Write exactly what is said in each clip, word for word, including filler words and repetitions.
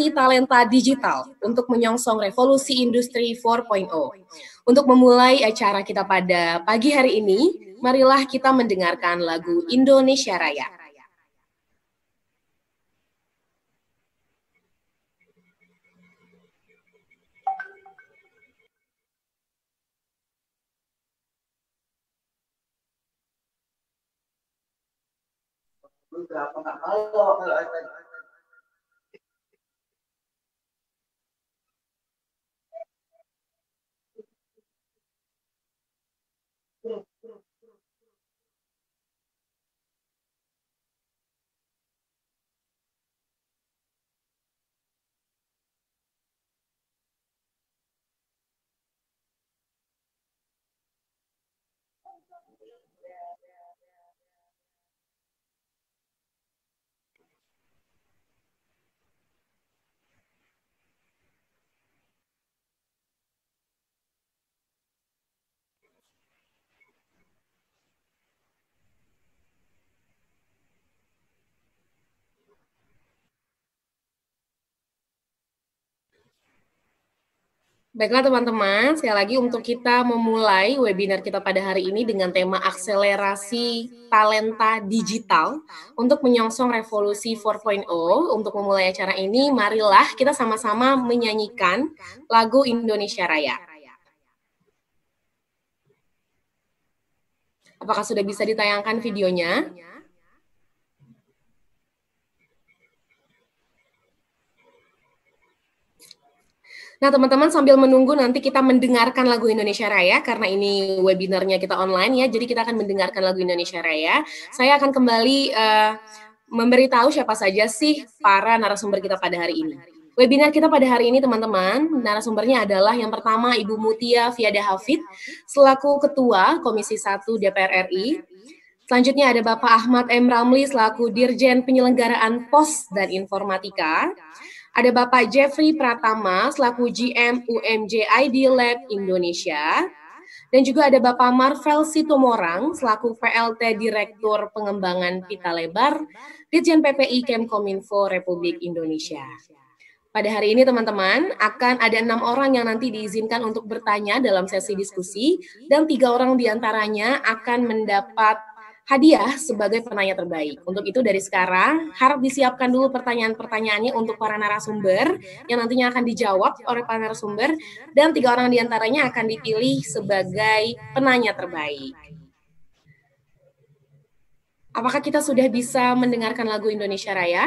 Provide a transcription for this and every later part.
akselerasi talenta digital untuk menyongsong revolusi industri empat titik nol. Untuk memulai acara kita pada pagi hari ini, marilah kita mendengarkan lagu Indonesia Raya. Berapa nggak kalau kalau Baiklah teman-teman, sekali lagi untuk kita memulai webinar kita pada hari ini dengan tema akselerasi talenta digital untuk menyongsong revolusi empat titik nol. Untuk memulai acara ini, marilah kita sama-sama menyanyikan lagu Indonesia Raya. Apakah sudah bisa ditayangkan videonya? Nah, teman-teman sambil menunggu nanti kita mendengarkan lagu Indonesia Raya, karena ini webinarnya kita online ya, jadi kita akan mendengarkan lagu Indonesia Raya. Saya akan kembali uh, memberitahu siapa saja sih para narasumber kita pada hari ini. Webinar kita pada hari ini, teman-teman, narasumbernya adalah yang pertama Ibu Mutia Fiada Hafid, selaku Ketua Komisi satu D P R R I. Selanjutnya ada Bapak Ahmad M. Ramli, selaku Dirjen Penyelenggaraan Pos dan Informatika. Ada Bapak Jeffrey Pratama selaku G M U M J I D Lab Indonesia. Dan juga ada Bapak Marvel Situmorang selaku P L T Direktur Pengembangan Pita Lebar Ditjen P P I Kemkominfo Republik Indonesia. Pada hari ini teman-teman akan ada enam orang yang nanti diizinkan untuk bertanya dalam sesi diskusi, dan tiga orang diantaranya akan mendapat hadiah sebagai penanya terbaik. Untuk itu dari sekarang harap disiapkan dulu pertanyaan-pertanyaannya untuk para narasumber yang nantinya akan dijawab oleh para narasumber, dan tiga orang diantaranya akan dipilih sebagai penanya terbaik. Apakah kita sudah bisa mendengarkan lagu Indonesia Raya?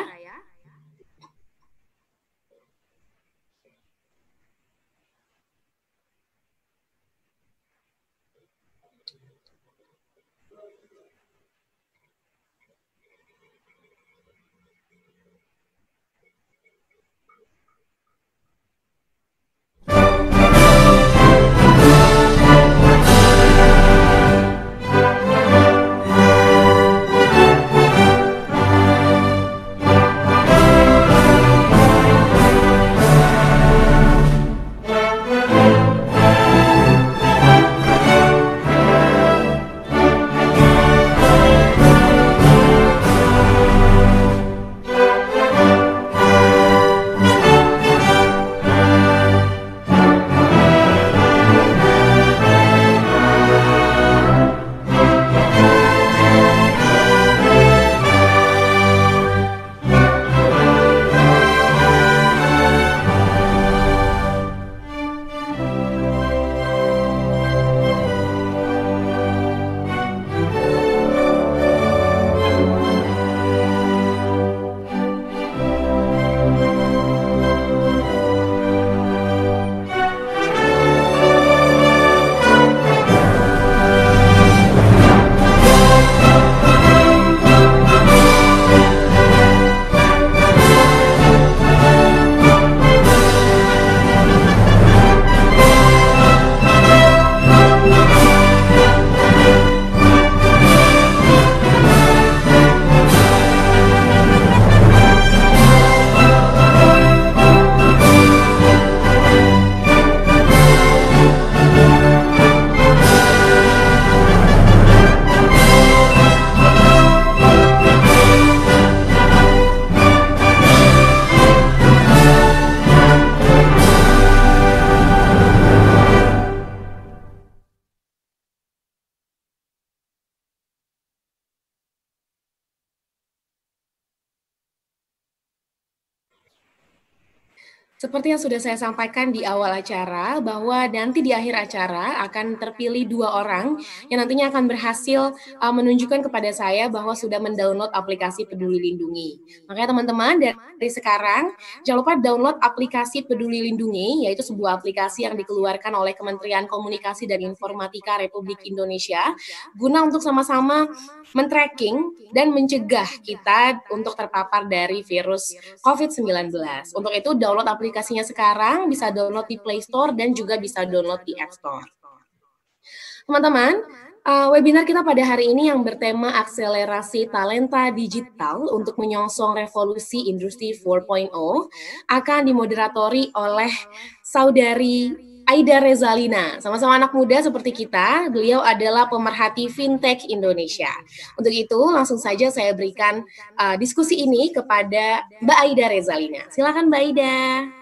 Seperti yang sudah saya sampaikan di awal acara, bahwa nanti di akhir acara akan terpilih dua orang yang nantinya akan berhasil uh, menunjukkan kepada saya bahwa sudah mendownload aplikasi Peduli Lindungi. Makanya teman-teman dari sekarang jangan lupa download aplikasi Peduli Lindungi, yaitu sebuah aplikasi yang dikeluarkan oleh Kementerian Komunikasi dan Informatika Republik Indonesia guna untuk sama-sama men-tracking dan mencegah kita untuk terpapar dari virus covid sembilan belas. Untuk itu download aplikasinya sekarang, bisa download di Play Store dan juga bisa download di App Store. Teman-teman, uh, webinar kita pada hari ini yang bertema akselerasi talenta digital untuk menyongsong revolusi industri empat titik nol akan dimoderatori oleh saudari Aida Rezalina, sama-sama anak muda seperti kita. Beliau adalah pemerhati fintech Indonesia. Untuk itu, langsung saja saya berikan uh, diskusi ini kepada Mbak Aida Rezalina. Silakan Mbak Aida.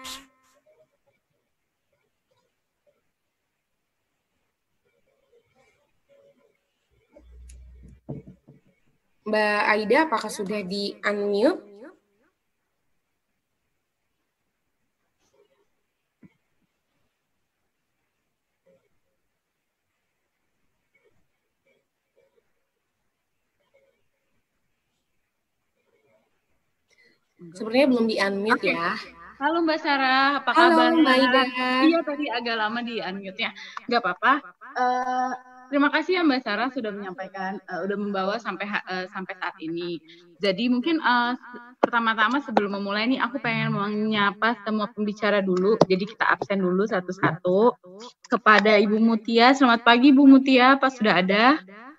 Mbak Aida, apakah sudah di-unmute? Sepertinya belum di-unmute okay. ya. Halo Mbak Sarah, apa Halo, kabar? Halo Mbak Aida. Iya tadi agak lama di-unmute-nya. Nggak apa-apa. Uh, terima kasih ya Mbak Sarah sudah menyampaikan, uh, udah membawa sampai uh, sampai saat ini. Jadi mungkin uh, pertama-tama sebelum memulai nih, aku pengen menyapa semua pembicara dulu. Jadi kita absen dulu satu-satu. Kepada Ibu Mutia, selamat pagi Ibu Mutia, apa sudah ada?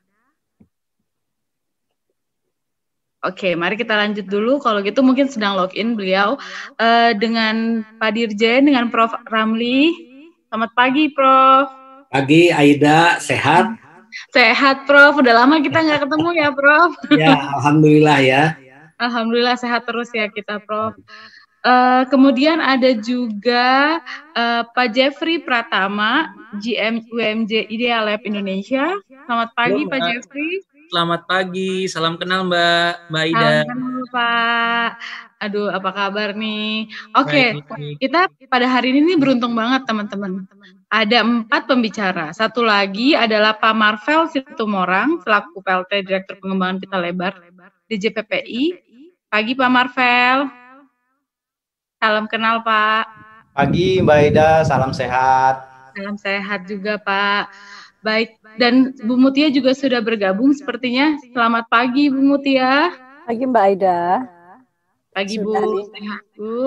Oke, mari kita lanjut dulu. Kalau gitu mungkin sedang login beliau uh, dengan Pak Dirjen, dengan Prof Ramli. Selamat pagi, Prof. Pagi, Aida. Sehat? Sehat, Prof. Udah lama kita nggak ketemu ya, Prof. Ya, alhamdulillah ya. Alhamdulillah sehat terus ya kita, Prof. Uh, kemudian ada juga uh, Pak Jeffrey Pratama, G M U M J Idea Lab Indonesia. Selamat pagi, Halo, Pak Jeffrey. Selamat pagi, salam kenal Mbak, Mbak Ida. Salam kenal Pak. Aduh, apa kabar nih? Oke, okay. Kita pada hari ini beruntung banget teman-teman. Ada empat pembicara. Satu lagi adalah Pak Marvel Situmorang, selaku P L T Direktur Pengembangan Pita Lebar di J P P I. Pagi Pak Marvel. Salam kenal Pak. Pagi Mbak Ida, salam sehat. Salam sehat juga Pak. Baik, dan Bu Mutia juga sudah bergabung sepertinya. Selamat pagi Bu Mutia. Pagi Mbak Aida. Pagi Bu, sehat Bu.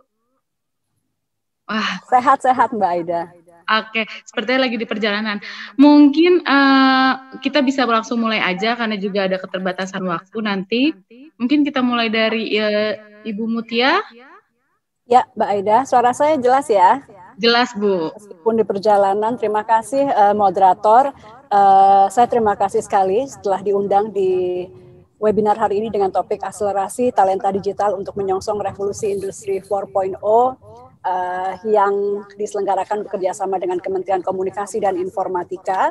Wah, sehat-sehat Mbak Aida. Oke, sepertinya lagi di perjalanan. Mungkin uh, kita bisa langsung mulai aja karena juga ada keterbatasan waktu nanti. Mungkin kita mulai dari uh, Ibu Mutia. Ya, Mbak Aida, suara saya jelas ya? Jelas, Bu. Meskipun di perjalanan, terima kasih uh, moderator. Uh, saya terima kasih sekali setelah diundang di webinar hari ini dengan topik akselerasi talenta digital untuk menyongsong revolusi industri empat titik nol uh, yang diselenggarakan bekerjasama dengan Kementerian Komunikasi dan Informatika.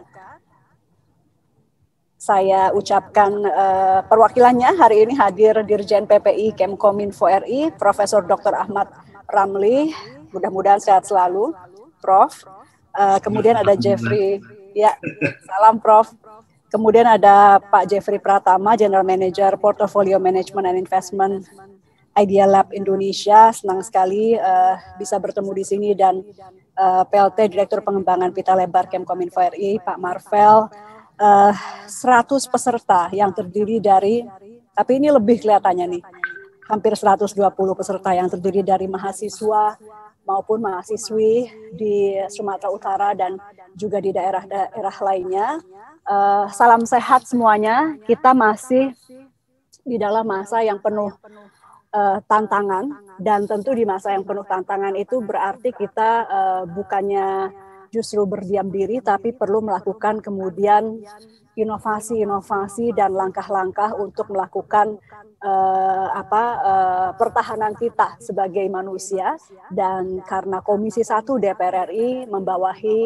Saya ucapkan uh, perwakilannya hari ini hadir Dirjen P P I Kemkominfo R I, Profesor Doktor Ahmad Ramli. Mudah-mudahan sehat selalu, Prof. Uh, kemudian ada Jeffrey, ya, salam Prof. Kemudian ada Pak Jeffrey Pratama, General Manager Portfolio Management and Investment Idea Lab Indonesia. Senang sekali uh, bisa bertemu di sini dan uh, P L T Direktur Pengembangan Pita Lebar Kemkominfo R I, Pak Marvel. Uh, seratus peserta yang terdiri dari, tapi ini lebih kelihatannya nih, hampir seratus dua puluh peserta yang terdiri dari mahasiswa maupun mahasiswi di Sumatera Utara dan juga di daerah-daerah lainnya. Uh, salam sehat semuanya. Kita masih di dalam masa yang penuh uh, tantangan, dan tentu di masa yang penuh tantangan itu berarti kita uh, bukannya justru berdiam diri, tapi perlu melakukan kemudian inovasi-inovasi dan langkah-langkah untuk melakukan uh, apa uh, pertahanan kita sebagai manusia. Dan karena Komisi satu D P R R I membawahi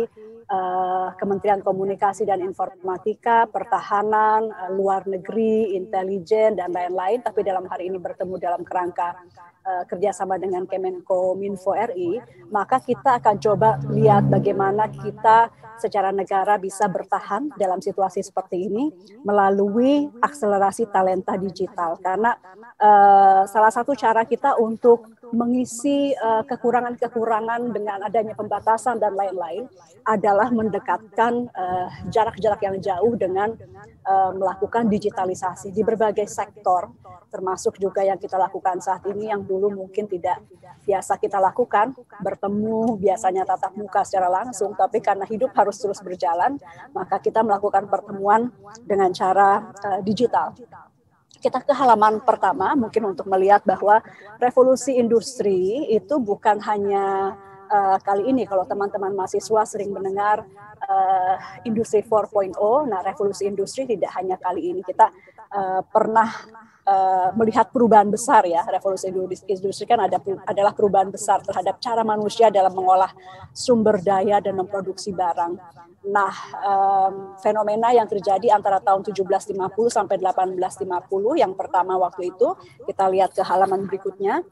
uh, Kementerian Komunikasi dan Informatika, Pertahanan, uh, Luar Negeri, Intelijen, dan lain-lain, tapi dalam hari ini bertemu dalam kerangka uh, kerjasama dengan Kemenkominfo R I, maka kita akan coba lihat bagaimana kita secara negara bisa bertahan dalam situasi seperti ini melalui akselerasi talenta digital. Karena uh, salah satu cara kita untuk mengisi uh, kekurangan-kekurangan dengan adanya pembatasan dan lain-lain adalah mendekatkan uh, jarak-jarak yang jauh dengan uh, melakukan digitalisasi di berbagai sektor, termasuk juga yang kita lakukan saat ini yang dulu mungkin tidak biasa kita lakukan, bertemu biasanya tatap muka secara langsung, tapi karena hidup harus terus berjalan, maka kita melakukan pertemuan dengan cara uh, digital. Kita ke halaman pertama mungkin untuk melihat bahwa revolusi industri itu bukan hanya uh, kali ini. Kalau teman-teman mahasiswa sering mendengar uh, industri empat titik nol, nah revolusi industri tidak hanya kali ini. Kita uh, pernah uh, melihat perubahan besar ya. Revolusi industri kan ada, adalah perubahan besar terhadap cara manusia dalam mengolah sumber daya dan memproduksi barang. Nah, um, fenomena yang terjadi antara tahun tujuh belas lima puluh sampai delapan belas lima puluh, yang pertama waktu itu, kita lihat ke halaman berikutnya,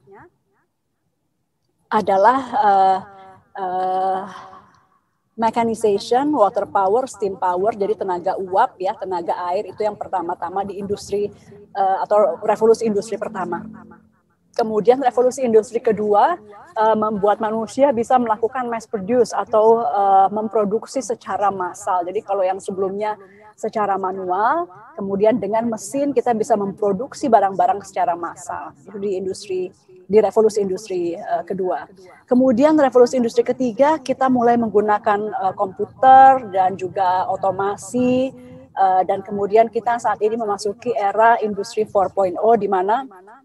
adalah uh, uh, mechanization, water power, steam power, jadi tenaga uap, ya, tenaga air, itu yang pertama-tama di industri, uh, atau revolusi industri pertama. Kemudian revolusi industri kedua uh, membuat manusia bisa melakukan mass produce atau uh, memproduksi secara massal. Jadi kalau yang sebelumnya secara manual, kemudian dengan mesin kita bisa memproduksi barang-barang secara massal. Itu di industri, di revolusi industri uh, kedua. Kemudian revolusi industri ketiga kita mulai menggunakan uh, komputer dan juga otomasi, uh, dan kemudian kita saat ini memasuki era industri empat titik nol di mana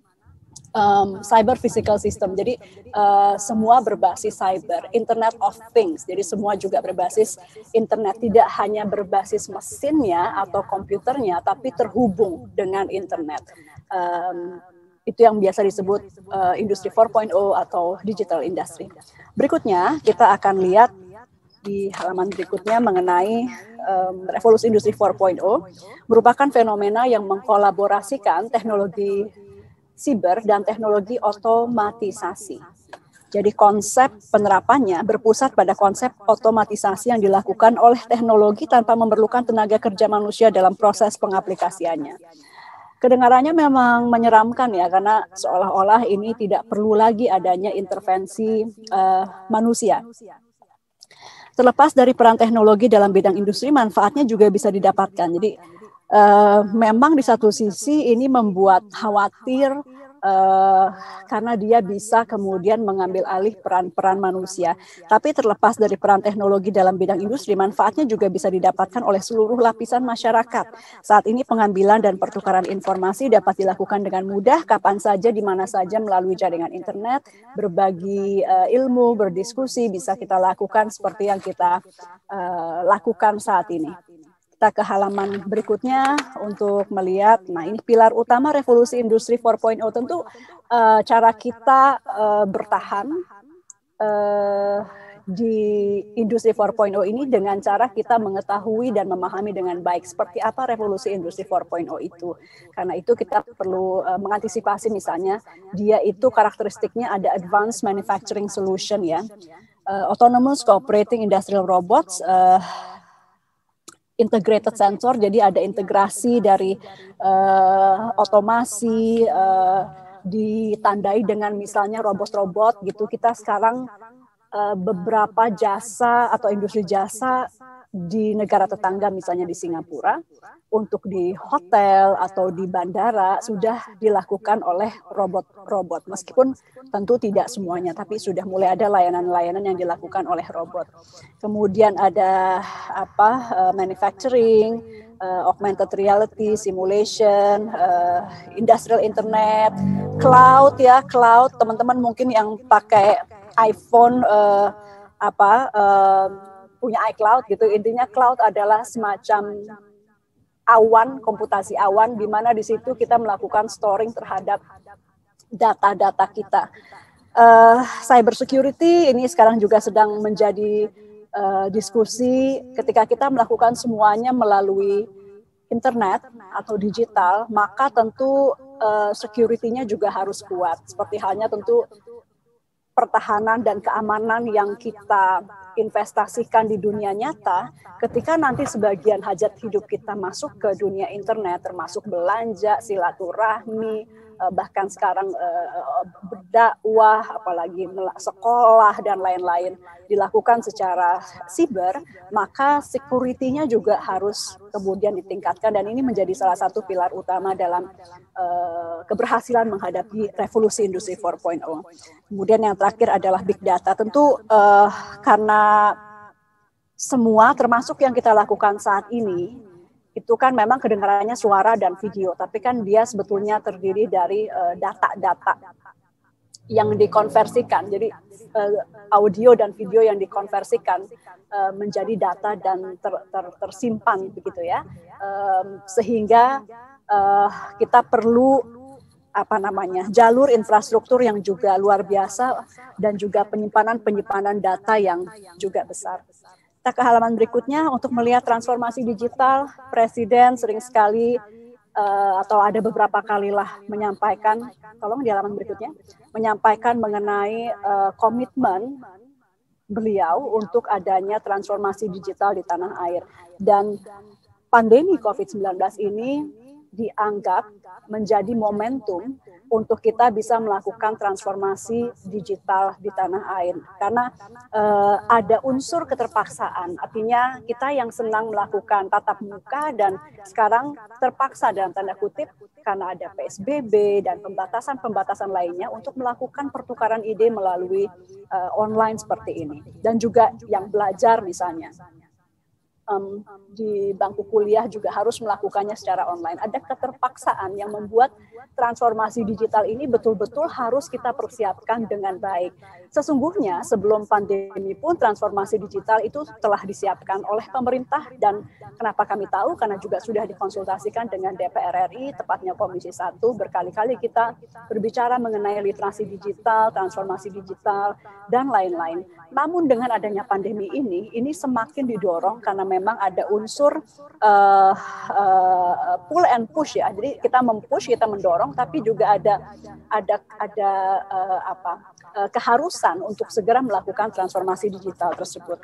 Um, cyber physical system, jadi uh, semua berbasis cyber, Internet of Things, jadi semua juga berbasis internet, tidak hanya berbasis mesinnya atau komputernya, tapi terhubung dengan internet. Um, itu yang biasa disebut uh, industri empat titik nol atau digital industry. Berikutnya kita akan lihat di halaman berikutnya mengenai um, revolusi industri empat titik nol, merupakan fenomena yang mengkolaborasikan teknologi siber dan teknologi otomatisasi. Jadi konsep penerapannya berpusat pada konsep otomatisasi yang dilakukan oleh teknologi tanpa memerlukan tenaga kerja manusia dalam proses pengaplikasiannya. Kedengarannya memang menyeramkan ya, karena seolah-olah ini tidak perlu lagi adanya intervensi uh, manusia. Terlepas dari peran teknologi dalam bidang industri, manfaatnya juga bisa didapatkan. Jadi Uh, memang di satu sisi ini membuat khawatir uh, karena dia bisa kemudian mengambil alih peran-peran manusia. Tapi terlepas dari peran teknologi dalam bidang industri, manfaatnya juga bisa didapatkan oleh seluruh lapisan masyarakat. Saat ini pengambilan dan pertukaran informasi dapat dilakukan dengan mudah, kapan saja, di mana saja melalui jaringan internet. Berbagi uh, ilmu, berdiskusi bisa kita lakukan seperti yang kita uh, lakukan saat ini. Kita ke halaman berikutnya untuk melihat, nah ini pilar utama revolusi industri empat titik nol, tentu uh, cara kita uh, bertahan uh, di industri empat titik nol ini dengan cara kita mengetahui dan memahami dengan baik seperti apa revolusi industri empat titik nol itu. Karena itu kita perlu uh, mengantisipasi, misalnya dia itu karakteristiknya ada advanced manufacturing solution ya, uh, autonomous cooperating industrial robots, uh, integrated sensor, jadi ada integrasi dari uh, otomasi, uh, ditandai dengan misalnya robot-robot gitu. Kita sekarang uh, beberapa jasa atau industri jasa di negara tetangga, misalnya di Singapura, untuk di hotel atau di bandara sudah dilakukan oleh robot-robot. Meskipun tentu tidak semuanya, tapi sudah mulai ada layanan-layanan yang dilakukan oleh robot. Kemudian ada apa uh, manufacturing, uh, augmented reality, simulation, uh, industrial internet, cloud ya, cloud. Teman-teman mungkin yang pakai iPhone uh, apa uh, punya iCloud gitu. Intinya cloud adalah semacam awan, komputasi awan, di mana di situ kita melakukan storing terhadap data-data kita. Uh, cyber security ini sekarang juga sedang menjadi uh, diskusi ketika kita melakukan semuanya melalui internet atau digital, maka tentu uh, security-nya juga harus kuat. Seperti halnya tentu pertahanan dan keamanan yang kita investasikan di dunia nyata, ketika nanti sebagian hajat hidup kita masuk ke dunia internet, termasuk belanja, silaturahmi, bahkan sekarang berdakwah, apalagi sekolah dan lain-lain dilakukan secara siber, maka security-nya juga harus kemudian ditingkatkan, dan ini menjadi salah satu pilar utama dalam uh, keberhasilan menghadapi revolusi industri empat titik nol. Kemudian yang terakhir adalah big data. Tentu uh, karena semua termasuk yang kita lakukan saat ini itu kan memang kedengarannya suara dan video, tapi kan dia sebetulnya terdiri dari uh, data-data yang dikonversikan. Jadi uh, audio dan video yang dikonversikan uh, menjadi data dan ter, ter, tersimpan begitu ya, um, sehingga uh, kita perlu apa namanya jalur infrastruktur yang juga luar biasa dan juga penyimpanan-penyimpanan data yang juga besar. Kita ke halaman berikutnya untuk melihat transformasi digital. Presiden sering sekali uh, atau ada beberapa kalilah menyampaikan, tolong di halaman berikutnya, menyampaikan mengenai uh, komitmen beliau untuk adanya transformasi digital di tanah air. Dan pandemi covid sembilan belas ini dianggap menjadi momentum untuk kita bisa melakukan transformasi digital di tanah air. Karena uh, ada unsur keterpaksaan, artinya kita yang senang melakukan tatap muka dan sekarang terpaksa dalam tanda kutip karena ada P S B B dan pembatasan-pembatasan lainnya untuk melakukan pertukaran ide melalui uh, online seperti ini. Dan juga yang belajar misalnya, Um, di bangku kuliah juga harus melakukannya secara online. Ada keterpaksaan yang membuat transformasi digital ini betul-betul harus kita persiapkan dengan baik. Sesungguhnya sebelum pandemi pun transformasi digital itu telah disiapkan oleh pemerintah, dan kenapa kami tahu? Karena juga sudah dikonsultasikan dengan D P R R I, tepatnya Komisi satu, berkali-kali kita berbicara mengenai literasi digital, transformasi digital, dan lain-lain. Namun dengan adanya pandemi ini, ini semakin didorong karena memang ada unsur uh, uh, pull and push ya. Jadi kita mempush, kita mendorong, tapi juga ada ada ada uh, apa uh, keharusan untuk segera melakukan transformasi digital tersebut.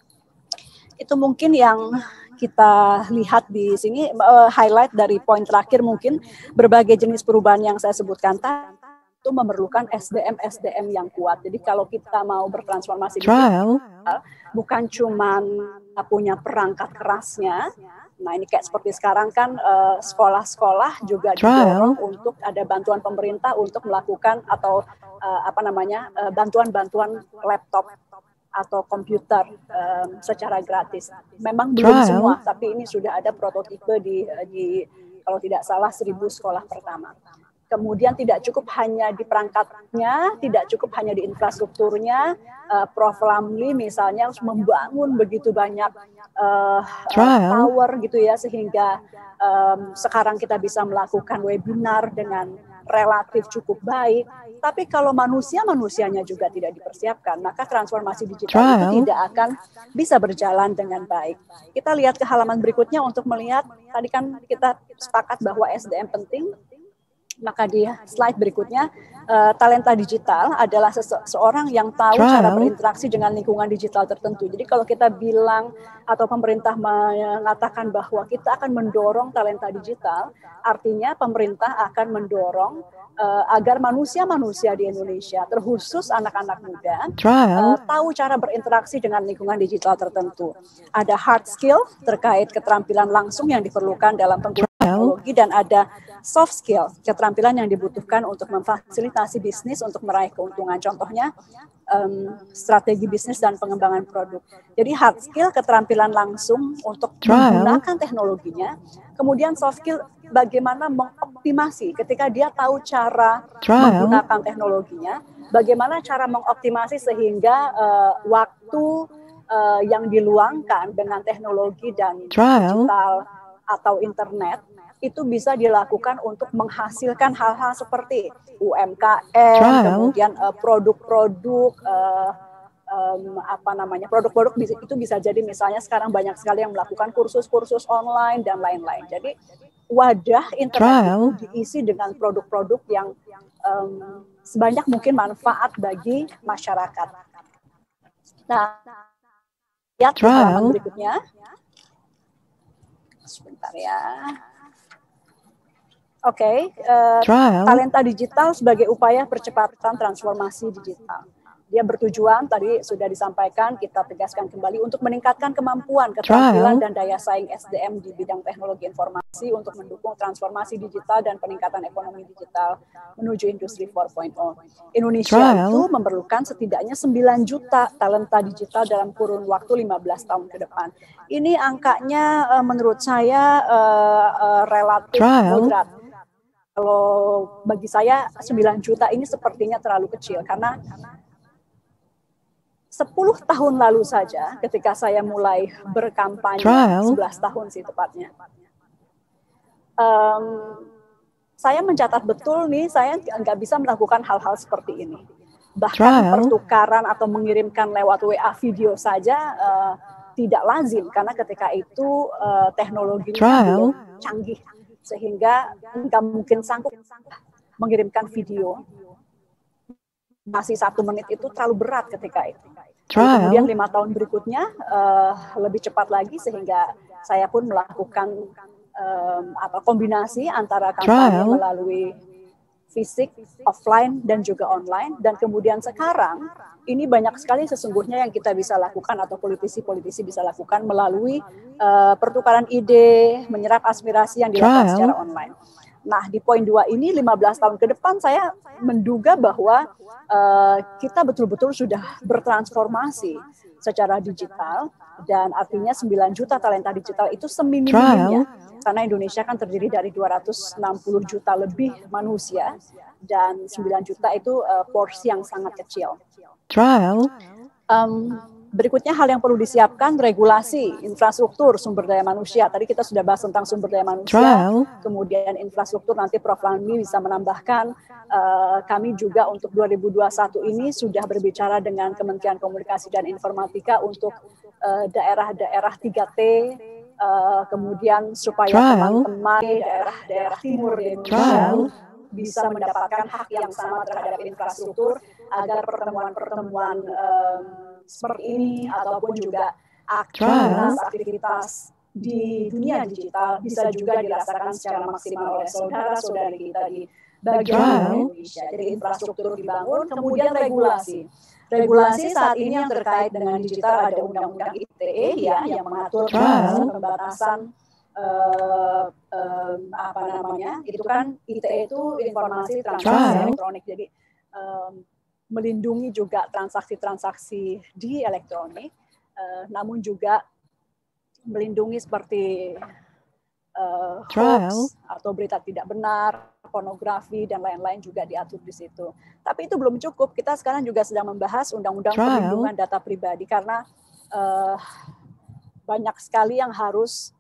Itu mungkin yang kita lihat di sini, uh, highlight dari poin terakhir mungkin berbagai jenis perubahan yang saya sebutkan tadi itu memerlukan S D M S D M yang kuat. Jadi kalau kita mau bertransformasi digital, bukan cuma punya perangkat kerasnya. Nah ini kayak seperti sekarang kan uh, sekolah-sekolah juga didorong untuk ada bantuan pemerintah untuk melakukan atau uh, apa namanya uh, bantuan-bantuan laptop atau komputer um, secara gratis. Memang belum Trial. semua, tapi ini sudah ada prototipe di, di kalau tidak salah seribu sekolah pertama. Kemudian tidak cukup hanya di perangkatnya, tidak cukup hanya di infrastrukturnya. Uh, Prof Ramli misalnya harus membangun begitu banyak uh, uh, tower gitu ya, sehingga um, sekarang kita bisa melakukan webinar dengan relatif cukup baik. Tapi kalau manusia-manusianya juga tidak dipersiapkan, maka transformasi digital Trial. itu tidak akan bisa berjalan dengan baik. Kita lihat ke halaman berikutnya untuk melihat, tadi kan kita sepakat bahwa S D M penting. Maka di slide berikutnya, uh, talenta digital adalah seseorang yang tahu Trial. cara berinteraksi dengan lingkungan digital tertentu. Jadi kalau kita bilang atau pemerintah mengatakan bahwa kita akan mendorong talenta digital, artinya pemerintah akan mendorong uh, agar manusia-manusia di Indonesia, terkhusus anak-anak muda, uh, tahu cara berinteraksi dengan lingkungan digital tertentu. Ada hard skill terkait keterampilan langsung yang diperlukan dalam penggunaan teknologi, dan ada soft skill, keterampilan yang dibutuhkan untuk memfasilitasi bisnis untuk meraih keuntungan. Contohnya um, strategi bisnis dan pengembangan produk. Jadi hard skill, keterampilan langsung untuk Trial. menggunakan teknologinya. Kemudian soft skill, bagaimana mengoptimasi ketika dia tahu cara Trial. menggunakan teknologinya, bagaimana cara mengoptimasi sehingga uh, waktu uh, yang diluangkan dengan teknologi dan Trial. digital atau internet itu bisa dilakukan untuk menghasilkan hal-hal seperti U M K M, Trial. kemudian uh, produk-produk uh, uh, um, apa namanya produk-produk itu bisa jadi misalnya sekarang banyak sekali yang melakukan kursus-kursus online dan lain-lain. Jadi wadah internet itu diisi dengan produk-produk yang um, sebanyak mungkin manfaat bagi masyarakat. Nah, lihat di halaman berikutnya. Sebentar ya. Oke, okay, uh, talenta digital sebagai upaya percepatan transformasi digital. Dia bertujuan, tadi sudah disampaikan, kita tegaskan kembali untuk meningkatkan kemampuan, keterampilan, dan daya saing S D M di bidang teknologi informasi untuk mendukung transformasi digital dan peningkatan ekonomi digital menuju industri empat titik nol. Indonesia Trial. itu memerlukan setidaknya sembilan juta talenta digital dalam kurun waktu lima belas tahun ke depan. Ini angkanya uh, menurut saya uh, uh, relatif moderat. Kalau bagi saya sembilan juta ini sepertinya terlalu kecil karena sepuluh tahun lalu saja ketika saya mulai berkampanye, sebelas tahun sih tepatnya, um, saya mencatat betul nih saya nggak bisa melakukan hal-hal seperti ini. Bahkan Trial. pertukaran atau mengirimkan lewat W A video saja uh, tidak lazim karena ketika itu uh, teknologinya belum canggih sehingga nggak mungkin sanggup mengirimkan video. Masih satu menit itu terlalu berat ketika itu. Kemudian lima tahun berikutnya uh, lebih cepat lagi sehingga saya pun melakukan um, apa kombinasi antara kampanye melalui fisik, offline dan juga online. Dan kemudian sekarang ini banyak sekali sesungguhnya yang kita bisa lakukan atau politisi-politisi bisa lakukan melalui uh, pertukaran ide, menyerap aspirasi yang dilakukan Trial. secara online. Nah, di poin dua ini lima belas tahun ke depan saya menduga bahwa uh, kita betul-betul sudah bertransformasi secara digital dan artinya sembilan juta talenta digital itu seminimumnya karena Indonesia kan terdiri dari dua ratus enam puluh juta lebih manusia dan sembilan juta itu uh, porsi yang sangat kecil. Trial. Um, Berikutnya hal yang perlu disiapkan regulasi, infrastruktur, sumber daya manusia. Tadi kita sudah bahas tentang sumber daya manusia, Trial. kemudian infrastruktur nanti Prof Lamli bisa menambahkan. Uh, kami juga untuk dua ribu dua puluh satu ini sudah berbicara dengan Kementerian Komunikasi dan Informatika untuk uh, daerah-daerah tiga T, uh, kemudian supaya teman-teman daerah-daerah timur di Indonesia bisa mendapatkan hak yang sama terhadap infrastruktur agar pertemuan-pertemuan um, seperti ini ataupun juga aktivitas-aktivitas di dunia digital bisa juga dirasakan secara maksimal oleh saudara-saudari kita di bagian Indonesia. Jadi infrastruktur dibangun, kemudian regulasi. Regulasi saat ini yang terkait dengan digital ada Undang-Undang I T E ya yang mengatur pembatasan uh, uh, apa namanya itu kan I T E itu informasi transaksi elektronik. Jadi um, melindungi juga transaksi-transaksi di elektronik, uh, namun juga melindungi seperti uh, hoax atau berita tidak benar, pornografi dan lain-lain juga diatur di situ. Tapi itu belum cukup. Kita sekarang juga sedang membahas undang-undang perlindungan data pribadi karena uh, banyak sekali yang harus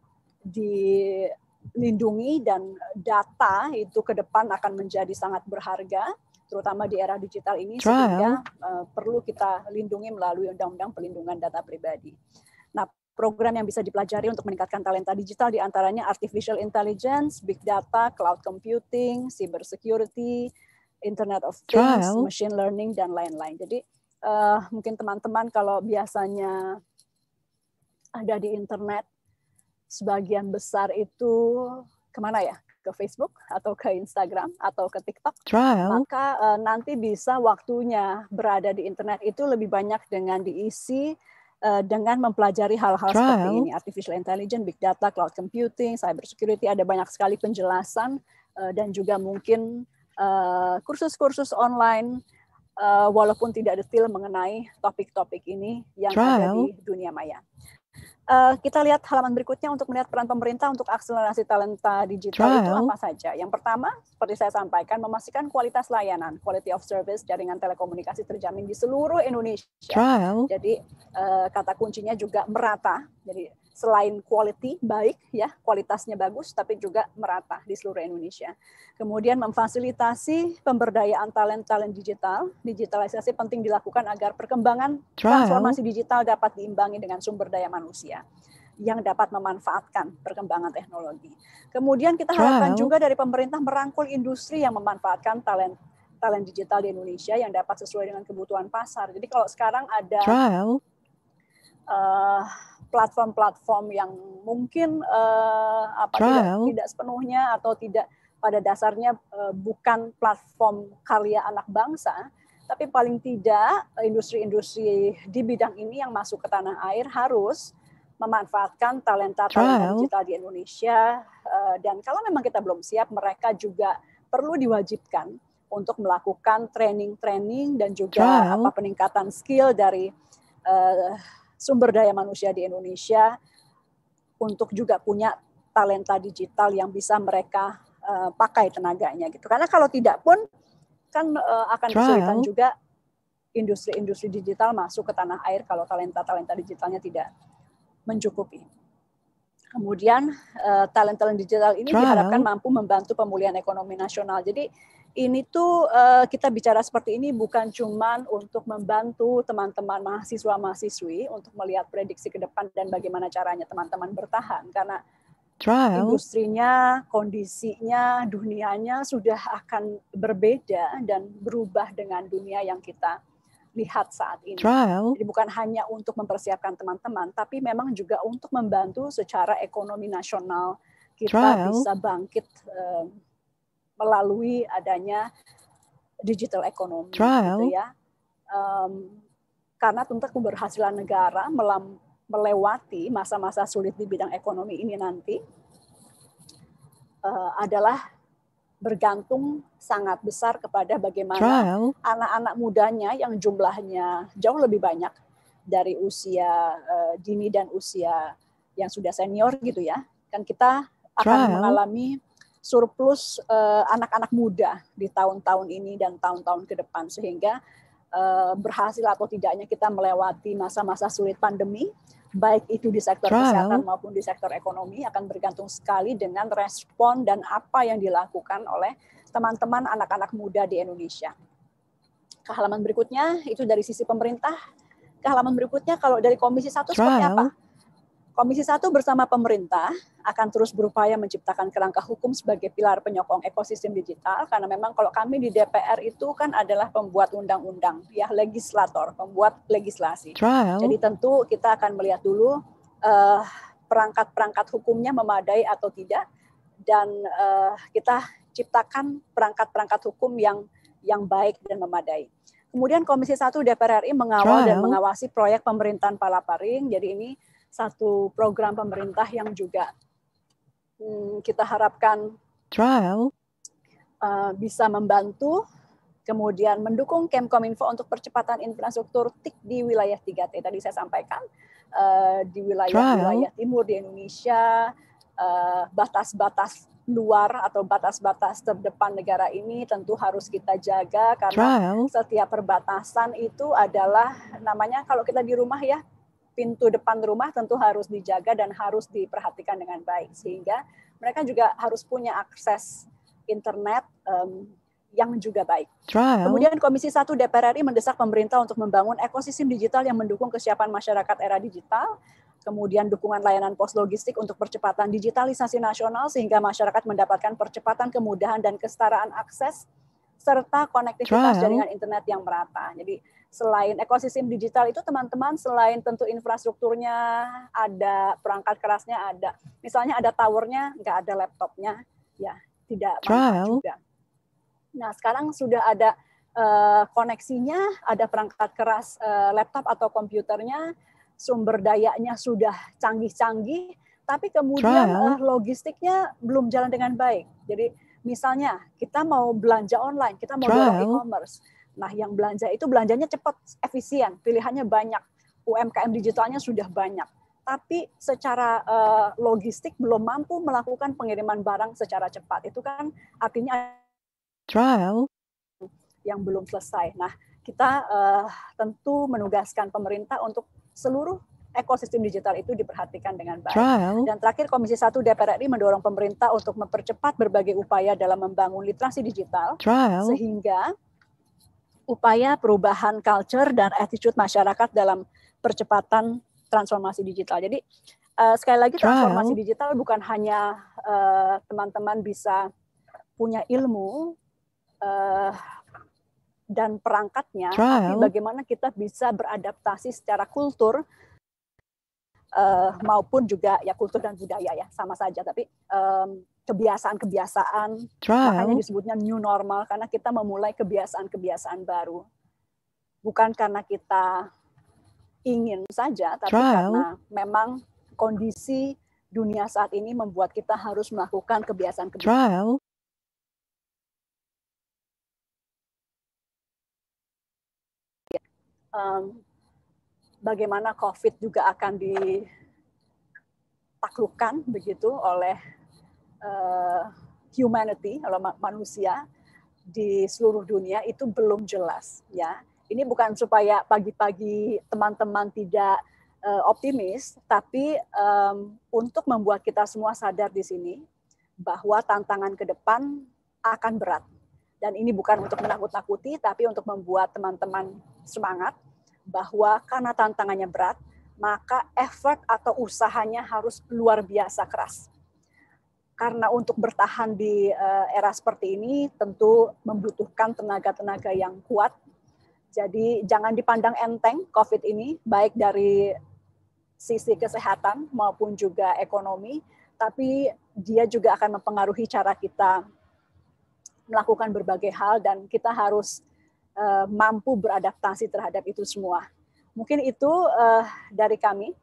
dilindungi dan data itu ke depan akan menjadi sangat berharga, terutama di era digital ini, sehingga uh, perlu kita lindungi melalui Undang-Undang Perlindungan Data Pribadi. Nah, program yang bisa dipelajari untuk meningkatkan talenta digital diantaranya Artificial Intelligence, Big Data, Cloud Computing, Cyber Security, Internet of Things, Trial. Machine Learning, dan lain-lain. Jadi uh, mungkin teman-teman kalau biasanya ada di internet, sebagian besar itu kemana ya? Ke Facebook atau ke Instagram atau ke TikTok, Trial. maka uh, nanti bisa waktunya berada di internet itu lebih banyak dengan diisi uh, dengan mempelajari hal-hal seperti ini, Artificial Intelligence, Big Data, Cloud Computing, Cyber Security, ada banyak sekali penjelasan uh, dan juga mungkin uh, kursus-kursus online uh, walaupun tidak detail mengenai topik-topik ini yang Trial. ada di dunia maya. Uh, kita lihat halaman berikutnya untuk melihat peran pemerintah untuk akselerasi talenta digital Trial. itu apa saja. Yang pertama, seperti saya sampaikan, memastikan kualitas layanan, quality of service, jaringan telekomunikasi terjamin di seluruh Indonesia. Trial. Jadi uh, kata kuncinya juga merata. Jadi selain quality baik ya, kualitasnya bagus, tapi juga merata di seluruh Indonesia. Kemudian memfasilitasi pemberdayaan talent-talent digital. Digitalisasi penting dilakukan agar perkembangan transformasi digital dapat diimbangi dengan sumber daya manusia yang dapat memanfaatkan perkembangan teknologi. Kemudian kita harapkan juga dari pemerintah merangkul industri yang memanfaatkan talent talent digital di Indonesia yang dapat sesuai dengan kebutuhan pasar. Jadi kalau sekarang ada uh, platform-platform yang mungkin uh, apa tidak, tidak sepenuhnya atau tidak pada dasarnya uh, bukan platform karya anak bangsa, tapi paling tidak industri-industri di bidang ini yang masuk ke tanah air harus memanfaatkan talenta-talenta digital di Indonesia, uh, dan kalau memang kita belum siap, mereka juga perlu diwajibkan untuk melakukan training-training dan juga apa peningkatan skill dari uh, sumber daya manusia di Indonesia untuk juga punya talenta digital yang bisa mereka uh, pakai tenaganya gitu. Karena kalau tidak pun kan uh, akan kesulitan juga industri-industri digital masuk ke tanah air kalau talenta-talenta digitalnya tidak mencukupi. Kemudian uh, talent-talent digital ini diharapkan mampu membantu pemulihan ekonomi nasional. Jadi ini tuh uh, kita bicara seperti ini bukan cuman untuk membantu teman-teman mahasiswa-mahasiswi untuk melihat prediksi ke depan dan bagaimana caranya teman-teman bertahan, karena industrinya, kondisinya, dunianya sudah akan berbeda dan berubah dengan dunia yang kita lihat saat ini. Jadi bukan hanya untuk mempersiapkan teman-teman, tapi memang juga untuk membantu secara ekonomi nasional kita Trial. bisa bangkit uh, melalui adanya digital economy, gitu ya. Um, karena tentu keberhasilan negara melam, melewati masa-masa sulit di bidang ekonomi ini nanti uh, adalah bergantung sangat besar kepada bagaimana anak-anak mudanya yang jumlahnya jauh lebih banyak dari usia uh, dini dan usia yang sudah senior gitu ya. Kan kita akan Trial. mengalami surplus uh, anak-anak muda di tahun-tahun ini dan tahun-tahun ke depan, sehingga uh, berhasil atau tidaknya kita melewati masa-masa sulit pandemi, baik itu di sektor Trial. kesehatan maupun di sektor ekonomi, akan bergantung sekali dengan respon dan apa yang dilakukan oleh teman-teman anak-anak muda di Indonesia. Ke halaman berikutnya itu dari sisi pemerintah. Ke halaman berikutnya kalau dari Komisi satu Trial. seperti apa? Komisi satu bersama pemerintah akan terus berupaya menciptakan kerangka hukum sebagai pilar penyokong ekosistem digital, karena memang kalau kami di D P R itu kan adalah pembuat undang-undang, ya legislator, pembuat legislasi. Trial. Jadi tentu kita akan melihat dulu uh, perangkat-perangkat hukumnya memadai atau tidak, dan uh, kita ciptakan perangkat-perangkat hukum yang yang baik dan memadai. Kemudian Komisi satu D P R R I mengawal Trial. dan mengawasi proyek pemerintahan Palaparing. Jadi ini satu program pemerintah yang juga hmm, kita harapkan Trial. Uh, bisa membantu, kemudian mendukung Kemkominfo untuk percepatan infrastruktur T I K di wilayah tiga T. Tadi saya sampaikan uh, di wilayah-wilayah timur di Indonesia, uh, batas-batas luar atau batas-batas terdepan negara ini tentu harus kita jaga, karena Trial. setiap perbatasan itu adalah namanya, kalau kita di rumah ya, pintu depan rumah tentu harus dijaga dan harus diperhatikan dengan baik, sehingga mereka juga harus punya akses internet um, yang juga baik. Trial. Kemudian Komisi satu D P R R I mendesak pemerintah untuk membangun ekosistem digital yang mendukung kesiapan masyarakat era digital, kemudian dukungan layanan pos logistik untuk percepatan digitalisasi nasional sehingga masyarakat mendapatkan percepatan, kemudahan, dan kesetaraan akses, serta konektivitas Trial. jaringan internet yang merata. Jadi selain ekosistem digital itu teman-teman, selain tentu infrastrukturnya, ada perangkat kerasnya, ada misalnya ada towernya, nggak ada laptopnya, ya tidak manfaat juga. Nah sekarang sudah ada uh, koneksinya, ada perangkat keras uh, laptop atau komputernya, sumber dayanya sudah canggih-canggih, tapi kemudian uh, logistiknya belum jalan dengan baik. Jadi misalnya kita mau belanja online, kita mau dorong e-commerce. Nah, yang belanja itu belanjanya cepat, efisien, pilihannya banyak, U M K M digitalnya sudah banyak. Tapi secara uh, logistik belum mampu melakukan pengiriman barang secara cepat. Itu kan artinya Trial. yang belum selesai. Nah, kita uh, tentu menugaskan pemerintah untuk seluruh ekosistem digital itu diperhatikan dengan baik. Trial. Dan terakhir, Komisi satu D P R R I mendorong pemerintah untuk mempercepat berbagai upaya dalam membangun literasi digital, Trial. Sehingga upaya perubahan culture dan attitude masyarakat dalam percepatan transformasi digital. Jadi uh, sekali lagi transformasi Trial. Digital bukan hanya uh, teman-teman bisa punya ilmu uh, dan perangkatnya, Trial. Tapi bagaimana kita bisa beradaptasi secara kultur uh, maupun juga ya kultur dan budaya ya sama saja, tapi um, kebiasaan-kebiasaan, makanya disebutnya new normal karena kita memulai kebiasaan-kebiasaan baru, bukan karena kita ingin saja, tapi Trial. Karena memang kondisi dunia saat ini membuat kita harus melakukan kebiasaan-kebiasaan. Um, bagaimana COVID juga akan ditaklukkan begitu oleh uh, humanity, oleh manusia di seluruh dunia itu belum jelas ya. Ini bukan supaya pagi-pagi teman-teman tidak uh, optimis, tapi um, untuk membuat kita semua sadar di sini bahwa tantangan ke depan akan berat. Dan ini bukan untuk menakut-nakuti, tapi untuk membuat teman-teman semangat bahwa karena tantangannya berat, maka effort atau usahanya harus luar biasa keras. Karena untuk bertahan di uh, era seperti ini tentu membutuhkan tenaga-tenaga yang kuat. Jadi jangan dipandang enteng COVID ini, baik dari sisi kesehatan maupun juga ekonomi, tapi dia juga akan mempengaruhi cara kita melakukan berbagai hal dan kita harus uh, mampu beradaptasi terhadap itu semua. Mungkin itu uh, dari kami.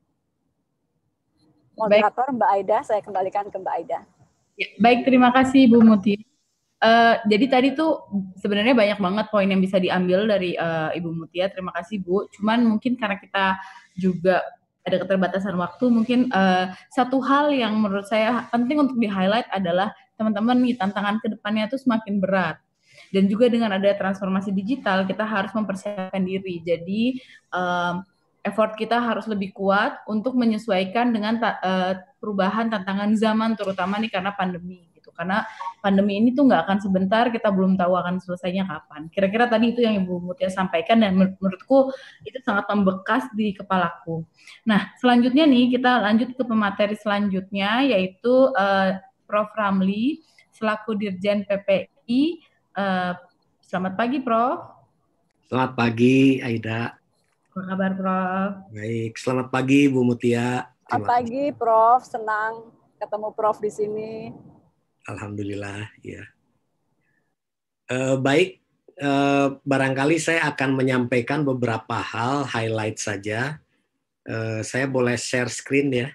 Moderator Mbak Aida, saya kembalikan ke Mbak Aida. Ya, baik, terima kasih Bu Mutia. Uh, jadi tadi tuh sebenarnya banyak banget poin yang bisa diambil dari uh, Ibu Mutia. Terima kasih Bu. Cuman mungkin karena kita juga ada keterbatasan waktu, mungkin uh, satu hal yang menurut saya penting untuk di-highlight adalah teman-teman nih tantangan ke depannya itu semakin berat. Dan juga dengan ada transformasi digital, kita harus mempersiapkan diri. Jadi um, effort kita harus lebih kuat untuk menyesuaikan dengan ta- uh, perubahan tantangan zaman, terutama nih karena pandemi. Karena pandemi ini tuh nggak akan sebentar, kita belum tahu akan selesainya kapan. Kira-kira tadi itu yang Ibu Mutia sampaikan dan menurutku itu sangat membekas di kepalaku. Nah, selanjutnya nih kita lanjut ke pemateri selanjutnya, yaitu uh, Prof Ramli selaku Dirjen P P I. Uh, selamat pagi, Prof. Selamat pagi, Aida. Apa kabar, Prof? Baik, selamat pagi, Bu Mutia. Selamat pagi, Prof. Senang ketemu Prof di sini. Alhamdulillah, ya. Uh, baik, uh, barangkali saya akan menyampaikan beberapa hal, highlight saja. Uh, saya boleh share screen ya.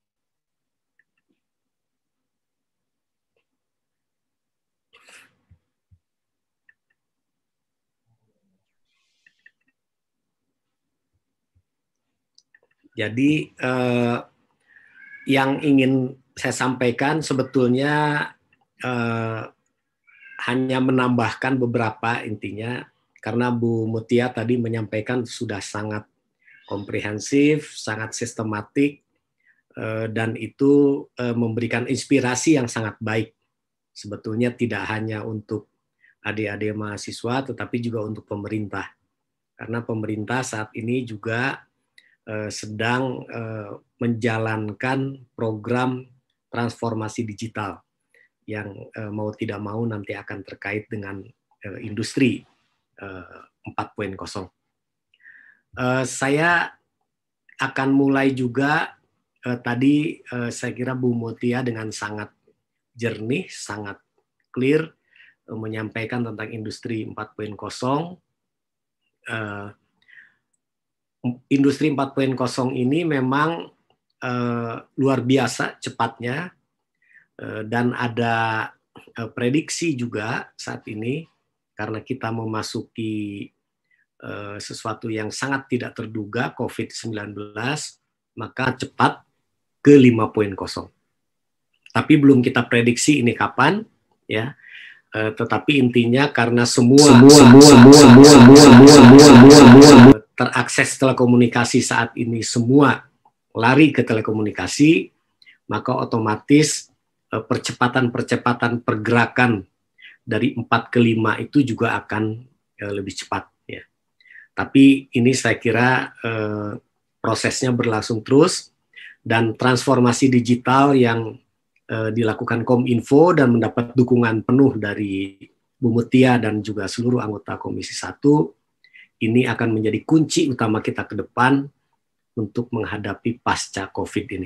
Jadi uh, yang ingin saya sampaikan sebetulnya Uh, hanya menambahkan beberapa intinya, karena Bu Mutia tadi menyampaikan sudah sangat komprehensif, sangat sistematik, uh, dan itu uh, memberikan inspirasi yang sangat baik. Sebetulnya tidak hanya untuk adik-adik mahasiswa, tetapi juga untuk pemerintah. Karena pemerintah saat ini juga uh, sedang uh, menjalankan program transformasi digital yang uh, mau tidak mau nanti akan terkait dengan uh, industri uh, empat titik nol. Uh, saya akan mulai juga uh, tadi uh, saya kira Bu Mutia dengan sangat jernih, sangat clear uh, menyampaikan tentang industri empat titik nol. Uh, industri empat titik nol ini memang uh, luar biasa cepatnya. Dan ada prediksi juga saat ini, karena kita memasuki sesuatu yang sangat tidak terduga, covid sembilan belas, maka cepat ke lima titik nol. Tapi belum kita prediksi ini kapan, ya. Tetapi intinya karena semua semua semua semua semua semua semua semua terakses telekomunikasi saat ini semua lari ke telekomunikasi, maka otomatis eh, percepatan-percepatan pergerakan dari empat ke lima itu juga akan eh, lebih cepat. Ya. Tapi ini saya kira eh, prosesnya berlangsung terus, dan transformasi digital yang eh, dilakukan Kominfo dan mendapat dukungan penuh dari Bu Mutia dan juga seluruh anggota Komisi satu, ini akan menjadi kunci utama kita ke depan untuk menghadapi pasca COVID ini.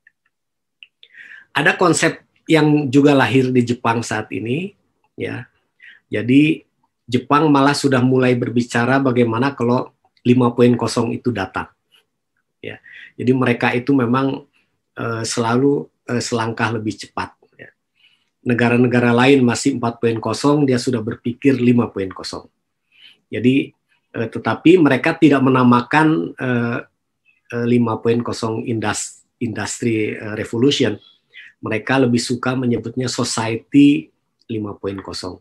Ada konsep yang juga lahir di Jepang saat ini, ya. Jadi Jepang malah sudah mulai berbicara bagaimana kalau lima titik nol itu datang. Ya. Jadi mereka itu memang uh, selalu uh, selangkah lebih cepat. Ya. Negara-negara lain masih empat titik nol, dia sudah berpikir lima titik nol. Jadi uh, tetapi mereka tidak menamakan uh, lima titik nol industry revolution. Mereka lebih suka menyebutnya society lima titik nol.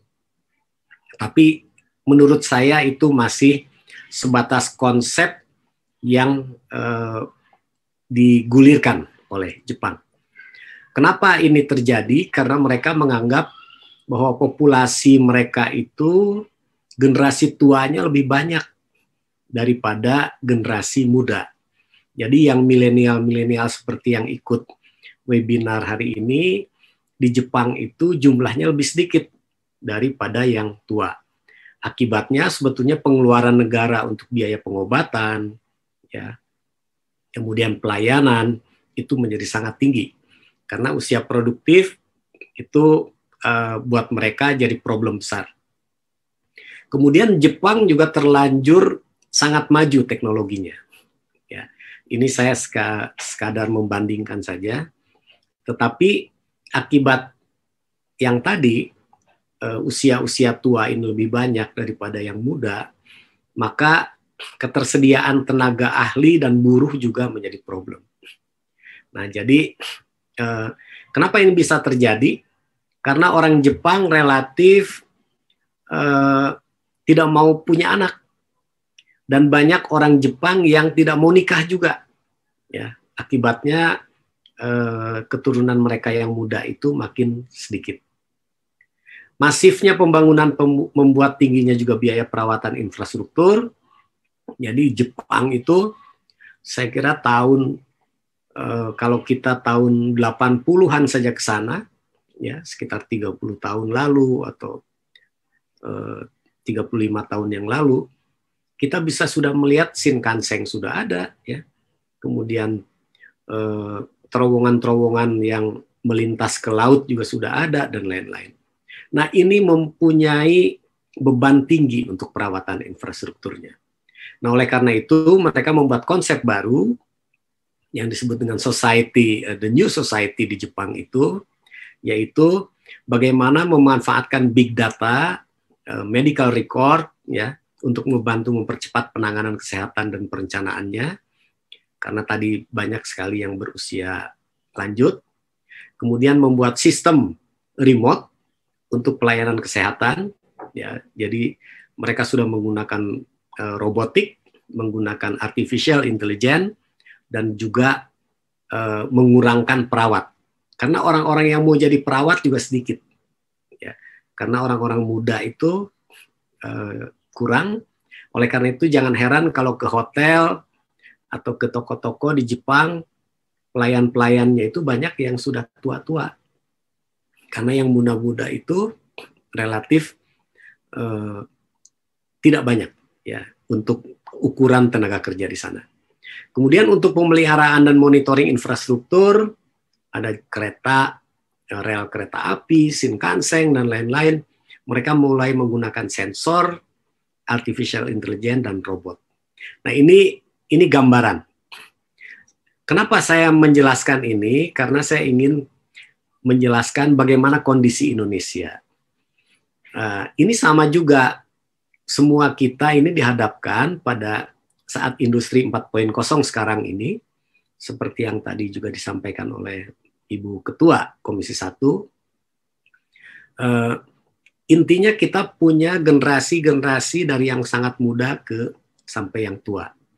Tapi menurut saya itu masih sebatas konsep yang eh, digulirkan oleh Jepang. Kenapa ini terjadi? Karena mereka menganggap bahwa populasi mereka itu generasi tuanya lebih banyak daripada generasi muda. Jadi yang milenial-milenial seperti yang ikut webinar hari ini, di Jepang itu jumlahnya lebih sedikit daripada yang tua. Akibatnya sebetulnya pengeluaran negara untuk biaya pengobatan, ya, kemudian pelayanan, itu menjadi sangat tinggi. Karena usia produktif itu uh, buat mereka jadi problem besar. Kemudian Jepang juga terlanjur sangat maju teknologinya. Ini saya sekadar membandingkan saja, tetapi akibat yang tadi usia-usia tua ini lebih banyak daripada yang muda, maka ketersediaan tenaga ahli dan buruh juga menjadi problem. Nah, jadi kenapa ini bisa terjadi? Karena orang Jepang relatif eh, tidak mau punya anak. Dan banyak orang Jepang yang tidak mau nikah juga, ya. Akibatnya eh, keturunan mereka yang muda itu makin sedikit. Masifnya pembangunan pem membuat tingginya juga biaya perawatan infrastruktur. Jadi Jepang itu, saya kira tahun eh, kalau kita tahun delapan puluhan saja ke sana, ya sekitar tiga puluh tahun lalu atau eh, tiga puluh lima tahun yang lalu, kita bisa sudah melihat Shinkansen sudah ada, ya. Kemudian eh, terowongan-terowongan yang melintas ke laut juga sudah ada dan lain-lain. Nah, ini mempunyai beban tinggi untuk perawatan infrastrukturnya. Nah, oleh karena itu mereka membuat konsep baru yang disebut dengan society, uh, the new society di Jepang itu, yaitu bagaimana memanfaatkan big data, uh, medical record, ya, untuk membantu mempercepat penanganan kesehatan dan perencanaannya, karena tadi banyak sekali yang berusia lanjut. Kemudian membuat sistem remote untuk pelayanan kesehatan, ya. Jadi mereka sudah menggunakan uh, robotik, menggunakan artificial intelligence, dan juga uh, mengurangkan perawat. Karena orang-orang yang mau jadi perawat juga sedikit, ya. Karena orang-orang muda itu uh, kurang. Oleh karena itu jangan heran kalau ke hotel atau ke toko-toko di Jepang, pelayan-pelayannya itu banyak yang sudah tua-tua. Karena yang muda-muda itu relatif eh, tidak banyak, ya, untuk ukuran tenaga kerja di sana. Kemudian untuk pemeliharaan dan monitoring infrastruktur, ada kereta, rel kereta api, Shinkansen, dan lain-lain. Mereka mulai menggunakan sensor, artificial intelligence, dan robot. Nah, ini ini gambaran. Kenapa saya menjelaskan ini? Karena saya ingin menjelaskan bagaimana kondisi Indonesia. Uh, ini sama juga, semua kita ini dihadapkan pada saat industri empat titik nol sekarang ini, seperti yang tadi juga disampaikan oleh Ibu Ketua Komisi satu, uh, intinya kita punya generasi-generasi dari yang sangat muda ke sampai yang tua.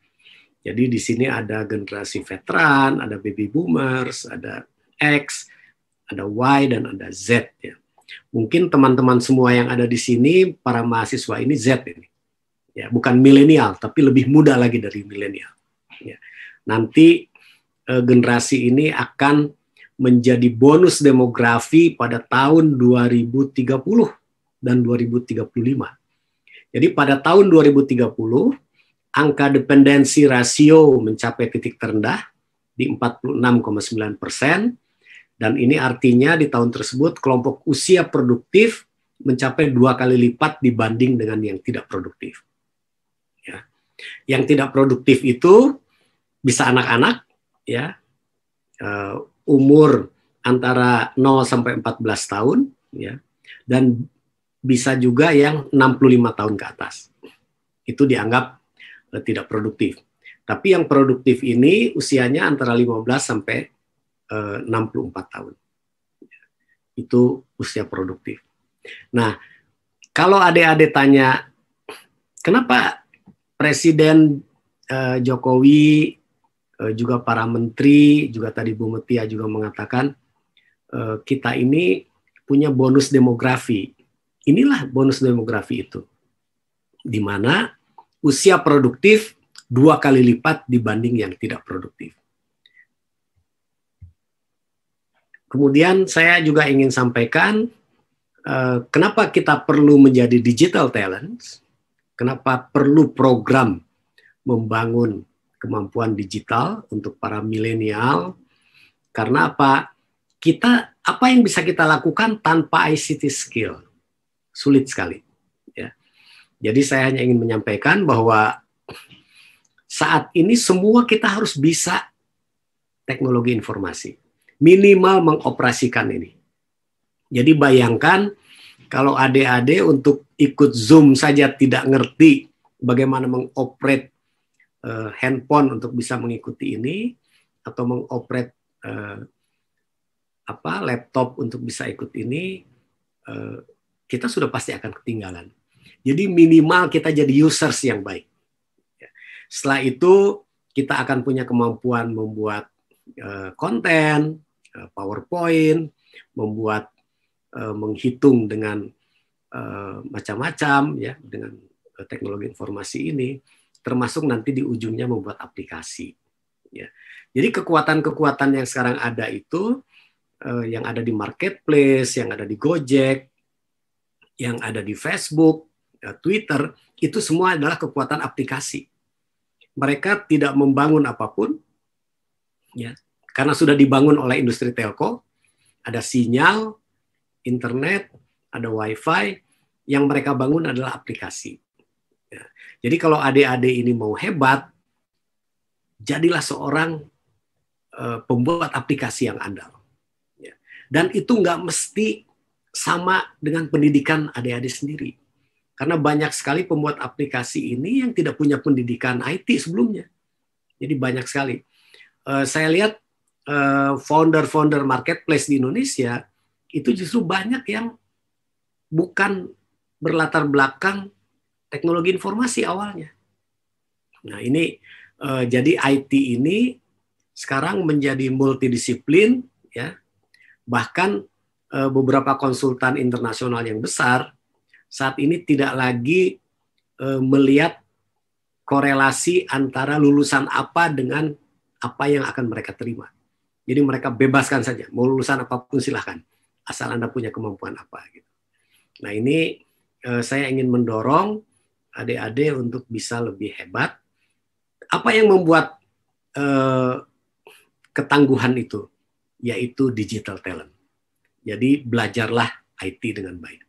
Jadi di sini ada generasi veteran, ada baby boomers, ada X, ada Y, dan ada Z. Ya. Mungkin teman-teman semua yang ada di sini, para mahasiswa ini Z ini. Ya, bukan milenial, tapi lebih muda lagi dari milenial. Ya. Nanti eh, generasi ini akan menjadi bonus demografi pada tahun dua ribu tiga puluh dan dua ribu tiga puluh lima. Jadi pada tahun dua ribu tiga puluh, angka dependensi rasio mencapai titik terendah di empat puluh enam koma sembilan persen, dan ini artinya di tahun tersebut kelompok usia produktif mencapai dua kali lipat dibanding dengan yang tidak produktif. Ya. Yang tidak produktif itu bisa anak-anak, ya, uh, umur antara nol sampai empat belas tahun, ya, dan bisa juga yang enam puluh lima tahun ke atas. Itu dianggap tidak produktif. Tapi yang produktif ini usianya antara lima belas sampai enam puluh empat tahun. Itu usia produktif. Nah, kalau adik-adik tanya, kenapa Presiden eh, Jokowi, eh, juga para menteri, juga tadi Bu Mutia juga mengatakan, eh, kita ini punya bonus demografi. Inilah bonus demografi itu. Di mana usia produktif dua kali lipat dibanding yang tidak produktif. Kemudian saya juga ingin sampaikan eh, kenapa kita perlu menjadi digital talents, kenapa perlu program membangun kemampuan digital untuk para milenial, karena apa? Kita apa yang bisa kita lakukan tanpa I C T skill? Sulit sekali. Jadi saya hanya ingin menyampaikan bahwa saat ini semua kita harus bisa teknologi informasi. Minimal mengoperasikan ini. Jadi bayangkan kalau adik-adik untuk ikut Zoom saja tidak ngerti bagaimana mengoperate uh, handphone untuk bisa mengikuti ini, atau mengoperate uh, apa laptop untuk bisa ikut ini, uh, kita sudah pasti akan ketinggalan. Jadi minimal kita jadi users yang baik. Setelah itu kita akan punya kemampuan membuat uh, konten, uh, PowerPoint, membuat uh, menghitung dengan uh, macam-macam ya dengan uh, teknologi informasi ini, termasuk nanti di ujungnya membuat aplikasi. Ya. Jadi kekuatan-kekuatan yang sekarang ada itu, uh, yang ada di marketplace, yang ada di Gojek, yang ada di Facebook, Twitter, itu semua adalah kekuatan aplikasi. Mereka tidak membangun apapun, ya, karena sudah dibangun oleh industri telco, ada sinyal, internet, ada wifi, yang mereka bangun adalah aplikasi. Ya. Jadi kalau adik-adik ini mau hebat, jadilah seorang uh, pembuat aplikasi yang andal. Ya. Dan itu nggak mesti sama dengan pendidikan adik-adik sendiri. Karena banyak sekali pembuat aplikasi ini yang tidak punya pendidikan I T sebelumnya. Jadi banyak sekali. Uh, saya lihat uh, founder-founder marketplace di Indonesia itu justru banyak yang bukan berlatar belakang teknologi informasi awalnya. Nah ini uh, jadi I T ini sekarang menjadi multidisiplin, ya. Bahkan uh, beberapa konsultan internasional yang besar saat ini tidak lagi e, melihat korelasi antara lulusan apa dengan apa yang akan mereka terima. Jadi mereka bebaskan saja, mau lulusan apapun silahkan, asal Anda punya kemampuan apa. Gitu. Nah ini e, saya ingin mendorong adik-adik untuk bisa lebih hebat. Apa yang membuat e, ketangguhan itu? Yaitu digital talent. Jadi belajarlah I T dengan baik.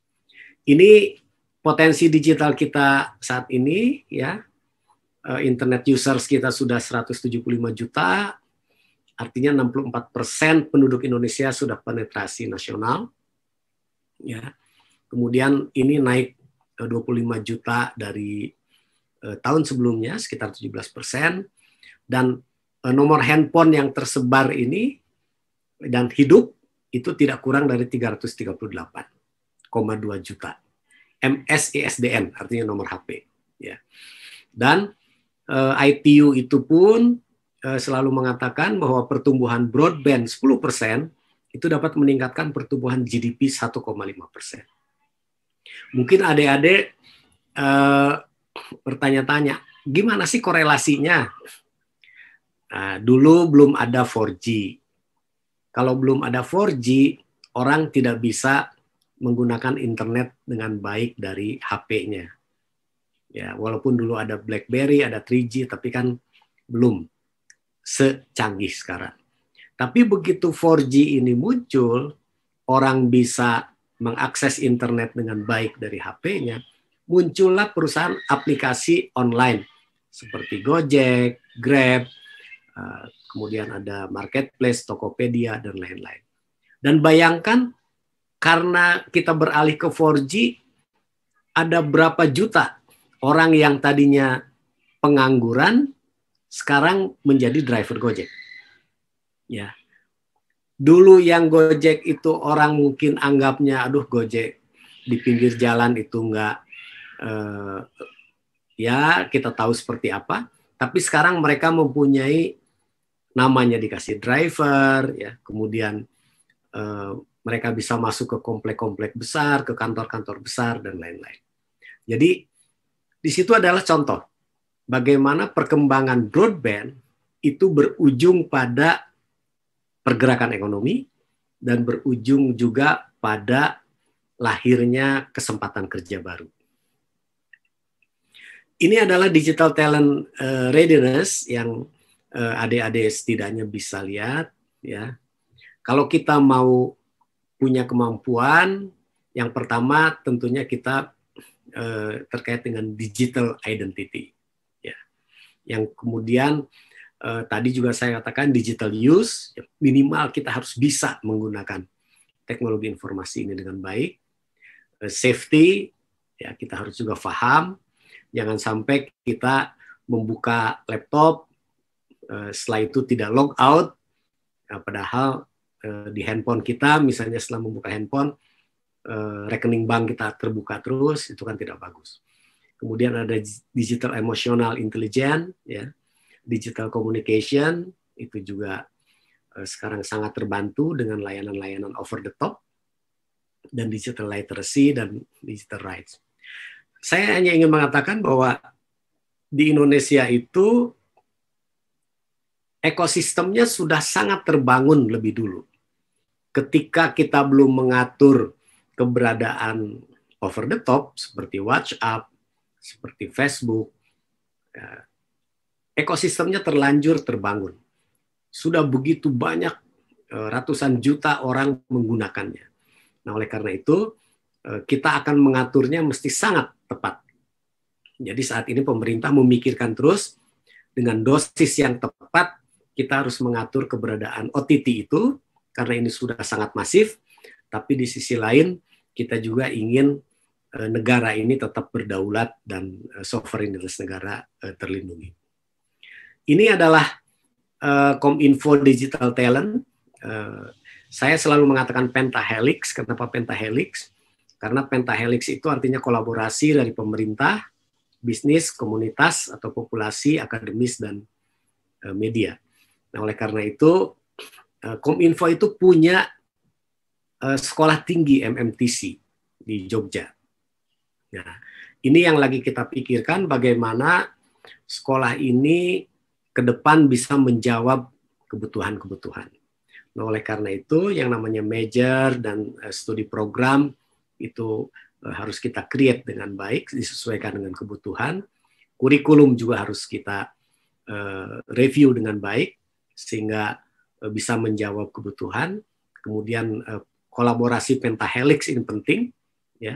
Ini potensi digital kita saat ini, ya, internet users kita sudah seratus tujuh puluh lima juta, artinya enam puluh empat persen penduduk Indonesia sudah penetrasi nasional, ya. Kemudian ini naik dua puluh lima juta dari eh, tahun sebelumnya, sekitar tujuh belas persen, dan eh, nomor handphone yang tersebar ini dan hidup itu tidak kurang dari tiga ratus tiga puluh delapan koma dua juta. M S I S D N artinya nomor H P, ya. Dan uh, I T U itu pun uh, selalu mengatakan bahwa pertumbuhan broadband sepuluh persen itu dapat meningkatkan pertumbuhan G D P satu koma lima persen. Mungkin adik-adik uh, bertanya-tanya, gimana sih korelasinya? Nah, dulu belum ada four G. Kalau belum ada four G, orang tidak bisa menggunakan internet dengan baik dari H P-nya. Ya, walaupun dulu ada BlackBerry, ada three G, tapi kan belum secanggih sekarang. Tapi begitu four G ini muncul, orang bisa mengakses internet dengan baik dari H P-nya, muncullah perusahaan aplikasi online seperti Gojek, Grab, kemudian ada Marketplace, Tokopedia, dan lain-lain. Dan bayangkan, karena kita beralih ke four G, ada berapa juta orang yang tadinya pengangguran, sekarang menjadi driver Gojek. Ya. Dulu yang Gojek itu orang mungkin anggapnya, aduh Gojek di pinggir jalan itu enggak, eh, ya kita tahu seperti apa. Tapi sekarang mereka mempunyai namanya dikasih driver, ya, kemudian eh, mereka bisa masuk ke komplek-komplek besar, ke kantor-kantor besar dan lain-lain. Jadi di situ adalah contoh bagaimana perkembangan broadband itu berujung pada pergerakan ekonomi dan berujung juga pada lahirnya kesempatan kerja baru. Ini adalah digital talent readiness yang adik-adik setidaknya bisa lihat, ya. Kalau kita mau punya kemampuan, yang pertama tentunya kita eh, terkait dengan digital identity, ya. Yang kemudian eh, tadi juga saya katakan digital use, minimal kita harus bisa menggunakan teknologi informasi ini dengan baik. Eh, safety, ya kita harus juga paham, jangan sampai kita membuka laptop eh, setelah itu tidak log out, ya, padahal di handphone kita, misalnya setelah membuka handphone, rekening bank kita terbuka terus, itu kan tidak bagus. Kemudian ada digital emotional intelligence, ya, digital communication, itu juga sekarang sangat terbantu dengan layanan-layanan over the top, dan digital literacy dan digital rights. Saya hanya ingin mengatakan bahwa di Indonesia itu ekosistemnya sudah sangat terbangun lebih dulu. Ketika kita belum mengatur keberadaan over the top seperti WhatsApp, seperti Facebook, ekosistemnya terlanjur terbangun. Sudah begitu banyak, ratusan juta orang menggunakannya. Nah, oleh karena itu kita akan mengaturnya mesti sangat tepat. Jadi saat ini pemerintah memikirkan terus dengan dosis yang tepat, kita harus mengatur keberadaan O T T itu, karena ini sudah sangat masif, tapi di sisi lain kita juga ingin negara ini tetap berdaulat dan sovereignitas negara terlindungi. Ini adalah Kominfo Digital Talent. Saya selalu mengatakan pentahelix. Kenapa pentahelix? Karena pentahelix itu artinya kolaborasi dari pemerintah, bisnis, komunitas, atau populasi, akademis, dan media. Nah, oleh karena itu, Kominfo itu punya uh, sekolah tinggi M M T C di Jogja. Nah, ini yang lagi kita pikirkan bagaimana sekolah ini ke depan bisa menjawab kebutuhan-kebutuhan. Nah, oleh karena itu, yang namanya major dan uh, studi program itu uh, harus kita create dengan baik, disesuaikan dengan kebutuhan. Kurikulum juga harus kita uh, review dengan baik, sehingga bisa menjawab kebutuhan. Kemudian kolaborasi pentahelix ini penting, ya,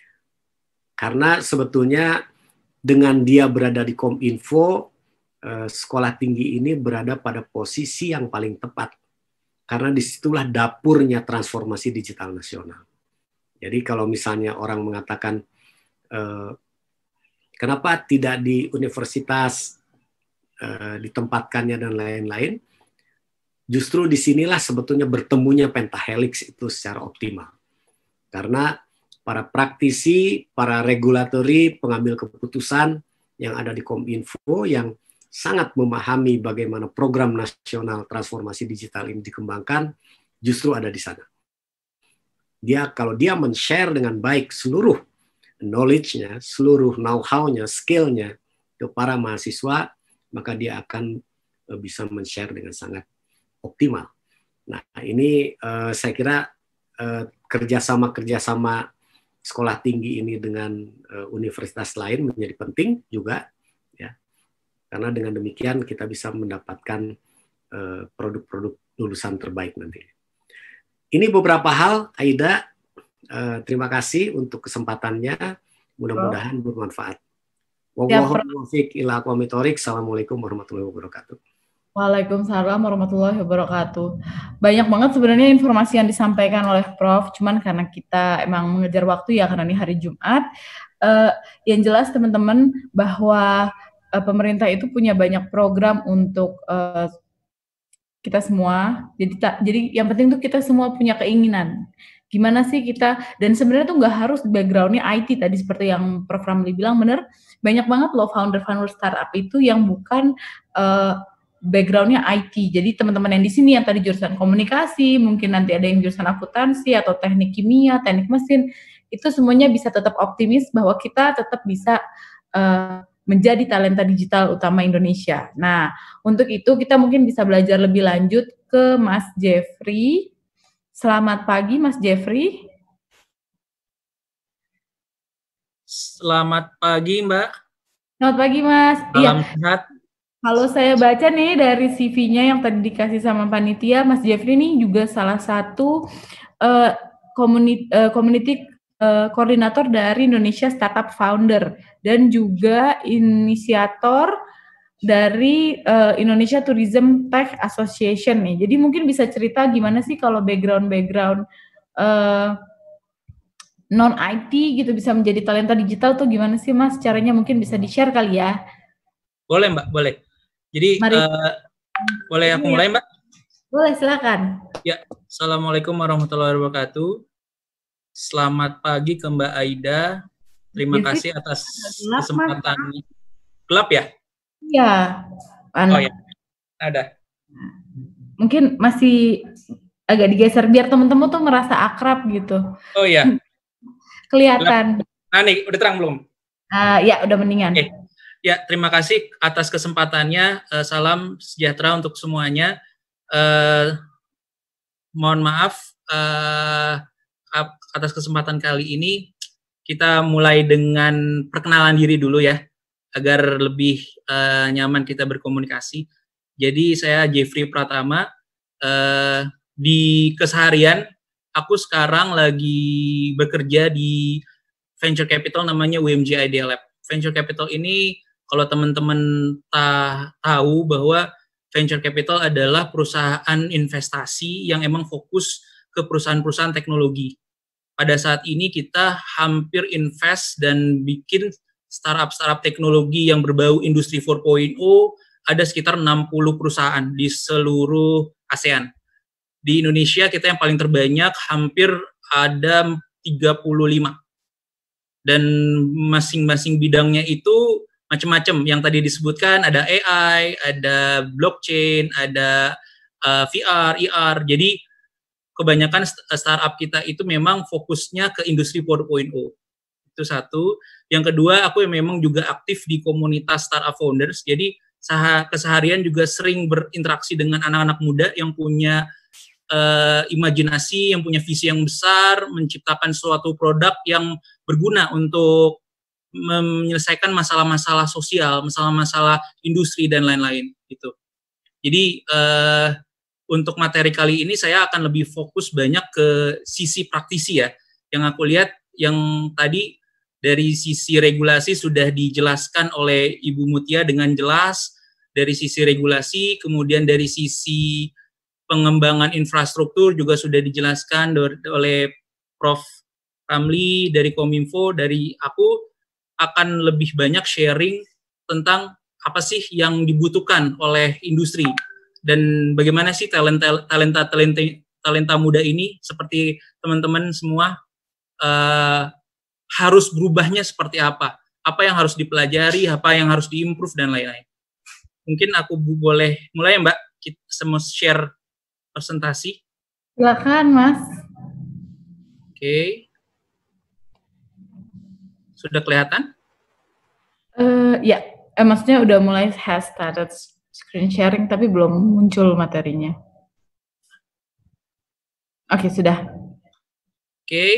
karena sebetulnya dengan dia berada di Kominfo, sekolah tinggi ini berada pada posisi yang paling tepat, karena disitulah dapurnya transformasi digital nasional. Jadi kalau misalnya orang mengatakan kenapa tidak di universitas ditempatkannya dan lain-lain, justru disinilah sebetulnya bertemunya pentahelix itu secara optimal. Karena para praktisi, para regulatori, pengambil keputusan, yang ada di Kominfo yang sangat memahami bagaimana program nasional transformasi digital ini dikembangkan, justru ada di sana. Dia kalau dia men-share dengan baik seluruh knowledge-nya, seluruh know-how-nya, skill-nya ke para mahasiswa, maka dia akan bisa men-share dengan sangat optimal. Nah, ini uh, saya kira uh, kerjasama-kerjasama sekolah tinggi ini dengan uh, universitas lain menjadi penting juga, ya, karena dengan demikian kita bisa mendapatkan uh, produk-produk lulusan terbaik nanti. Ini beberapa hal, Aida. Uh, terima kasih untuk kesempatannya. Mudah-mudahan bermanfaat. Wabillahi taufiq ila aqwamit thoriq. Assalamualaikum warahmatullahi wabarakatuh. Waalaikumsalam warahmatullahi wabarakatuh. Banyak banget sebenarnya informasi yang disampaikan oleh Prof. Cuman karena kita emang mengejar waktu ya, karena ini hari Jumat. Uh, yang jelas teman-teman bahwa uh, pemerintah itu punya banyak program untuk uh, kita semua. Jadi tak, jadi yang penting tuh kita semua punya keinginan. Gimana sih kita, dan sebenarnya tuh nggak harus background-nya I T tadi seperti yang Prof Ramli bilang, bener, banyak banget loh founder-founder startup itu yang bukan uh, background-nya I T. Jadi teman-teman yang di sini yang tadi jurusan komunikasi, mungkin nanti ada yang jurusan akuntansi atau teknik kimia, teknik mesin, itu semuanya bisa tetap optimis bahwa kita tetap bisa uh, menjadi talenta digital utama Indonesia. Nah, untuk itu kita mungkin bisa belajar lebih lanjut ke Mas Jeffrey. Selamat pagi, Mas Jeffrey. Selamat pagi, Mbak. Selamat pagi, Mas. Salam iya. sehat. Kalau saya baca nih dari C V-nya yang tadi dikasih sama panitia, Mas Jeffrey ini juga salah satu uh, community, uh, community uh, koordinator dari Indonesia Startup Founder dan juga inisiator dari uh, Indonesia Tourism Tech Association nih. Jadi mungkin bisa cerita gimana sih kalau background-background uh, non-I T gitu bisa menjadi talenta digital tuh gimana sih, Mas? Caranya mungkin bisa di-share kali ya. Boleh, Mbak, boleh. Jadi, uh, boleh aku mulai, Mbak? Boleh, silakan. Ya, Assalamualaikum warahmatullahi wabarakatuh. Selamat pagi ke Mbak Aida. Terima Jadi, kasih atas kesempatannya. Gelap ya? Iya. Oh ya, ada. Mungkin masih agak digeser biar teman-teman tuh ngerasa akrab gitu. Oh iya. Kelihatan. Nah nih, udah terang belum? Uh, ya, udah mendingan. Oke. Ya, terima kasih atas kesempatannya. Uh, salam sejahtera untuk semuanya. Uh, mohon maaf uh, atas kesempatan kali ini. Kita mulai dengan perkenalan diri dulu ya, agar lebih uh, nyaman kita berkomunikasi. Jadi saya Jeffrey Pratama. Uh, di keseharian, aku sekarang lagi bekerja di venture capital namanya W M J Idea Lab. Venture capital ini kalau teman-teman ta tahu bahwa venture capital adalah perusahaan investasi yang emang fokus ke perusahaan-perusahaan teknologi. Pada saat ini kita hampir invest dan bikin startup-startup teknologi yang berbau industri empat titik nol, ada sekitar enam puluh perusahaan di seluruh ASEAN. Di Indonesia kita yang paling terbanyak hampir ada tiga puluh lima. Dan masing-masing bidangnya itu macam-macam. Yang tadi disebutkan ada A I, ada blockchain, ada uh, V R, I R. Jadi kebanyakan startup kita itu memang fokusnya ke industri empat titik nol. Itu satu. Yang kedua, aku memang juga aktif di komunitas startup founders. Jadi keseharian juga sering berinteraksi dengan anak-anak muda yang punya uh, imajinasi, yang punya visi yang besar, menciptakan suatu produk yang berguna untuk menyelesaikan masalah-masalah sosial, masalah-masalah industri dan lain-lain gitu. Jadi uh, untuk materi kali ini saya akan lebih fokus banyak ke sisi praktisi ya. Yang aku lihat yang tadi dari sisi regulasi sudah dijelaskan oleh Ibu Mutia dengan jelas, dari sisi regulasi, kemudian dari sisi pengembangan infrastruktur juga sudah dijelaskan oleh Prof Ramli dari Kominfo, dari aku akan lebih banyak sharing tentang apa sih yang dibutuhkan oleh industri dan bagaimana sih talenta talenta talenta talenta muda ini seperti teman-teman semua uh, harus berubahnya seperti apa. apa yang harus dipelajari, apa yang harus diimprove, dan lain-lain. Mungkin aku boleh mulai, Mbak, kita semua share presentasi. Silakan, Mas. Oke. Okay. Sudah kelihatan? Uh, ya, eh, maksudnya udah mulai has started screen sharing, tapi belum muncul materinya. Oke, okay, sudah. Oke. Okay.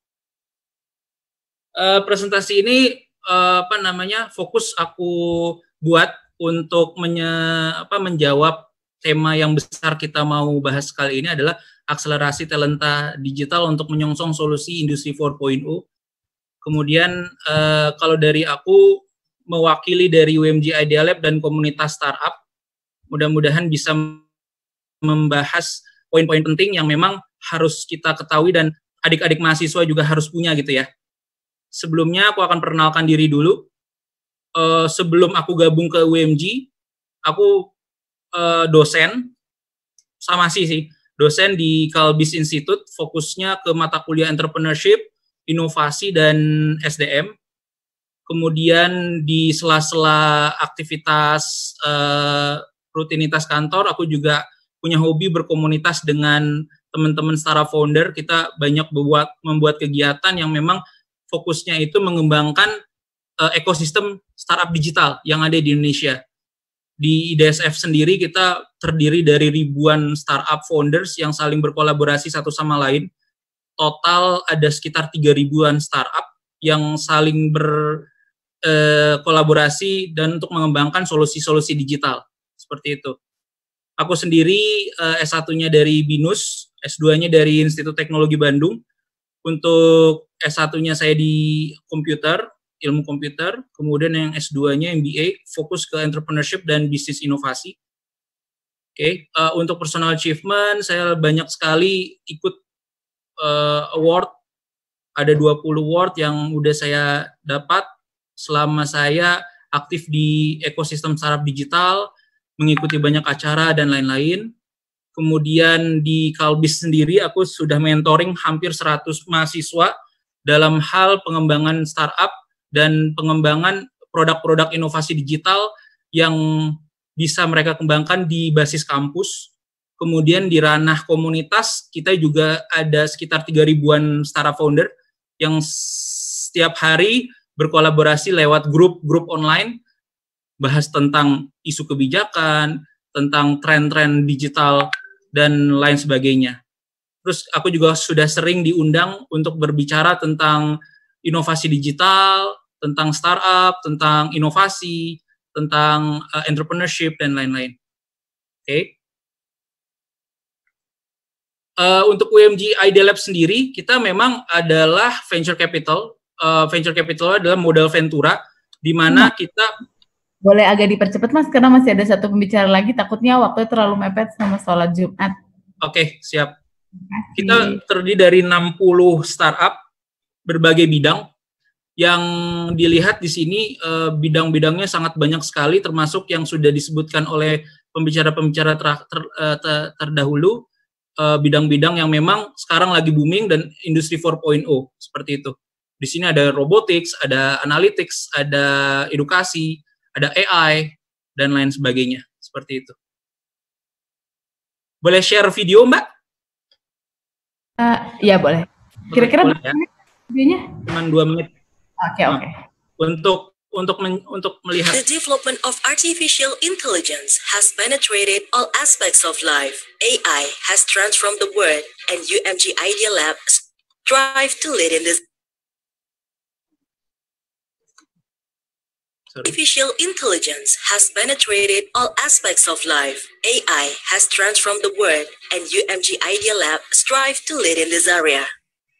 Uh, presentasi ini uh, apa namanya fokus aku buat untuk menye, apa, menjawab tema yang besar kita mau bahas kali ini adalah akselerasi talenta digital untuk menyongsong solusi industri empat titik nol. Kemudian uh, kalau dari aku mewakili dari U M G Idea Lab dan komunitas startup, mudah-mudahan bisa membahas poin-poin penting yang memang harus kita ketahui dan adik-adik mahasiswa juga harus punya gitu ya. Sebelumnya aku akan perkenalkan diri dulu. Uh, sebelum aku gabung ke U M G, aku uh, dosen, sama sih sih, dosen di Kalbis Institute, fokusnya ke mata kuliah entrepreneurship, inovasi, dan S D M. Kemudian di sela-sela aktivitas uh, rutinitas kantor, aku juga punya hobi berkomunitas dengan teman-teman startup founder. Kita banyak membuat, membuat kegiatan yang memang fokusnya itu mengembangkan uh, ekosistem startup digital yang ada di Indonesia. Di I D S F sendiri kita terdiri dari ribuan startup founders yang saling berkolaborasi satu sama lain. Total ada sekitar tiga ribuan startup yang saling berkolaborasi uh, dan untuk mengembangkan solusi-solusi digital. Seperti itu. Aku sendiri uh, S satu-nya dari BINUS, S dua-nya dari Institut Teknologi Bandung. Untuk S satu-nya saya di komputer, ilmu komputer, kemudian yang S dua-nya M B A, fokus ke entrepreneurship dan bisnis inovasi. Oke, okay. uh, untuk personal achievement, saya banyak sekali ikut uh, award, ada dua puluh award yang udah saya dapat selama saya aktif di ekosistem startup digital, mengikuti banyak acara dan lain-lain. Kemudian di Kalbis sendiri aku sudah mentoring hampir seratus mahasiswa dalam hal pengembangan startup dan pengembangan produk-produk inovasi digital yang bisa mereka kembangkan di basis kampus. Kemudian di ranah komunitas kita juga ada sekitar tiga ribuan startup founder yang setiap hari berkolaborasi lewat grup-grup online, bahas tentang isu kebijakan, tentang tren-tren digital, dan lain sebagainya. Terus aku juga sudah sering diundang untuk berbicara tentang inovasi digital, tentang startup, tentang inovasi, tentang uh, entrepreneurship, dan lain-lain. Oke. Okay. Uh, untuk U M G Idea Lab sendiri, kita memang adalah venture capital. Uh, venture capital adalah modal ventura, di mana kita... Boleh agak dipercepat, Mas, karena masih ada satu pembicara lagi, takutnya waktu terlalu mepet sama sholat Jumat. Oke, siap. Kita terdiri dari enam puluh startup berbagai bidang. Yang dilihat di sini eh, bidang-bidangnya sangat banyak sekali, termasuk yang sudah disebutkan oleh pembicara-pembicara ter, ter, ter, terdahulu, eh, bidang-bidang yang memang sekarang lagi booming dan industri empat titik nol, seperti itu. Di sini ada robotics, ada analytics, ada edukasi, ada A I, dan lain sebagainya. Seperti itu. Boleh share video, Mbak? Uh, ya, boleh. Kira-kira boleh, ya? Videonya? Cuma dua menit. Oke, okay, oke. Okay. Untuk untuk men, untuk melihat. The development of artificial intelligence has penetrated all aspects of life. A I has transformed the world, and U M G Idea Lab strive to lead in this. Artificial intelligence has penetrated all aspects of life. A I has transformed the world, and U M G Idea Lab strive to lead in this area.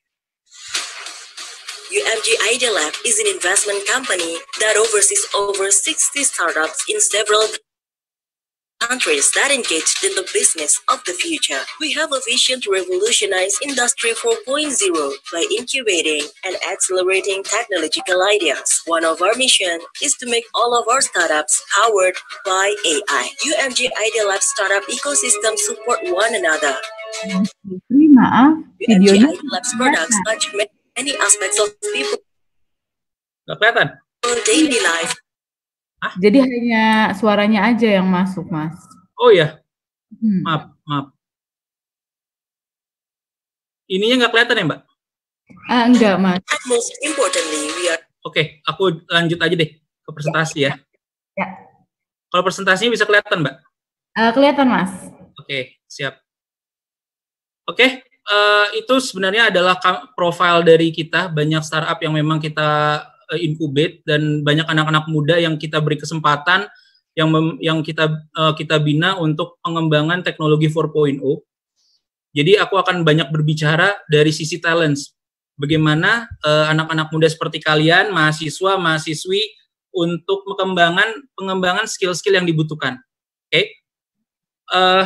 U M G Idea Lab is an investment company that oversees over sixty startups in several countries that engaged in the business of the future. We have a vision to revolutionize Industry four point oh by incubating and accelerating technological ideas. One of our mission is to make all of our startups powered by A I. U M G Idea Lab startup ecosystem support one another. Maaf, videonya. U M G Idea Lab's products touch many aspects of people. Nggak kelihatan? our daily life. Hah? Jadi hanya suaranya aja yang masuk, Mas. Oh ya, Hmm. maaf, maaf. Ininya nggak kelihatan ya, Mbak? Ah, enggak, Mas. And most importantly, we are Oke, aku lanjut aja deh ke presentasi ya. Ya. Kalau presentasinya bisa kelihatan, Mbak? Ah, kelihatan, Mas. Oke, siap. Oke, eh, itu sebenarnya adalah ka- profil dari kita. Banyak startup yang memang kita eh, incubate dan banyak anak-anak muda yang kita beri kesempatan, yang mem- yang kita eh, kita bina untuk pengembangan teknologi empat titik nol. Jadi aku akan banyak berbicara dari sisi talents. Bagaimana eh, anak-anak muda seperti kalian, mahasiswa, mahasiswi untuk pengembangan pengembangan skill-skill yang dibutuhkan. Oke. Eh,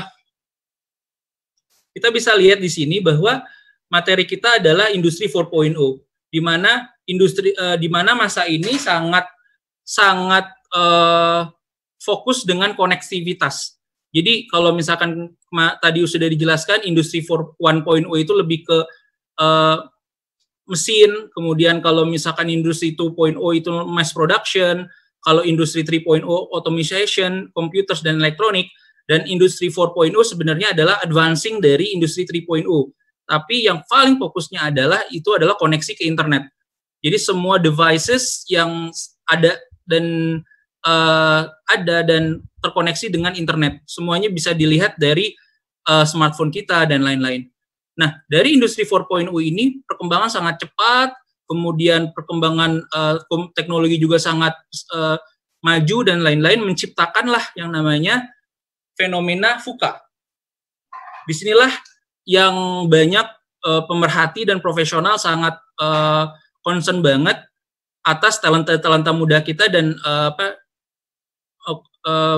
kita bisa lihat di sini bahwa materi kita adalah industri empat titik nol, di mana industri uh, di mana masa ini sangat sangat uh, fokus dengan konektivitas. Jadi kalau misalkan tadi sudah dijelaskan, industri satu titik nol itu lebih ke uh, mesin, kemudian kalau misalkan industri dua titik nol itu mass production, kalau industri tiga titik nol automation, computers dan elektronik. Dan industri empat titik nol sebenarnya adalah advancing dari industri tiga titik nol. Tapi yang paling fokusnya adalah itu adalah koneksi ke internet. Jadi semua devices yang ada dan uh, ada dan terkoneksi dengan internet, semuanya bisa dilihat dari uh, smartphone kita dan lain-lain. Nah, dari industri empat titik nol ini perkembangan sangat cepat, kemudian perkembangan uh, teknologi juga sangat uh, maju dan lain-lain, menciptakanlah yang namanya fenomena VUCA. Disinilah yang banyak uh, pemerhati dan profesional sangat uh, concern banget atas talenta-talenta muda kita dan uh, apa uh, uh,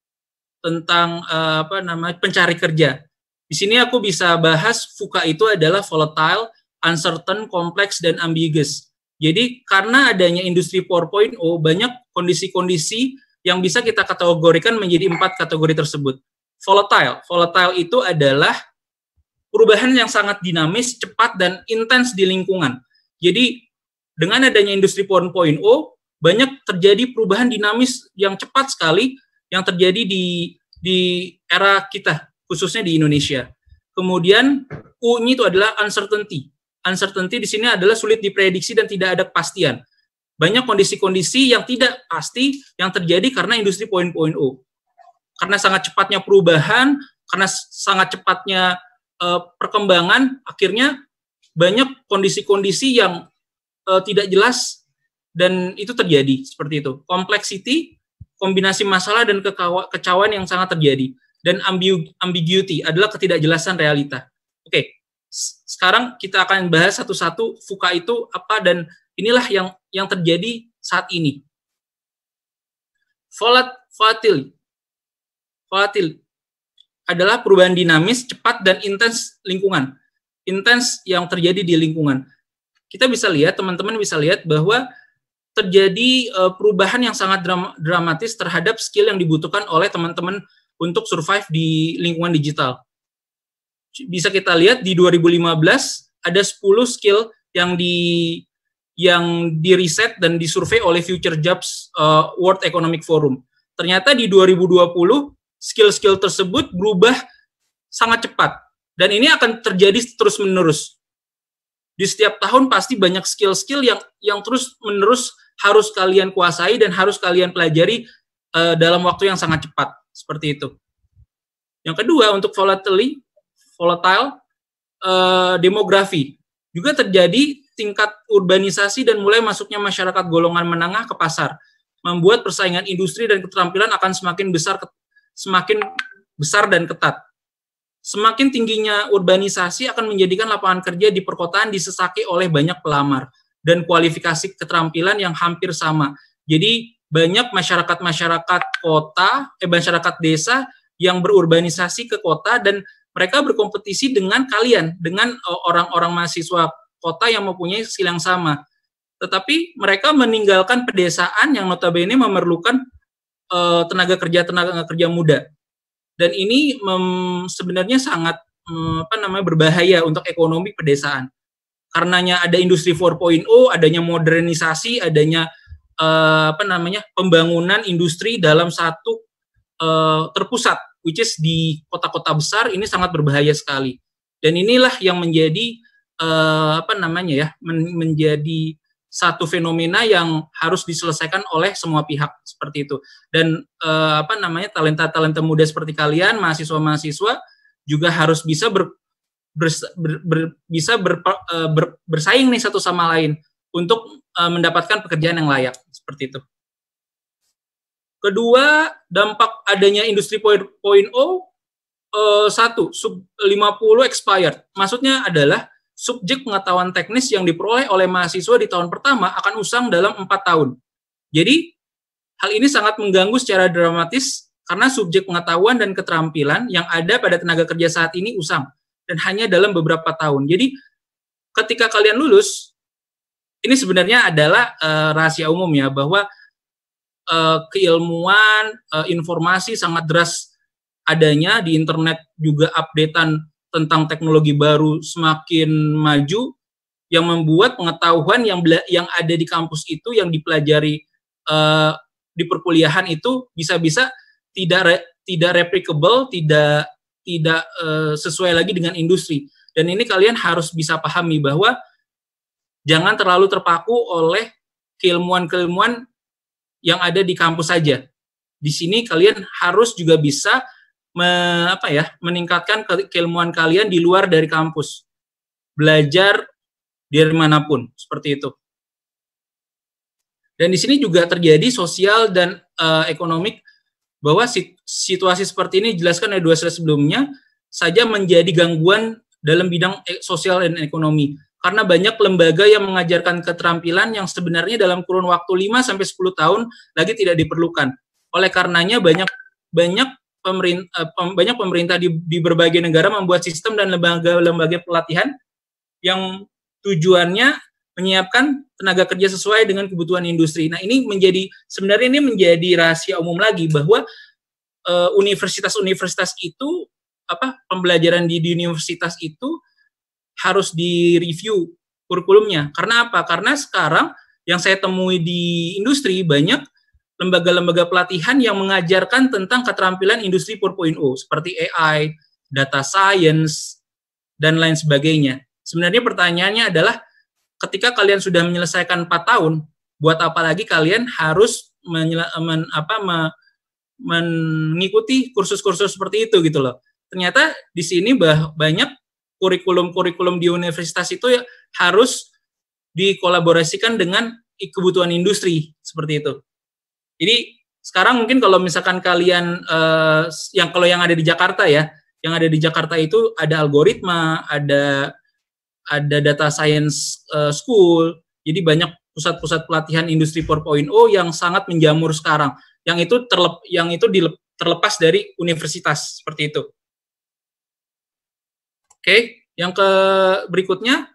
tentang uh, apa namanya pencari kerja. Di sini aku bisa bahas VUCA itu adalah volatile, uncertain, complex, dan ambiguous. Jadi karena adanya industri empat titik nol banyak kondisi-kondisi yang bisa kita kategorikan menjadi empat kategori tersebut. Volatile. Volatile itu adalah perubahan yang sangat dinamis, cepat, dan intens di lingkungan. Jadi, dengan adanya industri empat titik nol, banyak terjadi perubahan dinamis yang cepat sekali yang terjadi di, di era kita, khususnya di Indonesia. Kemudian, U-nya itu adalah uncertainty. Uncertainty di sini adalah sulit diprediksi dan tidak ada kepastian. Banyak kondisi-kondisi yang tidak pasti yang terjadi karena industri empat titik nol. Karena sangat cepatnya perubahan, karena sangat cepatnya uh, perkembangan, akhirnya banyak kondisi-kondisi yang uh, tidak jelas dan itu terjadi seperti itu. Complexity, kombinasi masalah dan kekacauan yang sangat terjadi. Dan ambiguity adalah ketidakjelasan realita. Oke, sekarang kita akan bahas satu-satu VUCA itu apa dan inilah yang yang terjadi saat ini. Volatile, volatile adalah perubahan dinamis, cepat dan intens lingkungan, intens yang terjadi di lingkungan. Kita bisa lihat, teman-teman bisa lihat bahwa terjadi uh, perubahan yang sangat dram dramatis terhadap skill yang dibutuhkan oleh teman-teman untuk survive di lingkungan digital. Bisa kita lihat di dua ribu lima belas ada sepuluh skill yang di yang di-riset dan disurvei oleh Future Jobs uh, World Economic Forum. Ternyata di dua ribu dua puluh, skill-skill tersebut berubah sangat cepat. Dan ini akan terjadi terus-menerus. Di setiap tahun pasti banyak skill-skill yang yang terus-menerus harus kalian kuasai dan harus kalian pelajari uh, dalam waktu yang sangat cepat. Seperti itu. Yang kedua, untuk volatile, volatile uh, demografi. Juga terjadi tingkat urbanisasi dan mulai masuknya masyarakat golongan menengah ke pasar, membuat persaingan industri dan keterampilan akan semakin besar, semakin besar dan ketat. Semakin tingginya urbanisasi akan menjadikan lapangan kerja di perkotaan disesaki oleh banyak pelamar dan kualifikasi keterampilan yang hampir sama. Jadi banyak masyarakat-masyarakat kota, eh masyarakat desa yang berurbanisasi ke kota dan mereka berkompetisi dengan kalian, dengan orang-orang mahasiswa kota yang mempunyai skill yang sama. Tetapi mereka meninggalkan pedesaan yang notabene memerlukan uh, tenaga kerja tenaga kerja muda. Dan ini mem, sebenarnya sangat um, apa namanya berbahaya untuk ekonomi pedesaan. Karenanya ada industri empat titik nol, adanya modernisasi, adanya uh, apa namanya pembangunan industri dalam satu uh, terpusat, which is di kota-kota besar. Ini sangat berbahaya sekali. Dan inilah yang menjadi uh, apa namanya ya men menjadi satu fenomena yang harus diselesaikan oleh semua pihak seperti itu. Dan eh, apa namanya talenta-talenta muda seperti kalian, mahasiswa-mahasiswa juga harus bisa ber, ber, ber, ber, bisa ber, uh, ber, bersaing nih satu sama lain untuk uh, mendapatkan pekerjaan yang layak seperti itu. Kedua, dampak adanya industri empat titik nol uh, satu sub lima puluh expired. Maksudnya adalah subjek pengetahuan teknis yang diperoleh oleh mahasiswa di tahun pertama akan usang dalam empat tahun. Jadi, hal ini sangat mengganggu secara dramatis karena subjek pengetahuan dan keterampilan yang ada pada tenaga kerja saat ini usang, dan hanya dalam beberapa tahun. Jadi, ketika kalian lulus, ini sebenarnya adalah uh, rahasia umum ya, bahwa uh, keilmuan, uh, informasi sangat deras adanya di internet, juga updatean tentang teknologi baru semakin maju, yang membuat pengetahuan yang yang ada di kampus itu, yang dipelajari uh, di perkuliahan itu bisa-bisa tidak re, tidak replicable, tidak tidak uh, sesuai lagi dengan industri. Dan ini kalian harus bisa pahami bahwa jangan terlalu terpaku oleh keilmuan-keilmuan yang ada di kampus saja. Di sini kalian harus juga bisa Me, apa ya, meningkatkan ke, keilmuan kalian di luar dari kampus, belajar dari manapun seperti itu. Dan di sini juga terjadi sosial dan uh, ekonomik, bahwa situasi seperti ini dijelaskan oleh dua slide sebelumnya saja menjadi gangguan dalam bidang sosial dan ekonomi, karena banyak lembaga yang mengajarkan keterampilan yang sebenarnya dalam kurun waktu lima sampai sepuluh tahun lagi tidak diperlukan. Oleh karenanya banyak banyak Pemerintah, banyak pemerintah di, di berbagai negara membuat sistem dan lembaga-lembaga pelatihan yang tujuannya menyiapkan tenaga kerja sesuai dengan kebutuhan industri. Nah, ini menjadi sebenarnya ini menjadi rahasia umum lagi, bahwa universitas-universitas uh, itu apa pembelajaran di, di universitas itu harus direview kurikulumnya. Karena apa? Karena sekarang yang saya temui di industri banyak lembaga-lembaga pelatihan yang mengajarkan tentang keterampilan industri empat titik nol seperti A I, data science, dan lain sebagainya. Sebenarnya pertanyaannya adalah, ketika kalian sudah menyelesaikan empat tahun, buat apa lagi kalian harus menyela, men, apa, me, mengikuti kursus-kursus seperti itu gitu loh. Ternyata di sini bah, banyak kurikulum-kurikulum di universitas itu ya harus dikolaborasikan dengan kebutuhan industri seperti itu. Jadi sekarang mungkin kalau misalkan kalian uh, yang kalau yang ada di Jakarta ya, yang ada di Jakarta itu ada algoritma, ada ada data science uh, school. Jadi banyak pusat-pusat pelatihan industri empat titik nol yang sangat menjamur sekarang. Yang itu terlep, yang itu dilep, terlepas dari universitas seperti itu. Oke, yang ke berikutnya.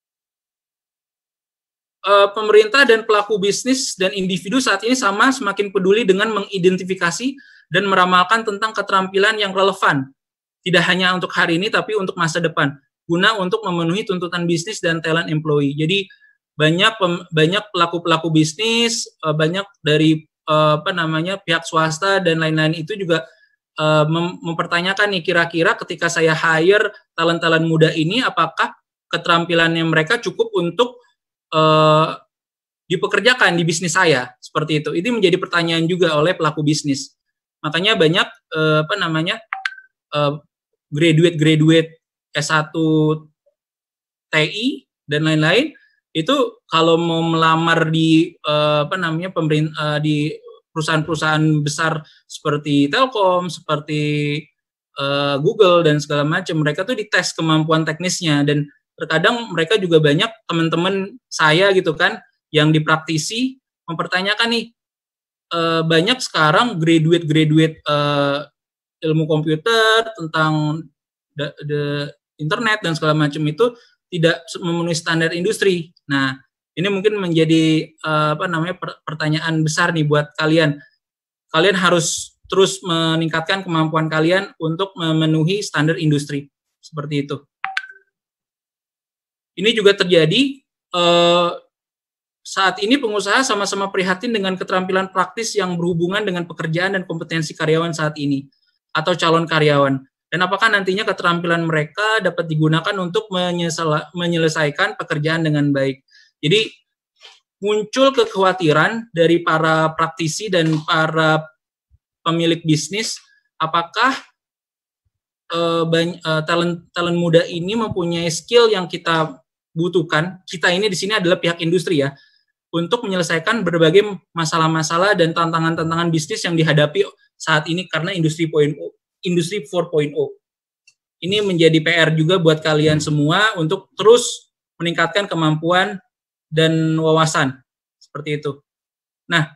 Pemerintah dan pelaku bisnis dan individu saat ini sama semakin peduli dengan mengidentifikasi dan meramalkan tentang keterampilan yang relevan, tidak hanya untuk hari ini tapi untuk masa depan, guna untuk memenuhi tuntutan bisnis dan talent employee. Jadi banyak banyak pelaku-pelaku bisnis, banyak dari apa namanya pihak swasta dan lain-lain itu juga mem mempertanyakan nih, kira-kira ketika saya hire talent-talent muda ini, apakah keterampilannya mereka cukup untuk Uh, dipekerjakan di bisnis saya, seperti itu. Ini menjadi pertanyaan juga oleh pelaku bisnis. Makanya banyak uh, apa namanya uh, graduate-graduate S satu T I dan lain-lain itu kalau mau melamar di uh, apa namanya pemerintah uh, di perusahaan-perusahaan besar seperti Telkom, seperti uh, Google dan segala macam, mereka tuh dites kemampuan teknisnya. Dan terkadang mereka juga banyak teman-teman saya gitu kan yang di praktisi mempertanyakan nih, e, banyak sekarang graduate-graduate e, ilmu komputer tentang the, the internet dan segala macam itu tidak memenuhi standar industri. Nah, ini mungkin menjadi e, apa namanya pertanyaan besar nih buat kalian. Kalian harus terus meningkatkan kemampuan kalian untuk memenuhi standar industri seperti itu. Ini juga terjadi, eh, saat ini pengusaha sama-sama prihatin dengan keterampilan praktis yang berhubungan dengan pekerjaan dan kompetensi karyawan saat ini atau calon karyawan. Dan apakah nantinya keterampilan mereka dapat digunakan untuk menyelesaikan pekerjaan dengan baik. Jadi muncul kekhawatiran dari para praktisi dan para pemilik bisnis, apakah uh, banyak, uh, talent talent muda ini mempunyai skill yang kita butuhkan. Kita ini di sini adalah pihak industri ya, untuk menyelesaikan berbagai masalah-masalah dan tantangan-tantangan bisnis yang dihadapi saat ini karena industri industri empat titik nol. Ini menjadi P R juga buat kalian semua untuk terus meningkatkan kemampuan dan wawasan seperti itu. Nah,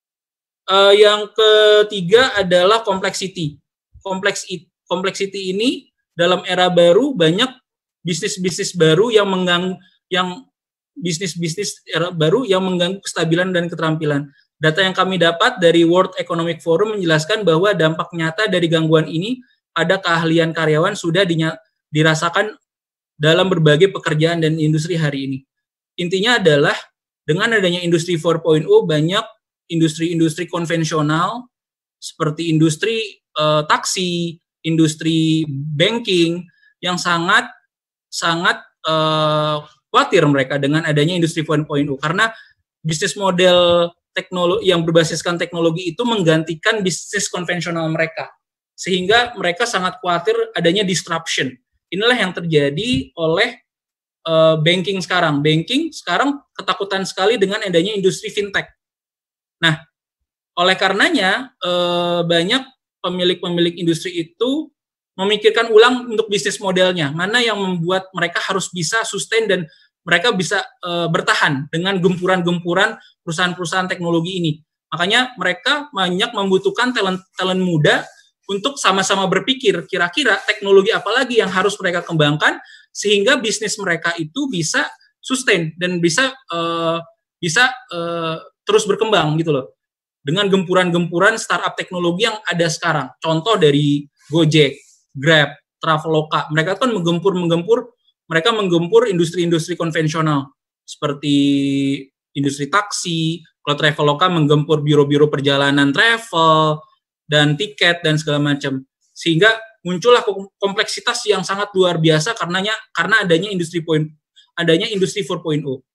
eh, yang ketiga adalah complexity. Kompleks complexity ini dalam era baru banyak bisnis-bisnis baru yang mengganggu, yang bisnis-bisnis era baru yang mengganggu kestabilan dan keterampilan. Data yang kami dapat dari World Economic Forum menjelaskan bahwa dampak nyata dari gangguan ini pada keahlian karyawan sudah dirasakan dalam berbagai pekerjaan dan industri hari ini. Intinya adalah dengan adanya industri empat titik nol banyak industri-industri konvensional seperti industri uh, taksi, industri banking yang sangat sangat uh, khawatir mereka dengan adanya industri empat titik nol karena bisnis model teknologi yang berbasiskan teknologi itu menggantikan bisnis konvensional mereka sehingga mereka sangat khawatir adanya disruption. Inilah yang terjadi oleh uh, banking sekarang. Banking sekarang ketakutan sekali dengan adanya industri fintech. Nah, oleh karenanya uh, banyak pemilik-pemilik industri itu memikirkan ulang untuk bisnis modelnya, mana yang membuat mereka harus bisa sustain dan mereka bisa e, bertahan dengan gempuran-gempuran perusahaan-perusahaan teknologi ini. Makanya mereka banyak membutuhkan talent-talent muda untuk sama-sama berpikir kira-kira teknologi apa lagi yang harus mereka kembangkan sehingga bisnis mereka itu bisa sustain dan bisa e, bisa e, terus berkembang gitu loh. Dengan gempuran-gempuran startup teknologi yang ada sekarang. Contoh dari Gojek, Grab, Traveloka, mereka kan menggempur-menggempur, mereka menggempur industri-industri konvensional seperti industri taksi, kalau Traveloka menggempur biro-biro perjalanan travel dan tiket dan segala macam. Sehingga muncullah kompleksitas yang sangat luar biasa karenanya karena adanya industri point, adanya industri empat titik nol.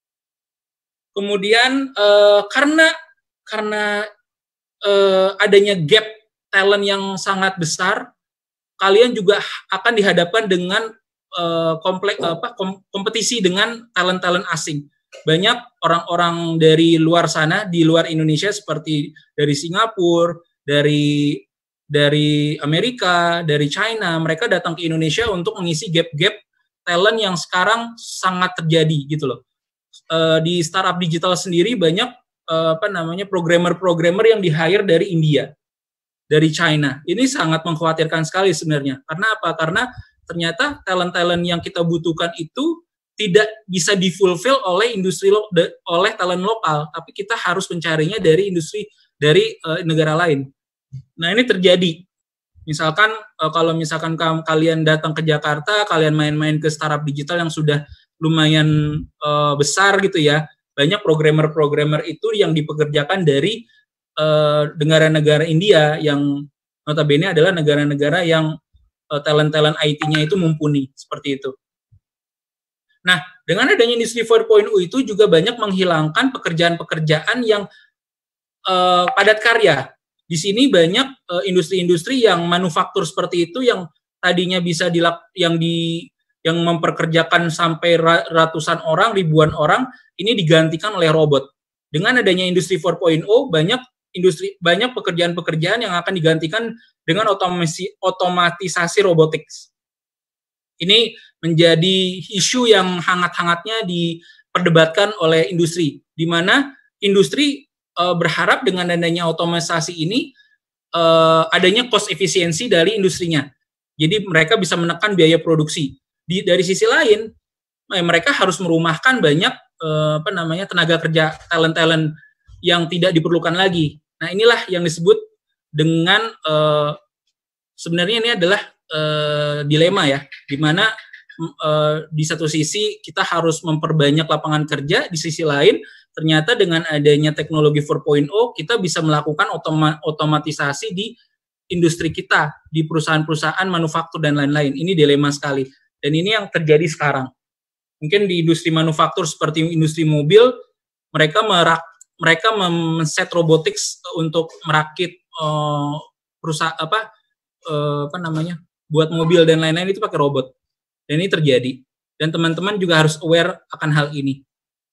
Kemudian eh, karena karena eh, adanya gap talent yang sangat besar, kalian juga akan dihadapkan dengan uh, komplek apa kom, kompetisi dengan talent-talent asing. Banyak orang-orang dari luar sana, di luar Indonesia seperti dari Singapura, dari dari Amerika, dari China, mereka datang ke Indonesia untuk mengisi gap-gap talent yang sekarang sangat terjadi gitu loh. Uh, di startup digital sendiri banyak uh, apa namanya programmer-programmer yang di-hire dari India, dari China. Ini sangat mengkhawatirkan sekali sebenarnya. Karena apa? Karena ternyata talent-talent yang kita butuhkan itu tidak bisa difulfill oleh industri lo, de, oleh talent lokal, tapi kita harus mencarinya dari industri dari uh, negara lain. Nah, ini terjadi. Misalkan uh, kalau misalkan kalian datang ke Jakarta, kalian main-main ke startup digital yang sudah lumayan uh, besar gitu ya. Banyak programmer-programmer itu yang dipekerjakan dari negara-negara India yang notabene adalah negara-negara yang uh, talent-talent I T-nya itu mumpuni seperti itu. Nah, dengan adanya industri empat titik nol itu juga banyak menghilangkan pekerjaan-pekerjaan yang uh, padat karya. Di sini banyak uh, industri-industri yang manufaktur seperti itu yang tadinya bisa dilak yang di yang memperkerjakan sampai ratusan orang, ribuan orang, ini digantikan oleh robot. Dengan adanya industri empat titik nol banyak industri banyak pekerjaan-pekerjaan yang akan digantikan dengan otomasi otomatisasi robotik. Ini menjadi isu yang hangat-hangatnya diperdebatkan oleh industri, di mana industri e, berharap dengan adanya otomatisasi ini e, adanya cost efisiensi dari industrinya. Jadi mereka bisa menekan biaya produksi. Di dari sisi lain, eh, mereka harus merumahkan banyak e, apa namanya tenaga kerja talent-talent yang tidak diperlukan lagi. Nah, inilah yang disebut dengan uh, sebenarnya ini adalah uh, dilema ya, di mana uh, di satu sisi kita harus memperbanyak lapangan kerja, di sisi lain ternyata dengan adanya teknologi empat titik nol kita bisa melakukan otoma, otomatisasi di industri kita, di perusahaan-perusahaan manufaktur dan lain-lain. Ini dilema sekali. Dan ini yang terjadi sekarang. Mungkin di industri manufaktur seperti industri mobil, mereka merak, mereka men-set robotics untuk merakit uh, perusahaan apa uh, apa namanya? buat mobil dan lain-lain itu pakai robot. Dan ini terjadi. Dan teman-teman juga harus aware akan hal ini.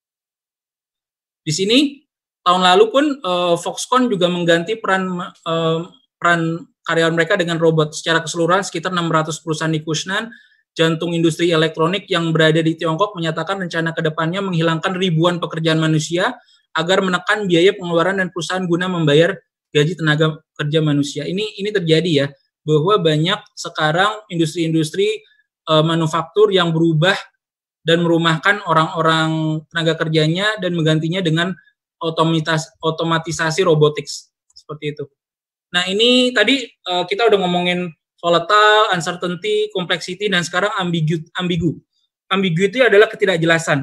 Di sini tahun lalu pun uh, Foxconn juga mengganti peran uh, peran karyawan mereka dengan robot. Secara keseluruhan sekitar enam ratus perusahaan di Kusnan, jantung industri elektronik yang berada di Tiongkok, menyatakan rencana ke depannya menghilangkan ribuan pekerjaan manusia agar menekan biaya pengeluaran dan perusahaan guna membayar gaji tenaga kerja manusia. Ini ini terjadi ya, bahwa banyak sekarang industri-industri uh, manufaktur yang berubah dan merumahkan orang-orang tenaga kerjanya dan menggantinya dengan otomatis, otomatisasi robotics seperti itu. Nah, ini tadi uh, kita udah ngomongin volatile, uncertainty, complexity, dan sekarang ambigu. ambigu. Ambigu itu adalah ketidakjelasan.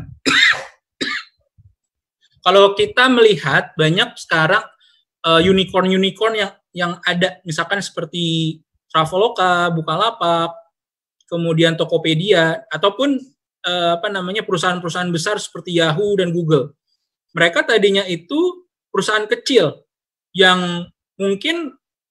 Kalau kita melihat banyak sekarang uh, unicorn-unicorn yang yang ada, misalkan seperti Traveloka, Bukalapak, kemudian Tokopedia, ataupun uh, apa namanya perusahaan-perusahaan besar seperti Yahoo dan Google. Mereka tadinya itu perusahaan kecil yang mungkin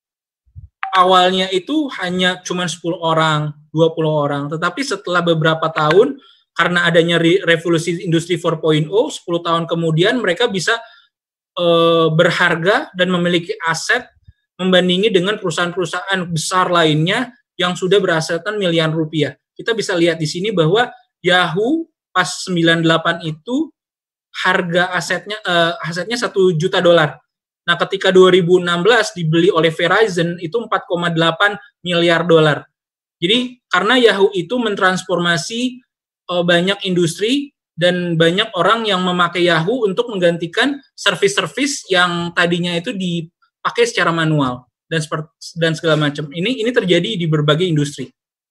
awalnya itu hanya cuma sepuluh orang, dua puluh orang, tetapi setelah beberapa tahun karena adanya revolusi industri empat titik nol, sepuluh tahun kemudian mereka bisa e, berharga dan memiliki aset membandingi dengan perusahaan-perusahaan besar lainnya yang sudah berasetkan miliaran rupiah. Kita bisa lihat di sini bahwa Yahoo pas sembilan puluh delapan itu harga asetnya e, asetnya satu juta dolar. Nah, ketika dua ribu enam belas dibeli oleh Verizon itu empat koma delapan miliar dolar. Jadi karena Yahoo itu mentransformasi uh, banyak industri dan banyak orang yang memakai Yahoo untuk menggantikan servis-servis yang tadinya itu dipakai secara manual dan seperti dan segala macam. Ini ini terjadi di berbagai industri.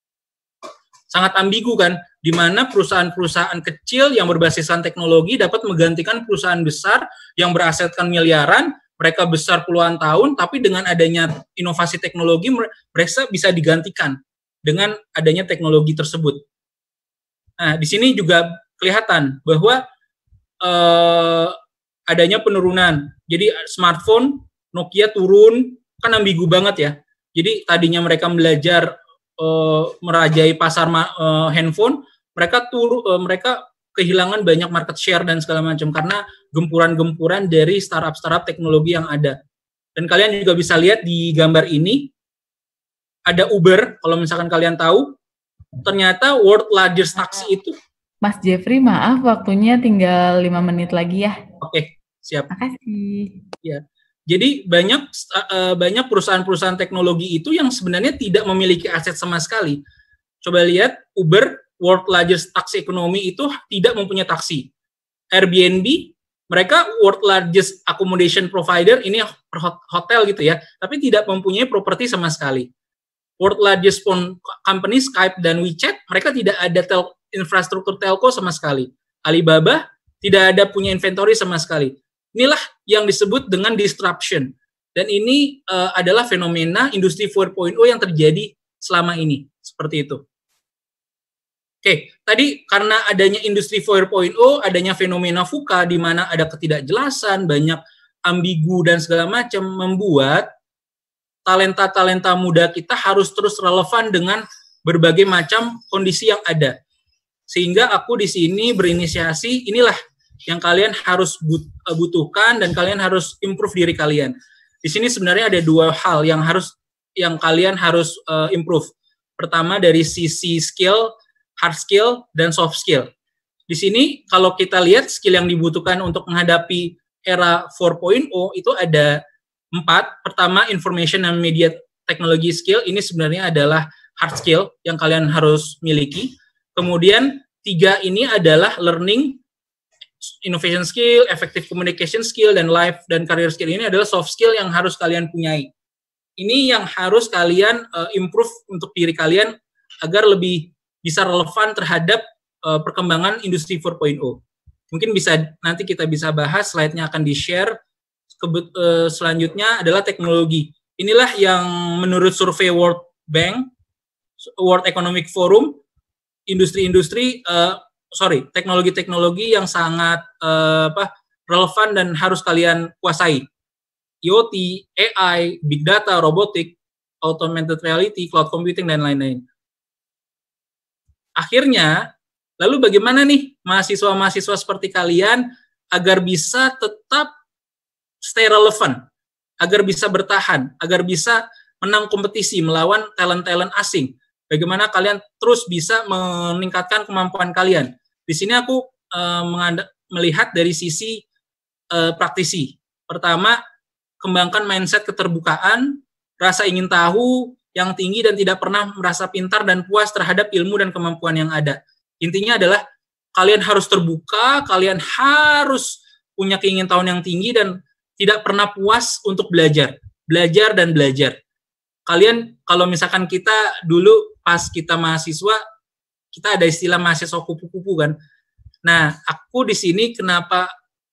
Sangat ambigu kan, di mana perusahaan-perusahaan kecil yang berbasiskan teknologi dapat menggantikan perusahaan besar yang berasetkan miliaran. Mereka besar puluhan tahun, tapi dengan adanya inovasi teknologi, mereka bisa digantikan dengan adanya teknologi tersebut. Nah, di sini juga kelihatan bahwa eh, adanya penurunan. Jadi smartphone, Nokia turun, kan ambigu banget ya. Jadi tadinya mereka belajar eh, merajai pasar eh, handphone, mereka turun, eh, mereka kehilangan banyak market share dan segala macam karena gempuran-gempuran dari startup-startup teknologi yang ada. Dan kalian juga bisa lihat di gambar ini, ada Uber, kalau misalkan kalian tahu, ternyata world largest taxi itu. Mas Jeffrey, maaf waktunya tinggal lima menit lagi ya. Oke, siap. Makasih. Ya. Jadi banyak uh, banyak perusahaan-perusahaan teknologi itu yang sebenarnya tidak memiliki aset sama sekali. Coba lihat Uber, world largest taxi ekonomi itu tidak mempunyai taksi. Airbnb, mereka world largest accommodation provider, ini hotel gitu ya, tapi tidak mempunyai properti sama sekali. World largest phone company, Skype dan WeChat, mereka tidak ada tel infrastruktur telco sama sekali. Alibaba tidak ada punya inventory sama sekali. Inilah yang disebut dengan disruption. Dan ini uh, adalah fenomena industri empat titik nol yang terjadi selama ini. Seperti itu. Oke, tadi karena adanya industri empat titik nol, adanya fenomena VUCA di mana ada ketidakjelasan, banyak ambigu dan segala macam, membuat talenta-talenta muda kita harus terus relevan dengan berbagai macam kondisi yang ada. Sehingga aku di sini berinisiasi, inilah yang kalian harus butuhkan dan kalian harus improve diri kalian. Di sini sebenarnya ada dua hal yang harus yang kalian harus uh, improve. Pertama dari sisi skill, hard skill, dan soft skill. Di sini kalau kita lihat skill yang dibutuhkan untuk menghadapi era empat titik nol itu ada empat. Pertama, information and media technology skill. Ini sebenarnya adalah hard skill yang kalian harus miliki. Kemudian tiga ini adalah learning, innovation skill, effective communication skill, dan life dan career skill. Ini adalah soft skill yang harus kalian punyai. Ini yang harus kalian uh, improve untuk diri kalian agar lebih bisa relevan terhadap uh, perkembangan industri empat titik nol. Mungkin bisa nanti kita bisa bahas, slide-nya akan di-share. Kebut, uh, selanjutnya adalah teknologi. Inilah yang menurut survei World Bank, World Economic Forum, industri-industri, uh, sorry, teknologi-teknologi yang sangat uh, apa, relevan dan harus kalian kuasai. I O T, A I, Big Data, Robotik, Augmented Reality, Cloud Computing, dan lain-lain. Akhirnya, lalu bagaimana nih mahasiswa-mahasiswa seperti kalian agar bisa tetap stay relevan, agar bisa bertahan, agar bisa menang kompetisi melawan talent-talent asing. Bagaimana kalian terus bisa meningkatkan kemampuan kalian. Di sini aku uh, melihat dari sisi uh, praktisi. Pertama, kembangkan mindset keterbukaan, rasa ingin tahu yang tinggi dan tidak pernah merasa pintar dan puas terhadap ilmu dan kemampuan yang ada. Intinya adalah kalian harus terbuka, kalian harus punya keingintahuan yang tinggi dan tidak pernah puas untuk belajar. Belajar dan belajar. Kalian, kalau misalkan kita dulu pas kita mahasiswa, kita ada istilah mahasiswa kupu-kupu kan. Nah, aku di sini kenapa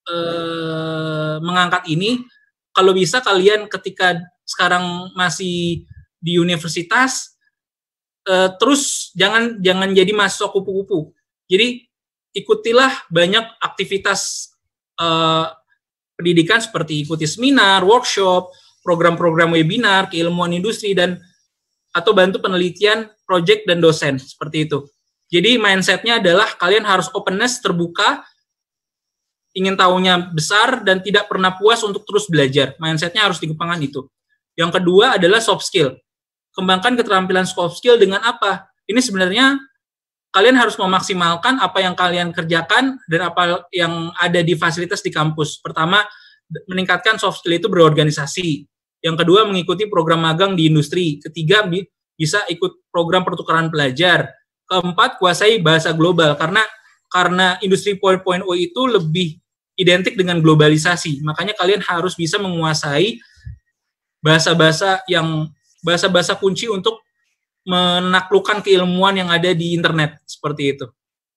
eh, mengangkat ini, kalau bisa kalian ketika sekarang masih di universitas, uh, terus jangan jangan jadi mahasiswa kupu-kupu. Jadi ikutilah banyak aktivitas uh, pendidikan seperti ikuti seminar, workshop, program-program webinar, keilmuan industri, dan atau bantu penelitian, project, dan dosen, seperti itu. Jadi mindset-nya adalah kalian harus openness, terbuka, ingin tahunya besar, dan tidak pernah puas untuk terus belajar. Mindset-nya harus dikembangkan itu. Yang kedua adalah soft skill. Kembangkan keterampilan soft skill dengan apa? Ini sebenarnya kalian harus memaksimalkan apa yang kalian kerjakan dan apa yang ada di fasilitas di kampus. Pertama, meningkatkan soft skill itu berorganisasi. Yang kedua, mengikuti program magang di industri. Ketiga, bisa ikut program pertukaran pelajar. Keempat, kuasai bahasa global. Karena karena industri empat titik nol itu lebih identik dengan globalisasi. Makanya kalian harus bisa menguasai bahasa-bahasa yang bahasa-bahasa kunci untuk menaklukkan keilmuan yang ada di internet, seperti itu.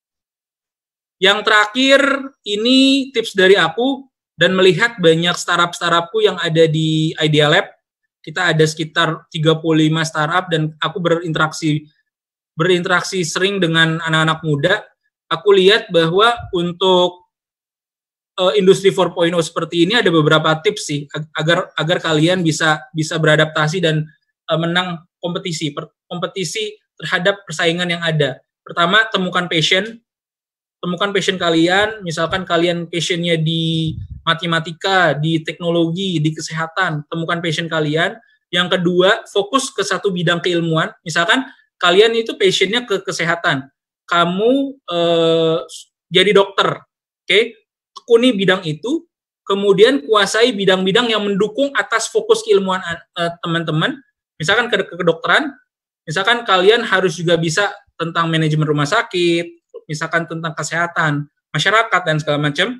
Yang terakhir, ini tips dari aku, dan melihat banyak startup-startupku yang ada di Idea Lab. Kita ada sekitar tiga puluh lima startup, dan aku berinteraksi berinteraksi sering dengan anak-anak muda. Aku lihat bahwa untuk uh, industri empat titik nol seperti ini ada beberapa tips sih, agar agar kalian bisa bisa beradaptasi dan menang kompetisi, kompetisi terhadap persaingan yang ada. Pertama, temukan passion, temukan passion kalian, misalkan kalian passionnya di matematika, di teknologi, di kesehatan, temukan passion kalian. Yang kedua, fokus ke satu bidang keilmuan, misalkan kalian itu passionnya ke kesehatan, kamu eh, jadi dokter, oke, okay? Tekuni bidang itu, kemudian kuasai bidang-bidang yang mendukung atas fokus keilmuan eh, teman-teman. Misalkan ke kedokteran, misalkan kalian harus juga bisa tentang manajemen rumah sakit, misalkan tentang kesehatan, masyarakat, dan segala macam.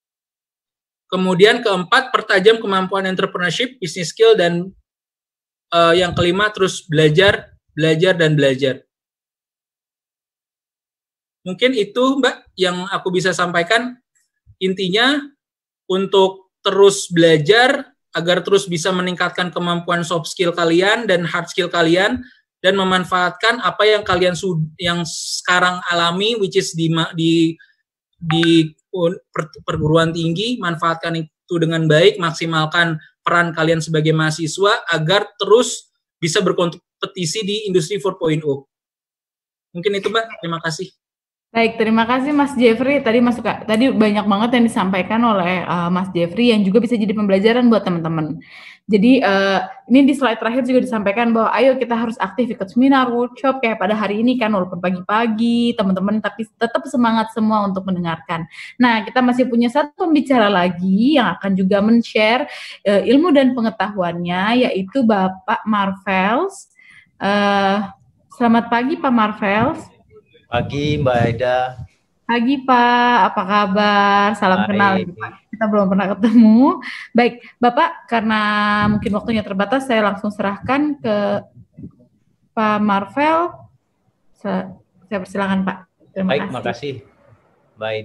Kemudian keempat, pertajam kemampuan entrepreneurship, business skill, dan uh, yang kelima, terus belajar, belajar, dan belajar. Mungkin itu, Mbak, yang aku bisa sampaikan. Intinya, untuk terus belajar, agar terus bisa meningkatkan kemampuan soft skill kalian dan hard skill kalian, dan memanfaatkan apa yang kalian yang sekarang alami, which is di di di perguruan tinggi. Manfaatkan itu dengan baik, maksimalkan peran kalian sebagai mahasiswa agar terus bisa berkompetisi di industri empat titik nol. Mungkin itu, Mbak. Terima kasih. Baik, terima kasih Mas Jeffrey. Tadi masuk tadi banyak banget yang disampaikan oleh uh, Mas Jeffrey yang juga bisa jadi pembelajaran buat teman-teman. Jadi uh, ini di slide terakhir juga disampaikan bahwa ayo kita harus aktif ikut seminar, workshop kayak pada hari ini kan, walaupun pagi-pagi teman-teman, tapi tetap semangat semua untuk mendengarkan. Nah, kita masih punya satu pembicara lagi yang akan juga men-share uh, ilmu dan pengetahuannya, yaitu Bapak Marvels. Uh, selamat pagi Pak Marvels. Pagi Mbak Aida. Pagi Pak, apa kabar? Salam Baik. Kenal Pak. Kita belum pernah ketemu. Baik, Bapak, karena mungkin waktunya terbatas, saya langsung serahkan ke Pak Marvel. Saya persilakan Pak. Terima Baik, kasih. makasih Mbak Aida.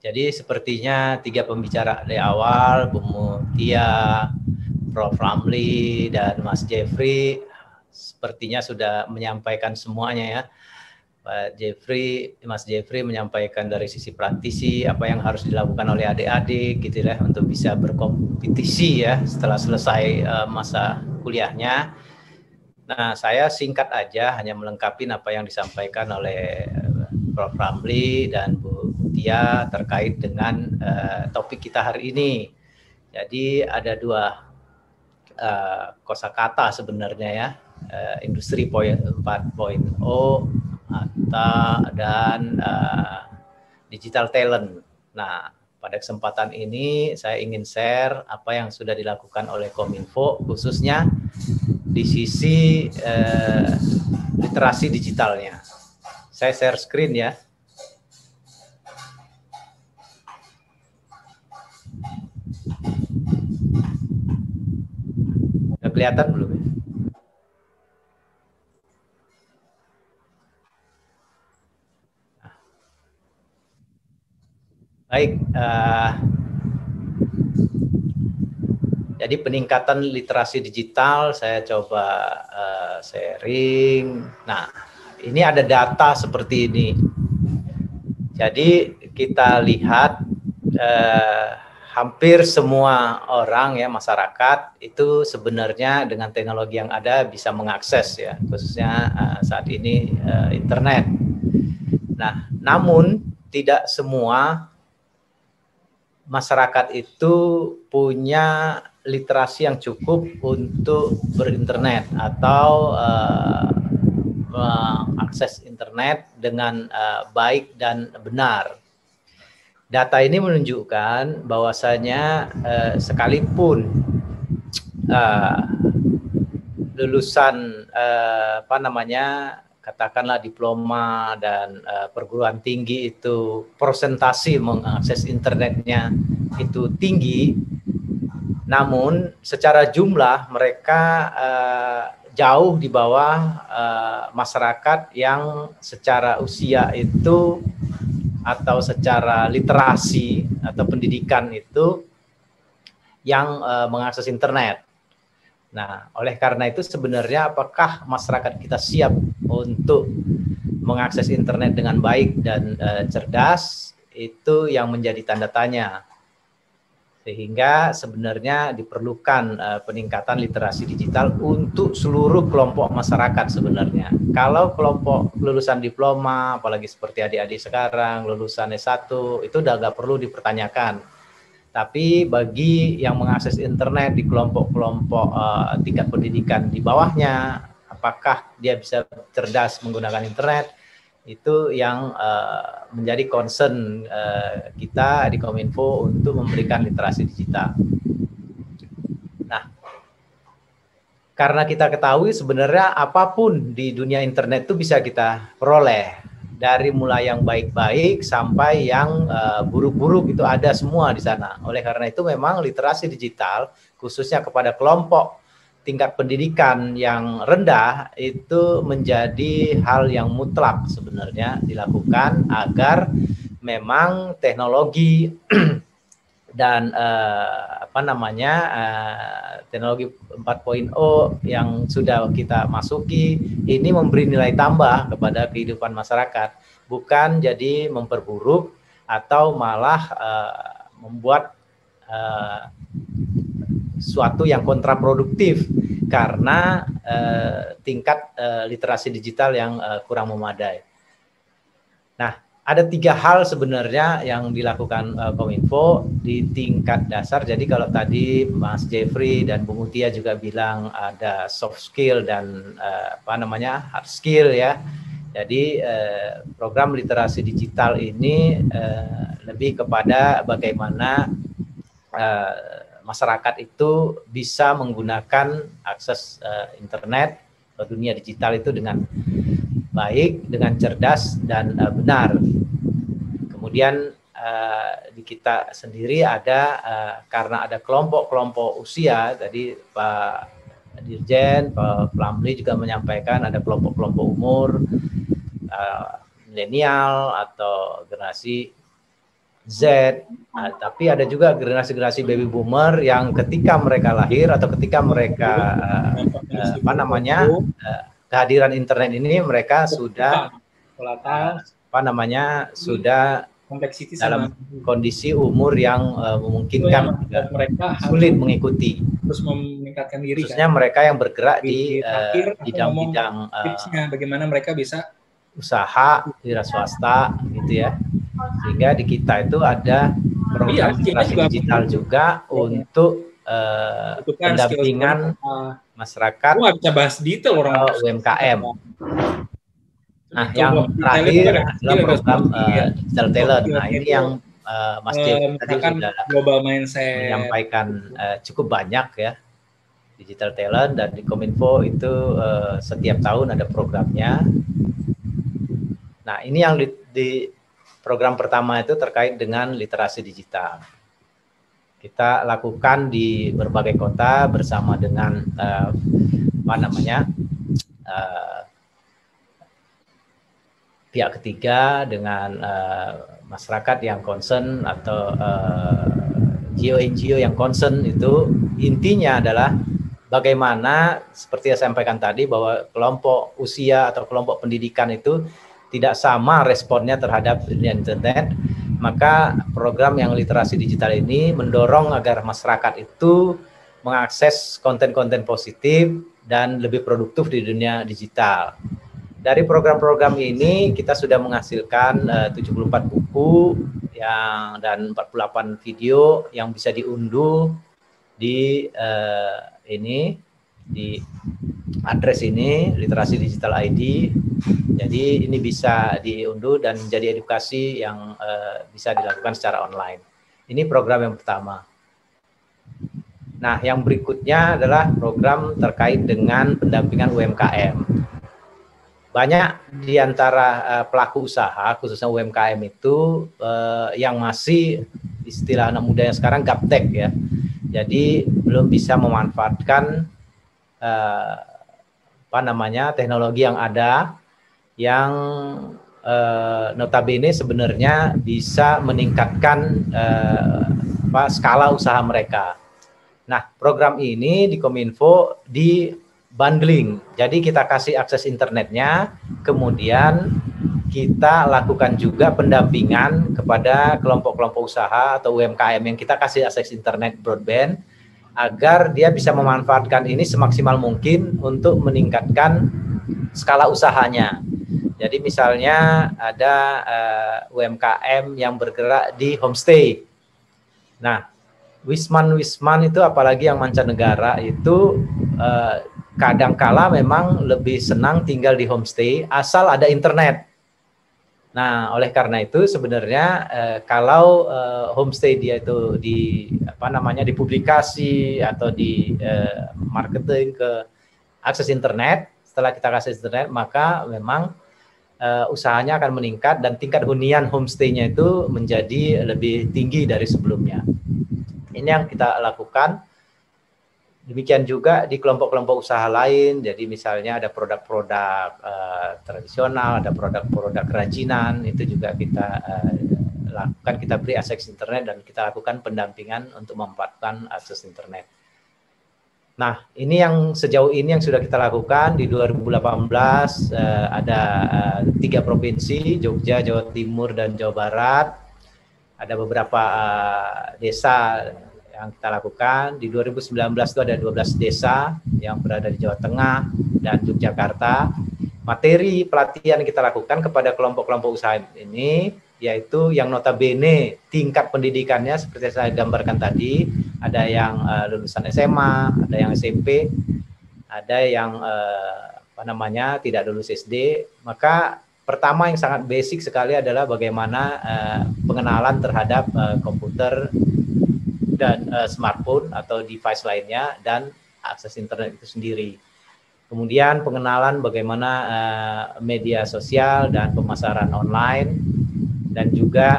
Jadi sepertinya tiga pembicara dari awal, Bu Mutia, Prof Ramli, dan Mas Jeffrey sepertinya sudah menyampaikan semuanya ya. Pak Jeffrey, Mas Jeffrey menyampaikan dari sisi praktisi apa yang harus dilakukan oleh adik-adik gitu ya untuk bisa berkompetisi ya setelah selesai uh, masa kuliahnya. Nah, saya singkat aja hanya melengkapi apa yang disampaikan oleh Prof Ramli dan Bu Mutia terkait dengan uh, topik kita hari ini. Jadi ada dua uh, kosakata sebenarnya ya, uh, Industri empat titik nol atau dan uh, digital talent. Nah, pada kesempatan ini saya ingin share apa yang sudah dilakukan oleh Kominfo khususnya di sisi uh, literasi digitalnya. Saya share screen ya. Udah kelihatan belum ya? Baik, uh, jadi peningkatan literasi digital saya coba uh, sharing. Nah, ini ada data seperti ini. Jadi kita lihat uh, hampir semua orang ya masyarakat itu sebenarnya dengan teknologi yang ada bisa mengakses ya, khususnya uh, saat ini uh, internet. Nah, namun tidak semua masyarakat itu punya literasi yang cukup untuk berinternet atau uh, mengakses internet dengan uh, baik dan benar. Data ini menunjukkan bahwasanya uh, sekalipun uh, lulusan uh, apa namanya katakanlah diploma dan uh, perguruan tinggi itu persentase mengakses internetnya itu tinggi, namun secara jumlah mereka uh, jauh di bawah uh, masyarakat yang secara usia itu atau secara literasi atau pendidikan itu yang uh, mengakses internet. Nah, oleh karena itu sebenarnya apakah masyarakat kita siap untuk mengakses internet dengan baik dan uh, cerdas, itu yang menjadi tanda tanya. Sehingga sebenarnya diperlukan uh, peningkatan literasi digital untuk seluruh kelompok masyarakat sebenarnya. Kalau kelompok lulusan diploma, apalagi seperti adik-adik sekarang, lulusan S satu, itu udah nggak perlu dipertanyakan. Tapi bagi yang mengakses internet di kelompok-kelompok uh, tingkat pendidikan di bawahnya, apakah dia bisa cerdas menggunakan internet, itu yang uh, menjadi concern uh, kita di Kominfo untuk memberikan literasi digital. Nah, karena kita ketahui sebenarnya apapun di dunia internet itu bisa kita peroleh. Dari mulai yang baik-baik sampai yang buruk-buruk uh, itu ada semua di sana. Oleh karena itu memang literasi digital khususnya kepada kelompok tingkat pendidikan yang rendah itu menjadi hal yang mutlak sebenarnya dilakukan agar memang teknologi dan uh, apa namanya uh, teknologi empat titik nol yang sudah kita masuki ini memberi nilai tambah kepada kehidupan masyarakat, bukan jadi memperburuk atau malah uh, membuat uh, suatu yang kontraproduktif karena uh, tingkat uh, literasi digital yang uh, kurang memadai. Nah, ada tiga hal sebenarnya yang dilakukan uh, Kominfo di tingkat dasar. Jadi kalau tadi Mas Jeffrey dan Bu Mutia juga bilang ada soft skill dan uh, apa namanya hard skill ya. Jadi uh, program literasi digital ini uh, lebih kepada bagaimana uh, masyarakat itu bisa menggunakan akses uh, internet atau dunia digital itu dengan baik, dengan cerdas dan uh, benar. Kemudian uh, di kita sendiri ada uh, karena ada kelompok-kelompok usia, tadi Pak Dirjen, Pak Ramli juga menyampaikan ada kelompok-kelompok umur uh, milenial atau generasi Z, nah, tapi ada juga generasi-generasi baby boomer yang ketika mereka lahir atau ketika mereka uh, apa namanya uh, kehadiran internet ini mereka sudah uh, apa namanya sudah dalam kondisi umur yang uh, memungkinkan yang mereka sulit mengikuti. Terus meningkatkan diri, khususnya kan? Mereka yang bergerak di bidang-bidang uh, uh, bagaimana mereka bisa usaha wira swasta gitu ya, sehingga di kita itu ada program literasi iya, digital juga untuk uh, pendampingan masyarakat bisa bahas detail orang U M K M. Nah, yang terakhir adalah program uh, digital talent. Nah, ini yang uh, Mas Jeff tadi sudah global mindset menyampaikan uh, cukup banyak ya, digital talent, dan di Kominfo itu uh, setiap tahun ada programnya. Nah, ini yang di, di program pertama itu terkait dengan literasi digital. Kita lakukan di berbagai kota bersama dengan uh, apa namanya uh, pihak ketiga, dengan uh, masyarakat yang concern atau uh, N G O-N G O yang concern. Itu intinya adalah bagaimana seperti yang saya sampaikan tadi bahwa kelompok usia atau kelompok pendidikan itu tidak sama responnya terhadap internet. Maka program yang literasi digital ini mendorong agar masyarakat itu mengakses konten-konten positif dan lebih produktif di dunia digital. Dari program-program ini kita sudah menghasilkan uh, tujuh puluh empat buku yang dan empat puluh delapan video yang bisa diunduh di uh, ini di address ini literasi digital I D. Jadi ini bisa diunduh dan menjadi edukasi yang uh, bisa dilakukan secara online. Ini program yang pertama. Nah, yang berikutnya adalah program terkait dengan pendampingan U M K M. Banyak di antara uh, pelaku usaha, khususnya U M K M itu uh, yang masih istilah anak muda yang sekarang gaptek ya. Jadi belum bisa memanfaatkan uh, apa namanya teknologi yang ada, yang uh, notabene sebenarnya bisa meningkatkan uh, apa, skala usaha mereka. Nah, program ini di Kominfo di bundling. Jadi kita kasih akses internetnya, kemudian kita lakukan juga pendampingan kepada kelompok-kelompok usaha atau U M K M yang kita kasih akses internet broadband agar dia bisa memanfaatkan ini semaksimal mungkin untuk meningkatkan skala usahanya. Jadi misalnya ada uh, U M K M yang bergerak di homestay. Nah, Wisman-Wisman itu apalagi yang mancanegara itu uh, kadangkala memang lebih senang tinggal di homestay asal ada internet. Nah, oleh karena itu sebenarnya eh, kalau eh, homestay dia itu di apa namanya dipublikasi atau di eh, marketing ke akses internet, setelah kita kasih internet maka memang eh, usahanya akan meningkat dan tingkat hunian homestay-nya itu menjadi lebih tinggi dari sebelumnya. Ini yang kita lakukan. Demikian juga di kelompok-kelompok usaha lain, jadi misalnya ada produk-produk uh, tradisional, ada produk-produk kerajinan, itu juga kita uh, lakukan, kita beri akses internet dan kita lakukan pendampingan untuk memanfaatkan akses internet. Nah, ini yang sejauh ini yang sudah kita lakukan di dua ribu delapan belas, uh, ada uh, tiga provinsi, Jogja, Jawa Timur, dan Jawa Barat. Ada beberapa uh, desa yang kita lakukan. Di dua ribu sembilan belas itu ada dua belas desa yang berada di Jawa Tengah dan Yogyakarta. Materi pelatihan yang kita lakukan kepada kelompok-kelompok usaha ini yaitu yang notabene tingkat pendidikannya seperti saya gambarkan tadi, ada yang uh, lulusan S M A, ada yang S M P, ada yang uh, apa namanya tidak lulus S D. Maka pertama yang sangat basic sekali adalah bagaimana uh, pengenalan terhadap uh, komputer dan uh, smartphone atau device lainnya dan akses internet itu sendiri. Kemudian pengenalan bagaimana uh, media sosial dan pemasaran online, dan juga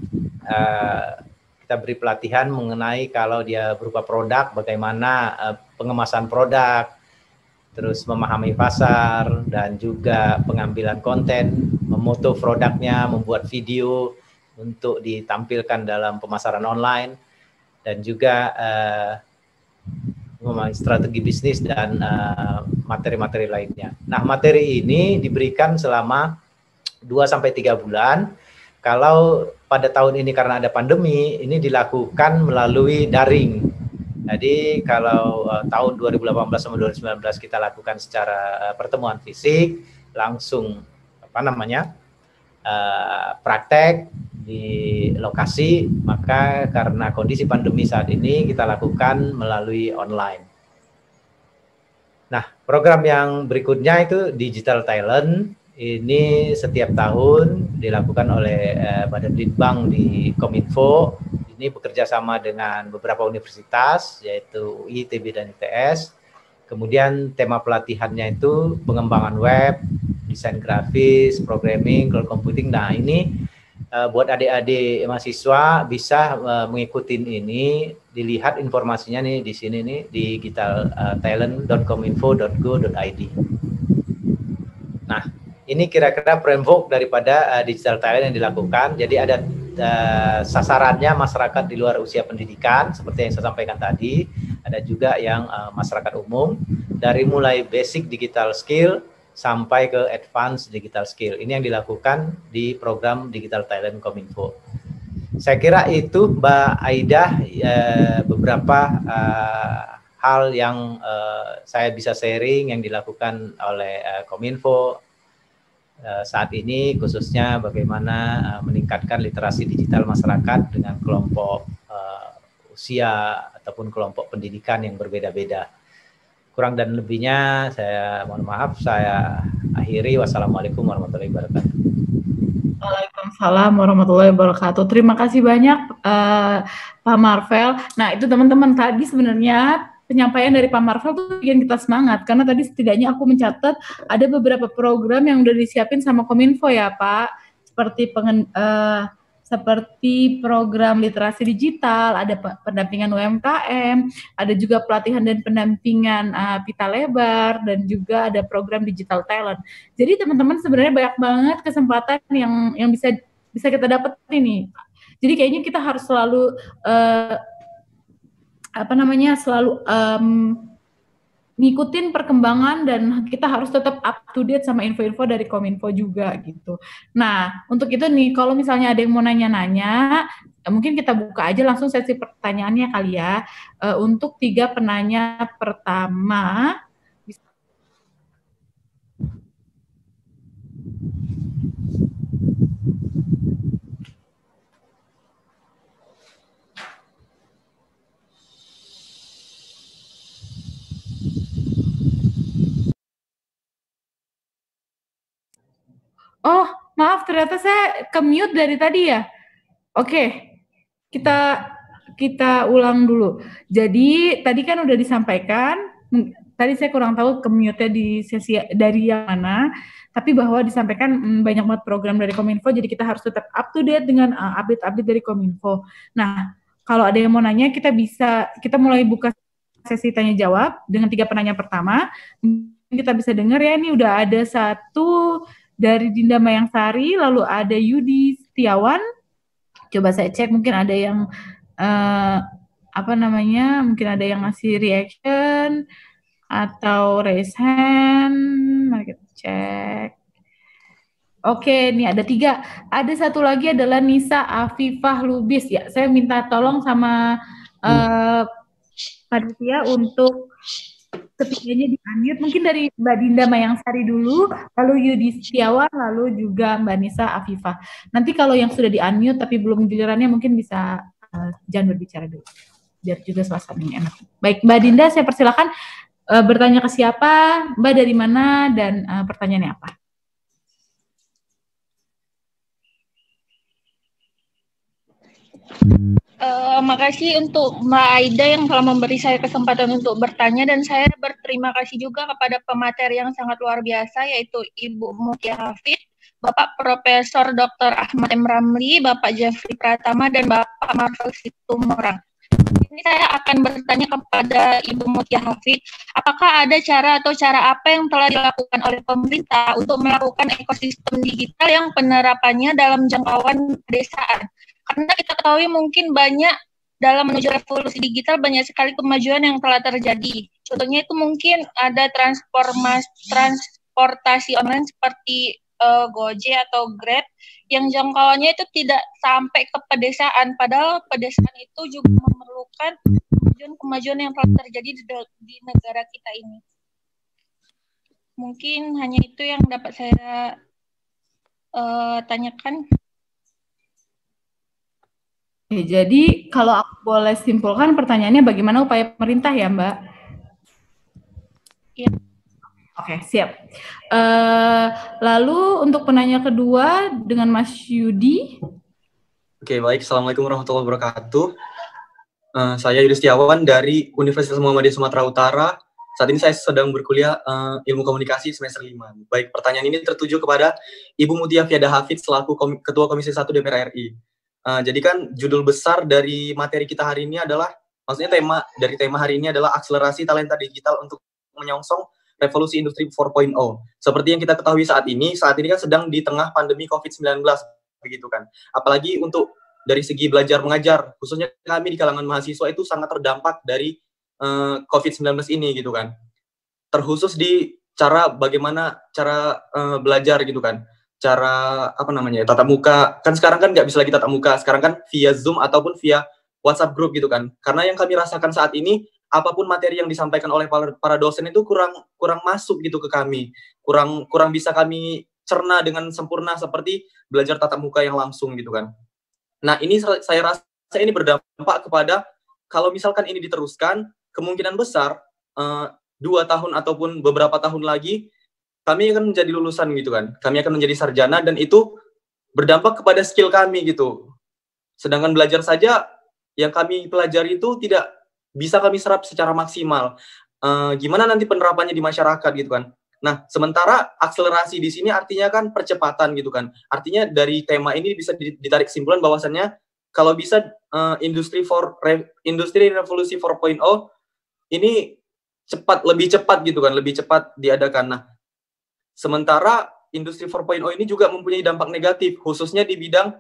uh, kita beri pelatihan mengenai kalau dia berupa produk bagaimana uh, pengemasan produk, terus memahami pasar dan juga pengambilan konten, memoto produknya, membuat video, untuk ditampilkan dalam pemasaran online dan juga uh, strategi bisnis dan materi-materi uh, lainnya. Nah, materi ini diberikan selama dua sampai tiga bulan. Kalau pada tahun ini karena ada pandemi, ini dilakukan melalui daring. Jadi kalau uh, tahun dua ribu delapan belas sama dua ribu sembilan belas kita lakukan secara uh, pertemuan fisik, langsung apa namanya uh, praktek di lokasi, maka karena kondisi pandemi saat ini kita lakukan melalui online. Nah, program yang berikutnya itu Digital Talent. Ini setiap tahun dilakukan oleh uh, Badan Litbang di Kominfo. Ini bekerja sama dengan beberapa universitas, yaitu U I, I T B, dan I T S. Kemudian tema pelatihannya itu pengembangan web, desain grafis, programming, cloud computing. Nah, ini uh, buat adik-adik mahasiswa bisa uh, mengikuti ini. Dilihat informasinya nih di sini nih di digital talent dot kominfo dot go dot i d. Nah, ini kira-kira framework daripada uh, digital talent yang dilakukan. Jadi ada uh, sasarannya masyarakat di luar usia pendidikan, seperti yang saya sampaikan tadi. Ada juga yang uh, masyarakat umum, dari mulai basic digital skill sampai ke advance digital skill. Ini yang dilakukan di program Digital Talent Kominfo. Saya kira itu Mbak Aida uh, beberapa uh, hal yang uh, saya bisa sharing yang dilakukan oleh uh, Kominfo saat ini, khususnya bagaimana uh, meningkatkan literasi digital masyarakat dengan kelompok uh, usia ataupun kelompok pendidikan yang berbeda-beda. Kurang dan lebihnya saya mohon maaf, saya akhiri. Wassalamualaikum warahmatullahi wabarakatuh. Waalaikumsalam warahmatullahi wabarakatuh. Terima kasih banyak uh, Pak Marvel. Nah, itu teman-teman tadi sebenarnya penyampaian dari Pak Marvel tuh bikin kita semangat, karena tadi setidaknya aku mencatat ada beberapa program yang udah disiapin sama Kominfo ya Pak, seperti pengen, uh, seperti program literasi digital, ada pendampingan U M K M, ada juga pelatihan dan pendampingan uh, pita lebar, dan juga ada program digital talent. Jadi teman-teman sebenarnya banyak banget kesempatan yang yang bisa bisa kita dapat ini. Jadi kayaknya kita harus selalu uh, apa namanya selalu um, ngikutin perkembangan, dan kita harus tetap up to date sama info-info dari Kominfo juga gitu. Nah, untuk itu nih, kalau misalnya ada yang mau nanya-nanya, mungkin kita buka aja langsung sesi pertanyaannya kali ya. Uh, untuk tiga penanya pertama, oh, maaf, ternyata saya ke-mute dari tadi ya. Oke, kita kita ulang dulu. Jadi tadi kan udah disampaikan, tadi saya kurang tahu ke-mute-nya di sesi dari yang mana, tapi bahwa disampaikan hmm, banyak banget program dari Kominfo, jadi kita harus tetap up to date dengan uh, update-update dari Kominfo. Nah, kalau ada yang mau nanya, kita bisa kita mulai buka sesi tanya jawab dengan tiga penanya pertama. Kita bisa dengar ya, ini udah ada satu dari Dinda Mayangsari, lalu ada Yudi Setiawan. Coba saya cek, mungkin ada yang uh, apa namanya, mungkin ada yang ngasih reaction atau raise hand. Mari kita cek. Oke, ini ada tiga. Ada satu lagi adalah Nisa Afifah Lubis ya. Saya minta tolong sama uh, panitia untuk ketiganya di-unmute, mungkin dari Mbak Dinda Mayangsari dulu, lalu Yudi Setiawan, lalu juga Mbak Nisa Afifah. Nanti kalau yang sudah di-unmute tapi belum gilirannya mungkin bisa uh, jangan berbicara dulu, biar juga suasananya enak. Baik, Mbak Dinda, saya persilakan uh, bertanya ke siapa, Mbak dari mana, dan uh, pertanyaannya apa? Uh, makasih untuk Mbak Aida yang telah memberi saya kesempatan untuk bertanya, dan saya berterima kasih juga kepada pemateri yang sangat luar biasa, yaitu Ibu Mutia Hafid, Bapak Profesor Doktor Ahmad M. Ramli, Bapak Jeffrey Pratama, dan Bapak Marvel Situmorang. Ini saya akan bertanya kepada Ibu Mutia Hafid, apakah ada cara atau cara apa yang telah dilakukan oleh pemerintah untuk melakukan ekosistem digital yang penerapannya dalam jangkauan pedesaan? Karena kita ketahui mungkin banyak dalam menuju revolusi digital banyak sekali kemajuan yang telah terjadi. Contohnya itu mungkin ada transformasi transportasi online seperti uh, Gojek atau Grab yang jangkauannya itu tidak sampai ke pedesaan, padahal pedesaan itu juga memerlukan kemajuan-kemajuan yang telah terjadi di, di negara kita ini. Mungkin hanya itu yang dapat saya uh, tanyakan. Oke, jadi kalau aku boleh simpulkan pertanyaannya bagaimana upaya pemerintah ya Mbak? Iya. Oke, siap. Uh, lalu untuk penanya kedua dengan Mas Yudi. Oke, baik. Assalamualaikum warahmatullahi wabarakatuh. Uh, saya Yudi Setiawan dari Universitas Muhammadiyah Sumatera Utara. Saat ini saya sedang berkuliah uh, ilmu komunikasi semester lima. Baik, pertanyaan ini tertuju kepada Ibu Mutia Fiada Hafid selaku kom Ketua Komisi satu D P R R I. Uh, jadi kan judul besar dari materi kita hari ini adalah, maksudnya tema dari tema hari ini adalah akselerasi talenta digital untuk menyongsong revolusi industri empat titik nol. Seperti yang kita ketahui saat ini, saat ini kan sedang di tengah pandemi covid sembilan belas, begitu kan. Apalagi untuk dari segi belajar mengajar, khususnya kami di kalangan mahasiswa itu sangat terdampak dari uh, covid sembilan belas ini, gitu kan. Terkhusus di cara bagaimana cara uh, belajar, gitu kan. Cara, apa namanya, tatap muka. Kan sekarang kan nggak bisa lagi tatap muka, sekarang kan via Zoom ataupun via WhatsApp group, gitu kan. Karena yang kami rasakan saat ini, apapun materi yang disampaikan oleh para dosen itu kurang kurang masuk gitu ke kami, kurang kurang bisa kami cerna dengan sempurna seperti belajar tatap muka yang langsung gitu kan. Nah ini saya rasa ini berdampak kepada kalau misalkan ini diteruskan kemungkinan besar uh, dua tahun ataupun beberapa tahun lagi kami akan menjadi lulusan gitu kan, kami akan menjadi sarjana dan itu berdampak kepada skill kami gitu. Sedangkan belajar saja yang kami pelajari itu tidak bisa kami serap secara maksimal. Uh, gimana nanti penerapannya di masyarakat gitu kan. Nah, sementara akselerasi di sini artinya kan percepatan gitu kan. Artinya dari tema ini bisa ditarik kesimpulan bahwasannya kalau bisa uh, industri for re, industri revolusi empat titik nol ini cepat lebih cepat gitu kan, lebih cepat diadakan. Nah, sementara industri empat titik nol ini juga mempunyai dampak negatif khususnya di bidang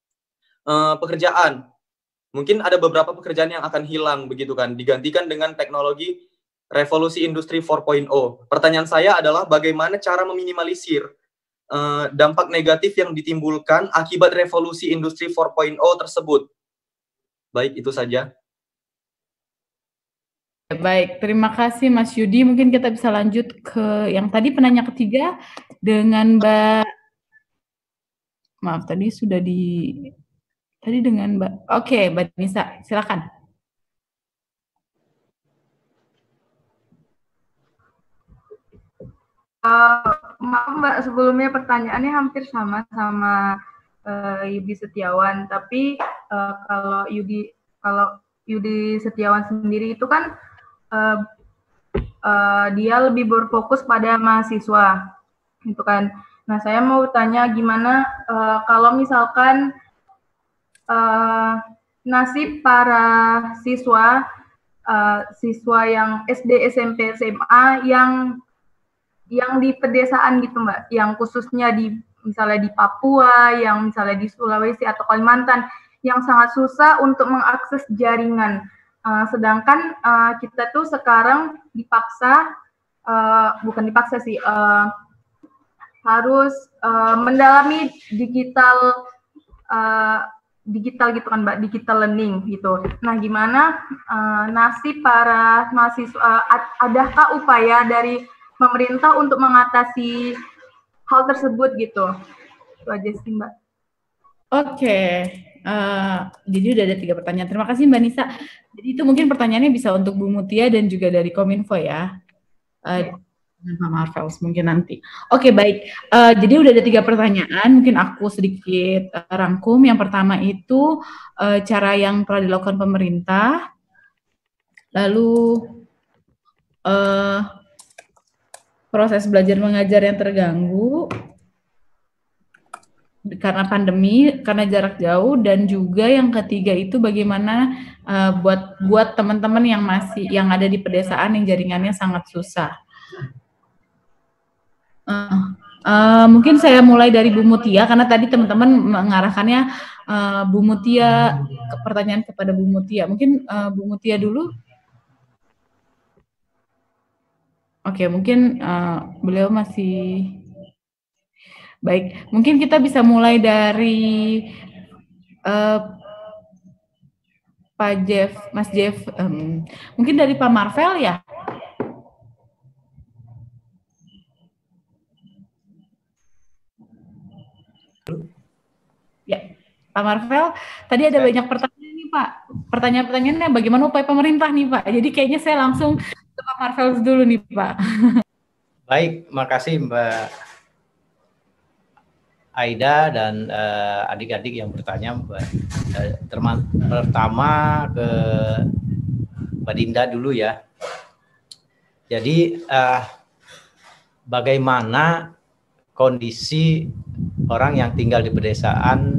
uh, pekerjaan. Mungkin ada beberapa pekerjaan yang akan hilang begitu kan, digantikan dengan teknologi revolusi industri empat titik nol. Pertanyaan saya adalah bagaimana cara meminimalisir uh, dampak negatif yang ditimbulkan akibat revolusi industri empat titik nol tersebut. Baik, itu saja. Baik, terima kasih Mas Yudi. Mungkin kita bisa lanjut ke yang tadi penanya ketiga dengan Mbak, maaf tadi sudah di Tadi dengan Mbak, oke Mbak Nisa, silakan. Uh, maaf Mbak, sebelumnya pertanyaannya hampir sama sama uh, Yudi Setiawan, tapi uh, kalau Yudi kalau Yudi Setiawan sendiri itu kan uh, uh, dia lebih berfokus pada mahasiswa, gitu kan. Nah saya mau tanya gimana uh, kalau misalkan Uh, nasib para siswa uh, siswa yang S D, S M P, S M A yang yang di pedesaan gitu Mbak, yang khususnya di misalnya di Papua, yang misalnya di Sulawesi atau Kalimantan, yang sangat susah untuk mengakses jaringan. Uh, sedangkan uh, kita tuh sekarang dipaksa, uh, bukan dipaksa sih, uh, harus uh, mendalami digital. Uh, digital gitu kan Mbak, digital learning gitu. Nah, gimana uh, nasib para mahasiswa, uh, adakah upaya dari pemerintah untuk mengatasi hal tersebut gitu? Itu aja sih Mbak. Oke, uh, jadi udah ada tiga pertanyaan. Terima kasih Mbak Nisa. Jadi itu mungkin pertanyaannya bisa untuk Bu Mutia dan juga dari Kominfo ya. Uh, Sama Marvels mungkin nanti. Oke, baik. Uh, jadi udah ada tiga pertanyaan. Mungkin aku sedikit uh, rangkum. Yang pertama itu uh, cara yang telah dilakukan pemerintah. Lalu uh, proses belajar mengajar yang terganggu. karena pandemi, karena jarak jauh, dan juga yang ketiga itu bagaimana uh, buat buat teman-teman yang masih yang ada di pedesaan yang jaringannya sangat susah. Uh, uh, mungkin saya mulai dari Bu Mutia karena tadi teman-teman mengarahkannya uh, Bu Mutia ke pertanyaan kepada Bu Mutia. Mungkin uh, Bu Mutia dulu. Oke, mungkin uh, beliau masih baik. Mungkin kita bisa mulai dari uh, Pak Jeff, Mas Jeff. Um, mungkin dari Pak Marvel ya. Ya, Pak Marvel. Tadi ada banyak pertanyaan nih Pak. Pertanyaan-pertanyaannya bagaimana upaya pemerintah nih Pak. Jadi kayaknya saya langsung ke Pak Marvel dulu nih Pak. Baik, makasih Mbak Aida dan adik-adik uh, yang bertanya. Mbak. Uh, pertama ke Mbak Dinda dulu ya. Jadi uh, bagaimana kondisi orang yang tinggal di pedesaan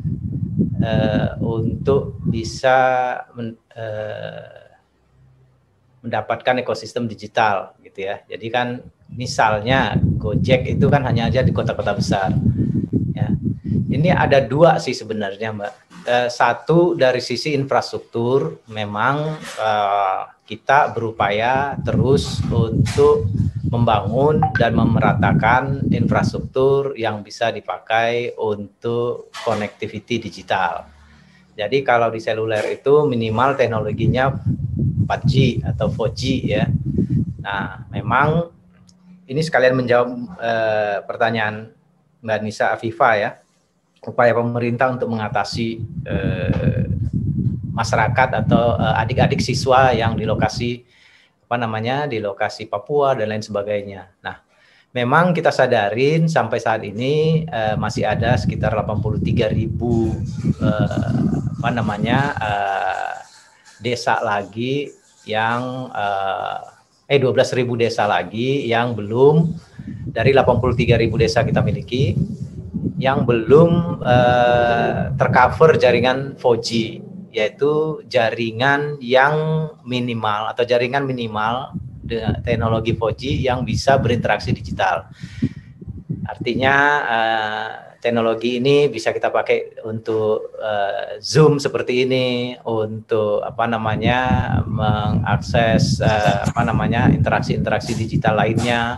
uh, untuk bisa men, uh, mendapatkan ekosistem digital gitu ya. Jadi kan misalnya Gojek itu kan hanya aja di kota-kota besar. Ya. Ini ada dua sih sebenarnya Mbak. Eh, satu dari sisi infrastruktur memang eh, kita berupaya terus untuk membangun dan memeratakan infrastruktur yang bisa dipakai untuk connectivity digital. Jadi kalau di seluler itu minimal teknologinya empat G atau empat G ya. Nah, memang ini sekalian menjawab eh, pertanyaan Mbak Nisa Afifa ya, upaya pemerintah untuk mengatasi eh, masyarakat atau adik-adik eh, siswa yang di lokasi apa namanya di lokasi Papua dan lain sebagainya. Nah, memang kita sadarin sampai saat ini eh, masih ada sekitar delapan puluh tiga ribu eh, apa namanya eh, desa lagi yang eh dua belas ribu desa lagi yang belum dari delapan puluh tiga ribu desa kita miliki yang belum eh, tercover jaringan empat G, yaitu jaringan yang minimal atau jaringan minimal dengan teknologi empat G yang bisa berinteraksi digital. Artinya eh, teknologi ini bisa kita pakai untuk uh, Zoom seperti ini, untuk apa namanya mengakses uh, apa namanya interaksi-interaksi digital lainnya,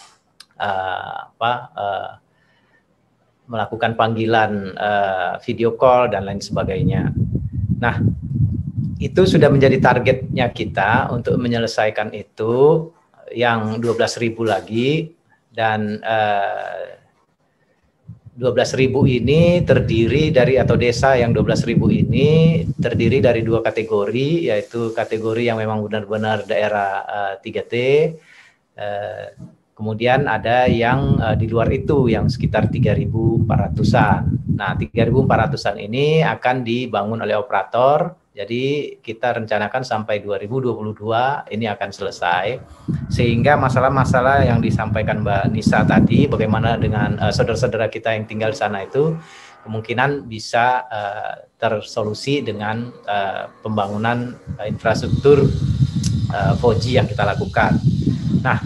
uh, apa uh, melakukan panggilan uh, video call dan lain sebagainya. Nah, itu sudah menjadi targetnya kita untuk menyelesaikan itu yang dua belas ribu lagi, dan uh, dua belas ribu ini terdiri dari atau desa yang dua belas ribu ini terdiri dari dua kategori, yaitu kategori yang memang benar-benar daerah uh, tiga T, uh, kemudian ada yang uh, di luar itu yang sekitar tiga ribu empat ratusan. Nah, tiga ribu empat ratusan ini akan dibangun oleh operator. Jadi kita rencanakan sampai dua ribu dua puluh dua ini akan selesai, sehingga masalah-masalah yang disampaikan Mbak Nisa tadi, bagaimana dengan saudara-saudara uh, kita yang tinggal di sana itu kemungkinan bisa uh, tersolusi dengan uh, pembangunan uh, infrastruktur uh, empat G yang kita lakukan. Nah,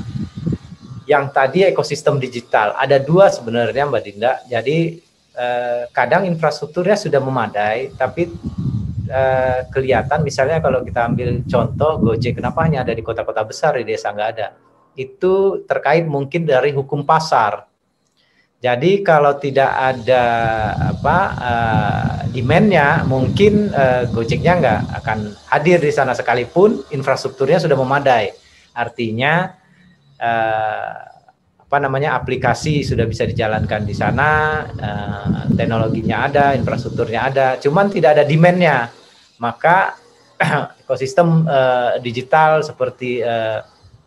yang tadi ekosistem digital ada dua sebenarnya Mbak Dinda. Jadi uh, kadang infrastrukturnya sudah memadai, tapi Uh, kelihatan misalnya kalau kita ambil contoh Gojek, kenapa hanya ada di kota-kota besar, di desa nggak ada? Itu terkait mungkin dari hukum pasar. Jadi kalau tidak ada apa uh, demand-nya, mungkin uh, Gojeknya nggak akan hadir di sana sekalipun infrastrukturnya sudah memadai. Artinya uh, apa namanya aplikasi sudah bisa dijalankan di sana, uh, teknologinya ada, infrastrukturnya ada, cuman tidak ada demand-nya. Maka ekosistem uh, digital seperti uh,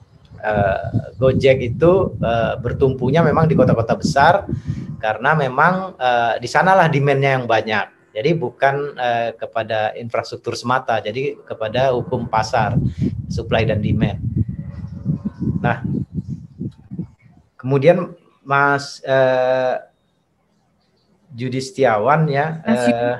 uh, Gojek itu uh, bertumpunya memang di kota-kota besar, karena memang uh, di sanalah demand-nya yang banyak. Jadi bukan uh, kepada infrastruktur semata, jadi kepada hukum pasar, supply dan demand. Nah, kemudian Mas uh, Yudi Setiawan ya. Eh,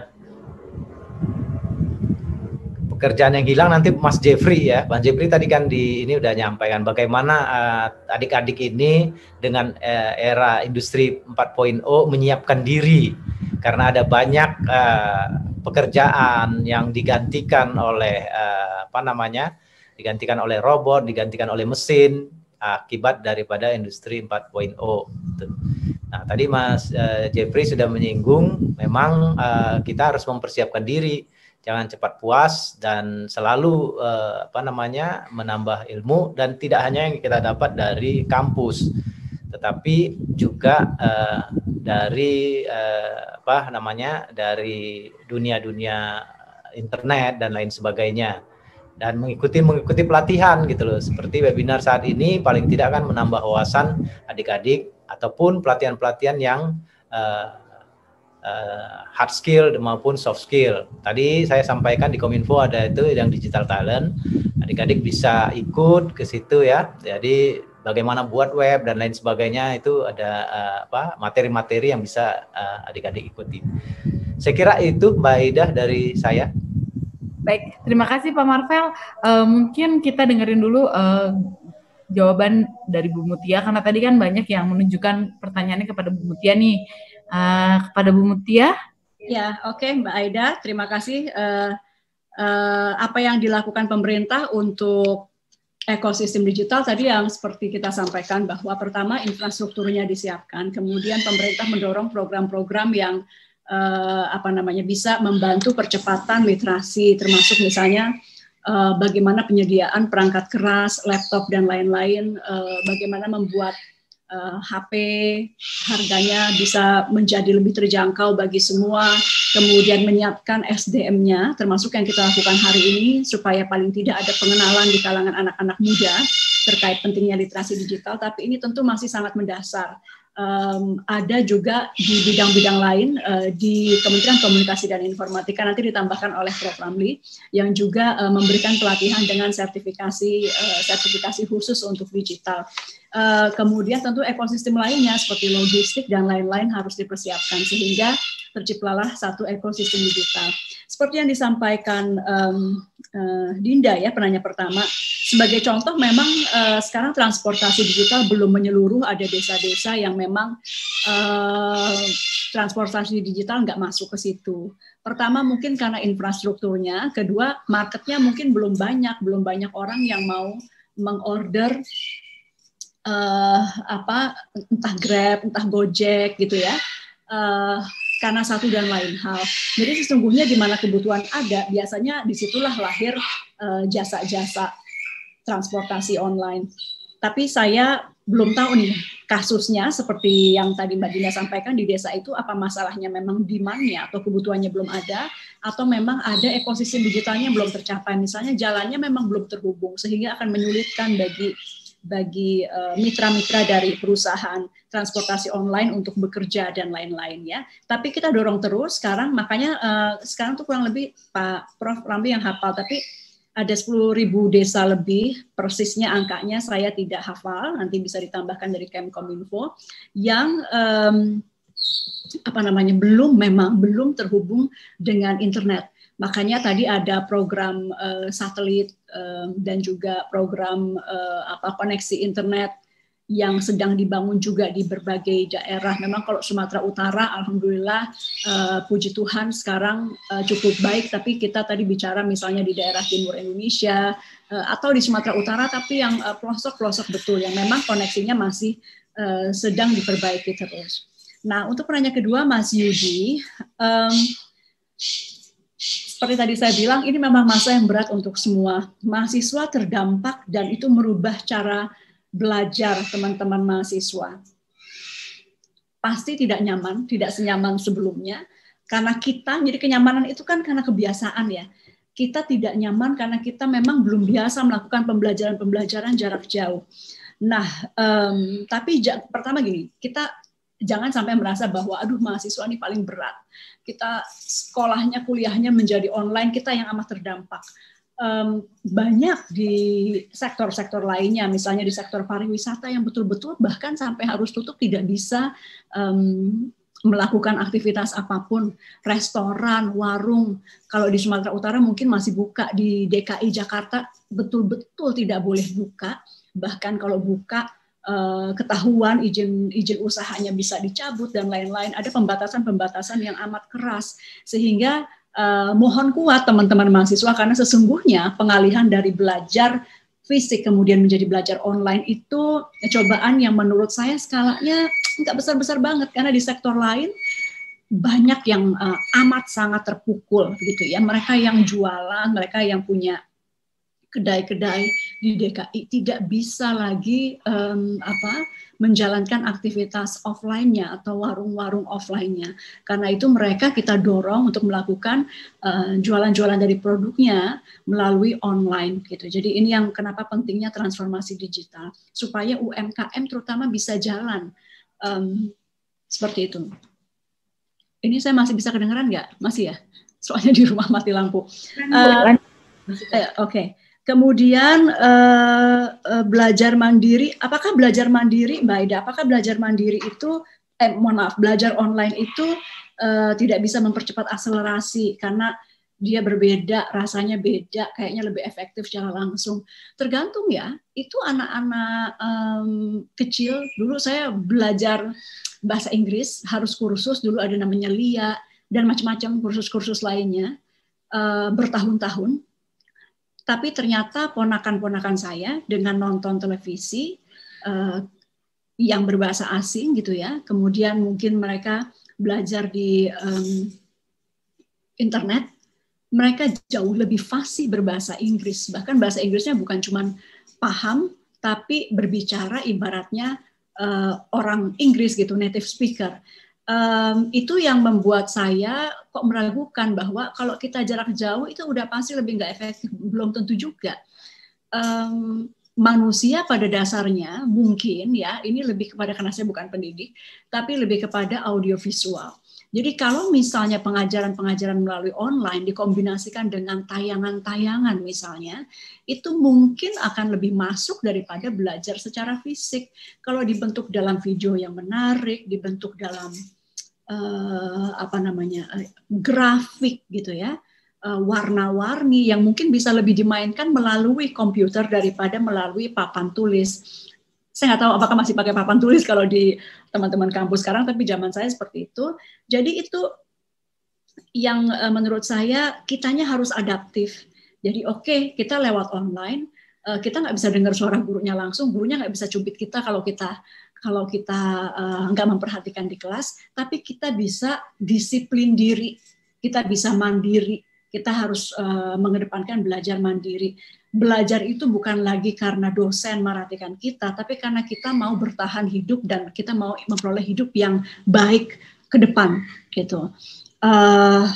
pekerjaan yang hilang nanti Mas Jeffrey ya. Mas Jeffrey tadi kan di ini udah nyampaikan bagaimana uh, adik-adik ini dengan uh, era industri empat titik nol menyiapkan diri karena ada banyak uh, pekerjaan yang digantikan oleh uh, apa namanya? digantikan oleh robot, digantikan oleh mesin akibat daripada industri empat titik nol. Nah, tadi Mas uh, Jeffrey sudah menyinggung memang uh, kita harus mempersiapkan diri, jangan cepat puas dan selalu uh, apa namanya menambah ilmu dan tidak hanya yang kita dapat dari kampus, tetapi juga uh, dari uh, apa namanya dari dunia-dunia internet dan lain sebagainya. Dan mengikuti mengikuti pelatihan gitu loh, seperti webinar saat ini paling tidak kan menambah wawasan adik-adik ataupun pelatihan-pelatihan yang uh, uh, hard skill maupun soft skill. Tadi saya sampaikan di Kominfo ada itu yang digital talent, adik-adik bisa ikut ke situ ya. Jadi bagaimana buat web dan lain sebagainya itu ada uh, apa materi-materi yang bisa uh, adik-adik ikuti. Saya kira itu Mbak Ida dari saya. Baik, terima kasih Pak Marvel. Uh, mungkin kita dengerin dulu uh, jawaban dari Bu Mutia, karena tadi kan banyak yang menunjukkan pertanyaannya kepada Bu Mutia nih. Uh, kepada Bu Mutia. Ya, oke okay, Mbak Aida, terima kasih. Uh, uh, apa yang dilakukan pemerintah untuk ekosistem digital tadi yang seperti kita sampaikan bahwa pertama infrastrukturnya disiapkan, kemudian pemerintah mendorong program-program yang Uh, apa namanya bisa membantu percepatan literasi, termasuk misalnya uh, bagaimana penyediaan perangkat keras, laptop dan lain-lain, uh, bagaimana membuat uh, H P harganya bisa menjadi lebih terjangkau bagi semua, kemudian menyiapkan S D M-nya, termasuk yang kita lakukan hari ini supaya paling tidak ada pengenalan di kalangan anak-anak muda terkait pentingnya literasi digital, tapi ini tentu masih sangat mendasar. Um, ada juga di bidang-bidang lain uh, di Kementerian Komunikasi dan Informatika nanti ditambahkan oleh Prof Ramli yang juga uh, memberikan pelatihan dengan sertifikasi uh, sertifikasi khusus untuk digital. Uh, kemudian tentu ekosistem lainnya seperti logistik dan lain-lain harus dipersiapkan sehingga terciptalah satu ekosistem digital. Seperti yang disampaikan um, uh, Dinda ya penanya pertama. Sebagai contoh memang uh, sekarang transportasi digital belum menyeluruh, ada desa-desa yang memang uh, transportasi digital nggak masuk ke situ. Pertama mungkin karena infrastrukturnya, kedua marketnya mungkin belum banyak, belum banyak orang yang mau mengorder uh, apa entah Grab, entah Gojek gitu ya. Uh, karena satu dan lain hal. Jadi sesungguhnya di mana kebutuhan ada, biasanya disitulah lahir uh, jasa-jasa transportasi online. Tapi saya belum tahu nih kasusnya seperti yang tadi Mbak Dina sampaikan di desa itu apa masalahnya memang demand-nya atau kebutuhannya belum ada atau memang ada ekosistem digitalnya belum tercapai. Misalnya jalannya memang belum terhubung sehingga akan menyulitkan bagi bagi uh, mitra-mitra dari perusahaan transportasi online untuk bekerja dan lain-lain ya. Tapi kita dorong terus sekarang, makanya uh, sekarang tuh kurang lebih Pak Prof Ramli yang hafal, tapi ada sepuluh ribu desa lebih, persisnya angkanya saya tidak hafal, nanti bisa ditambahkan dari Kemkominfo, yang um, apa namanya belum memang belum terhubung dengan internet. Makanya tadi ada program uh, satelit um, dan juga program uh, apa koneksi internet yang sedang dibangun juga di berbagai daerah. Memang kalau Sumatera Utara, alhamdulillah, uh, puji Tuhan sekarang uh, cukup baik. Tapi kita tadi bicara misalnya di daerah timur Indonesia uh, atau di Sumatera Utara, tapi yang uh, pelosok-pelosok betul, yang memang koneksinya masih uh, sedang diperbaiki terus. Nah, untuk penanya kedua, Mas Yudi, um, seperti tadi saya bilang, ini memang masa yang berat untuk semua mahasiswa terdampak dan itu merubah cara belajar teman-teman mahasiswa. Pasti tidak nyaman, tidak senyaman sebelumnya, karena kita, jadi kenyamanan itu kan karena kebiasaan ya. Kita tidak nyaman karena kita memang belum biasa melakukan pembelajaran-pembelajaran jarak jauh. Nah, um, tapi pertama gini, kita jangan sampai merasa bahwa, aduh mahasiswa ini paling berat. Kita sekolahnya, kuliahnya menjadi online, kita yang amat terdampak. Um, banyak di sektor-sektor lainnya, misalnya di sektor pariwisata yang betul-betul bahkan sampai harus tutup, tidak bisa um, melakukan aktivitas apapun, restoran, warung. Kalau di Sumatera Utara mungkin masih buka, di D K I Jakarta betul-betul tidak boleh buka. Bahkan kalau buka eh, ketahuan izin izin usahanya bisa dicabut dan lain-lain. Ada pembatasan-pembatasan yang amat keras sehingga eh, mohon kuat teman-teman mahasiswa, karena sesungguhnya pengalihan dari belajar fisik kemudian menjadi belajar online itu cobaan yang menurut saya skalanya nggak besar-besar banget, karena di sektor lain banyak yang uh, amat sangat terpukul gitu ya. Mereka yang jualan, mereka yang punya kedai-kedai di D K I tidak bisa lagi um, apa menjalankan aktivitas offline-nya atau warung-warung offline-nya. Karena itu mereka kita dorong untuk melakukan uh, jualan-jualan dari produknya melalui online gitu. Jadi ini yang kenapa pentingnya transformasi digital, supaya U M K M terutama bisa jalan um, seperti itu. Ini saya masih bisa kedengeran nggak? Masih ya? Soalnya di rumah mati lampu. Uh, eh, Oke. Okay. Kemudian uh, uh, belajar mandiri, apakah belajar mandiri, Mbak Aida, apakah belajar mandiri itu, eh mohon maaf, belajar online itu uh, tidak bisa mempercepat akselerasi karena dia berbeda, rasanya beda, kayaknya lebih efektif secara langsung. Tergantung ya, itu anak-anak um, kecil, dulu saya belajar bahasa Inggris, harus kursus, dulu ada namanya L I A, dan macam-macam kursus-kursus lainnya, uh, bertahun-tahun. Tapi ternyata ponakan-ponakan saya dengan nonton televisi uh, yang berbahasa asing gitu ya, kemudian mungkin mereka belajar di um, internet, mereka jauh lebih fasih berbahasa Inggris. Bahkan bahasa Inggrisnya bukan cuma paham, tapi berbicara ibaratnya uh, orang Inggris gitu, native speaker. Um, itu yang membuat saya kok meragukan bahwa kalau kita jarak jauh itu udah pasti lebih nggak efektif, belum tentu juga. Um, manusia pada dasarnya mungkin ya, ini lebih kepada, karena saya bukan pendidik, tapi lebih kepada audiovisual. Jadi kalau misalnya pengajaran-pengajaran melalui online dikombinasikan dengan tayangan-tayangan misalnya, itu mungkin akan lebih masuk daripada belajar secara fisik. Kalau dibentuk dalam video yang menarik, dibentuk dalam uh, apa namanya uh, grafik gitu ya, uh, warna-warni yang mungkin bisa lebih dimainkan melalui komputer daripada melalui papan tulis. Saya nggak tahu apakah masih pakai papan tulis kalau di teman-teman kampus sekarang, tapi zaman saya seperti itu. Jadi itu yang menurut saya kitanya harus adaptif. Jadi oke, okay, kita lewat online, kita nggak bisa dengar suara gurunya langsung, gurunya nggak bisa cubit kita kalau kita kalau kita nggak memperhatikan di kelas, tapi kita bisa disiplin diri, kita bisa mandiri, kita harus mengedepankan belajar mandiri. Belajar itu bukan lagi karena dosen merhatikan kita, tapi karena kita mau bertahan hidup dan kita mau memperoleh hidup yang baik ke depan, gitu. Uh,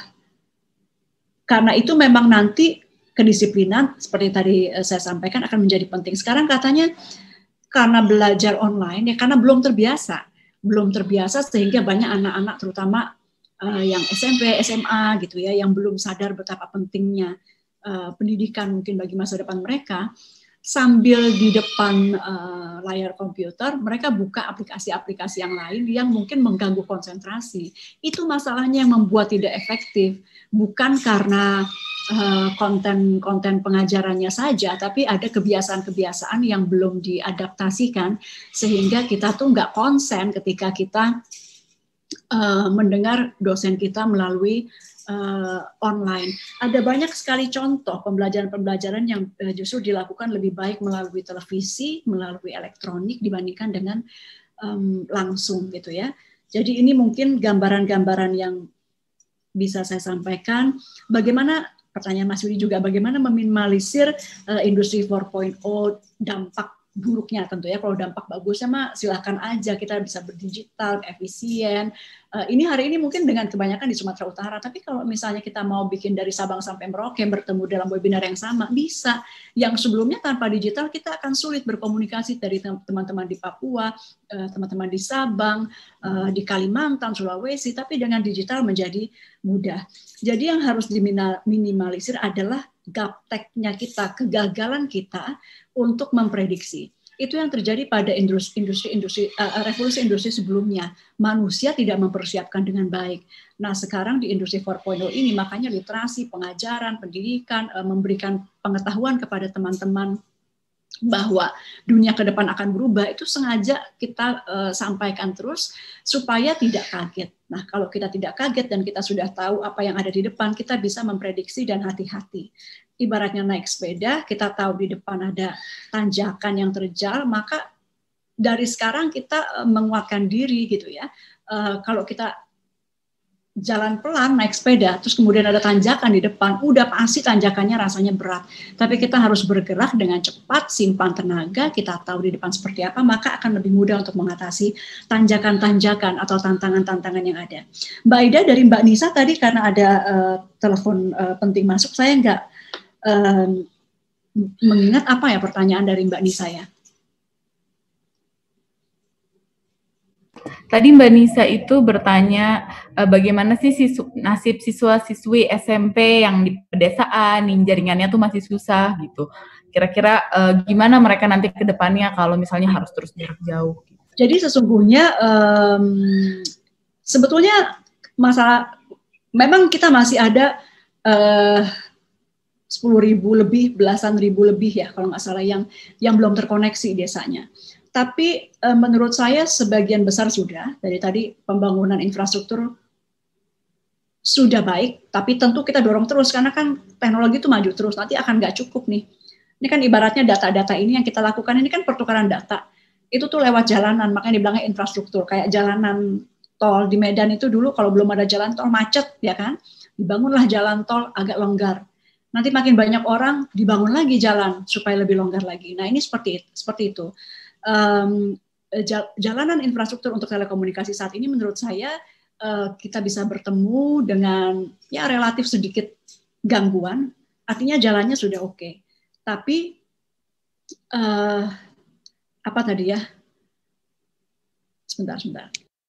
karena itu memang nanti kedisiplinan seperti tadi saya sampaikan akan menjadi penting. Sekarang katanya karena belajar online ya karena belum terbiasa, belum terbiasa sehingga banyak anak-anak terutama uh, yang S M P, S M A gitu ya, yang belum sadar betapa pentingnya Uh, pendidikan mungkin bagi masa depan mereka, sambil di depan uh, layar komputer mereka buka aplikasi-aplikasi yang lain yang mungkin mengganggu konsentrasi. Itu masalahnya yang membuat tidak efektif, bukan karena uh, konten-konten pengajarannya saja, tapi ada kebiasaan-kebiasaan yang belum diadaptasikan sehingga kita tuh nggak konsen ketika kita uh, mendengar dosen kita melalui Uh, online. Ada banyak sekali contoh pembelajaran-pembelajaran yang uh, justru dilakukan lebih baik melalui televisi, melalui elektronik dibandingkan dengan um, langsung gitu ya. Jadi ini mungkin gambaran-gambaran yang bisa saya sampaikan. Bagaimana, pertanyaan Mas Yudi juga, bagaimana meminimalisir uh, industri empat titik nol dampak buruknya tentu ya. Kalau dampak bagusnya mah silakan aja, kita bisa berdigital, efisien. Uh, ini hari ini mungkin dengan kebanyakan di Sumatera Utara, tapi kalau misalnya kita mau bikin dari Sabang sampai Merauke bertemu dalam webinar yang sama, bisa. Yang sebelumnya tanpa digital kita akan sulit berkomunikasi dari teman-teman di Papua, uh, teman-teman di Sabang, uh, di Kalimantan, Sulawesi, tapi dengan digital menjadi mudah. Jadi yang harus diminimalisir adalah gapteknya kita, kegagalan kita untuk memprediksi. Itu yang terjadi pada industri-industri uh, revolusi industri sebelumnya. Manusia tidak mempersiapkan dengan baik. Nah, sekarang di industri empat titik nol ini makanya literasi, pengajaran, pendidikan, uh, memberikan pengetahuan kepada teman-teman bahwa dunia ke depan akan berubah, itu sengaja kita uh, sampaikan terus supaya tidak kaget. Nah, kalau kita tidak kaget dan kita sudah tahu apa yang ada di depan, kita bisa memprediksi dan hati-hati. Ibaratnya naik sepeda, kita tahu di depan ada tanjakan yang terjal, maka dari sekarang kita uh, menguatkan diri gitu ya. Uh, kalau kita jalan pelan naik sepeda, terus kemudian ada tanjakan di depan, udah pasti tanjakannya rasanya berat. Tapi kita harus bergerak dengan cepat, simpan tenaga, kita tahu di depan seperti apa, maka akan lebih mudah untuk mengatasi tanjakan-tanjakan atau tantangan-tantangan yang ada. Mbak Aida dari Mbak Nisa tadi karena ada uh, telepon uh, penting masuk, saya nggak uh, mengingat apa ya pertanyaan dari Mbak Nisa ya. Tadi Mbak Nisa itu bertanya uh, bagaimana sih sisu, nasib siswa-siswi S M P yang di pedesaan, yang jaringannya tuh masih susah gitu. Kira-kira uh, gimana mereka nanti ke depannya kalau misalnya harus terus jarak jauh? Gitu. Jadi sesungguhnya um, sebetulnya masalah, memang kita masih ada uh, sepuluh ribu lebih, belasan ribu lebih ya kalau nggak salah yang yang belum terkoneksi desanya. Tapi e, menurut saya sebagian besar sudah, dari tadi pembangunan infrastruktur sudah baik, tapi tentu kita dorong terus, karena kan teknologi itu maju terus, nanti akan nggak cukup nih. Ini kan ibaratnya data-data ini yang kita lakukan, ini kan pertukaran data. Itu tuh lewat jalanan, makanya dibilangnya infrastruktur, kayak jalanan tol di Medan itu dulu kalau belum ada jalan tol macet, ya kan? Dibangunlah jalan tol agak longgar. Nanti makin banyak orang, dibangun lagi jalan supaya lebih longgar lagi. Nah ini seperti seperti itu. Um, jalanan infrastruktur untuk telekomunikasi saat ini menurut saya uh, kita bisa bertemu dengan ya relatif sedikit gangguan, artinya jalannya sudah oke. Okay. Tapi uh, apa tadi ya? Sebentar, sebentar.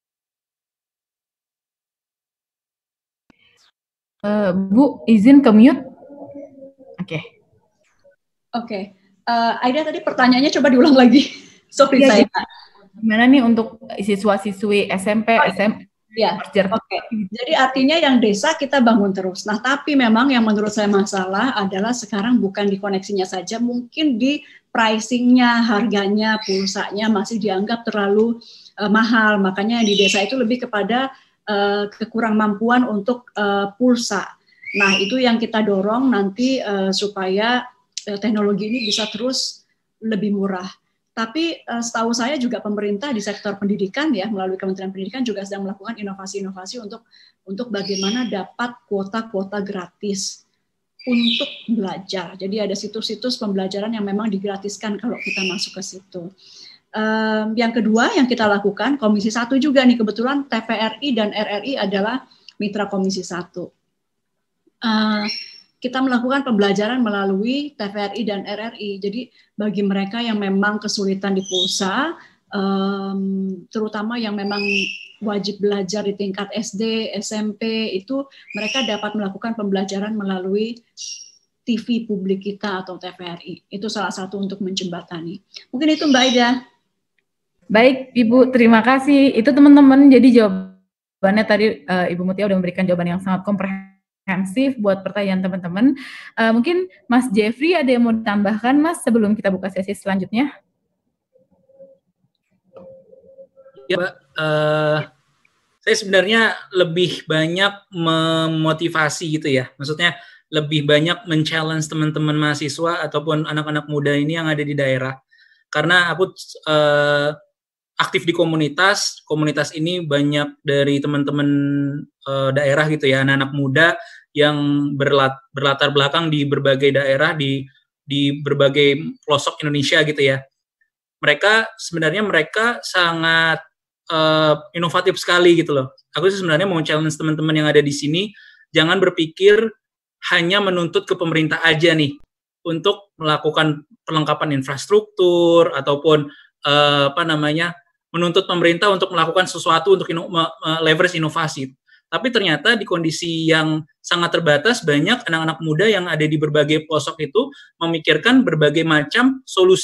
Uh, Bu, izin ke mute. Oke. Okay. Oke. Okay. Uh, Aida tadi pertanyaannya coba diulang lagi. Sorry ya, saya. Gimana nih untuk siswa-siswi S M P, oh, S M P? Ya, oke. Okay. Jadi artinya yang desa kita bangun terus. Nah, tapi memang yang menurut saya masalah adalah sekarang bukan di koneksinya saja, mungkin di pricing-nya, harganya, pulsanya masih dianggap terlalu uh, mahal. Makanya di desa itu lebih kepada uh, kekurang mampuan untuk uh, pulsa. Nah, itu yang kita dorong nanti uh, supaya uh, teknologi ini bisa terus lebih murah. Tapi uh, setahu saya juga pemerintah di sektor pendidikan ya melalui Kementerian Pendidikan juga sedang melakukan inovasi-inovasi untuk untuk bagaimana dapat kuota-kuota gratis untuk belajar. Jadi ada situs-situs pembelajaran yang memang digratiskan kalau kita masuk ke situ. Um, yang kedua yang kita lakukan Komisi satu juga nih, kebetulan T V R I dan R R I adalah mitra Komisi satu. Uh, kita melakukan pembelajaran melalui T V R I dan R R I. Jadi bagi mereka yang memang kesulitan di pulsa, um, terutama yang memang wajib belajar di tingkat S D, S M P, itu mereka dapat melakukan pembelajaran melalui T V publik kita atau T V R I. Itu salah satu untuk menjembatani. Mungkin itu Mbak Aida. Baik, Ibu, terima kasih. Itu teman-teman, jadi jawabannya tadi uh, Ibu Mutia udah memberikan jawaban yang sangat komprehensif buat pertanyaan teman-teman. Uh, mungkin Mas Jeffrey ada yang mau ditambahkan, Mas, sebelum kita buka sesi selanjutnya? Ya, Mbak. Uh, saya sebenarnya lebih banyak memotivasi gitu ya. Maksudnya lebih banyak men-challenge teman-teman mahasiswa ataupun anak-anak muda ini yang ada di daerah. Karena aku uh, aktif di komunitas, komunitas ini banyak dari teman-teman uh, daerah gitu ya, anak-anak muda yang berlat, berlatar belakang di berbagai daerah, di di berbagai pelosok Indonesia gitu ya. Mereka sebenarnya mereka sangat uh, inovatif sekali gitu loh. Aku sih sebenarnya mau challenge teman-teman yang ada di sini, jangan berpikir hanya menuntut ke pemerintah aja nih untuk melakukan perlengkapan infrastruktur ataupun uh, apa namanya menuntut pemerintah untuk melakukan sesuatu untuk ino, uh, leverage inovasi. Tapi ternyata di kondisi yang sangat terbatas banyak anak-anak muda yang ada di berbagai pelosok itu memikirkan berbagai macam solusi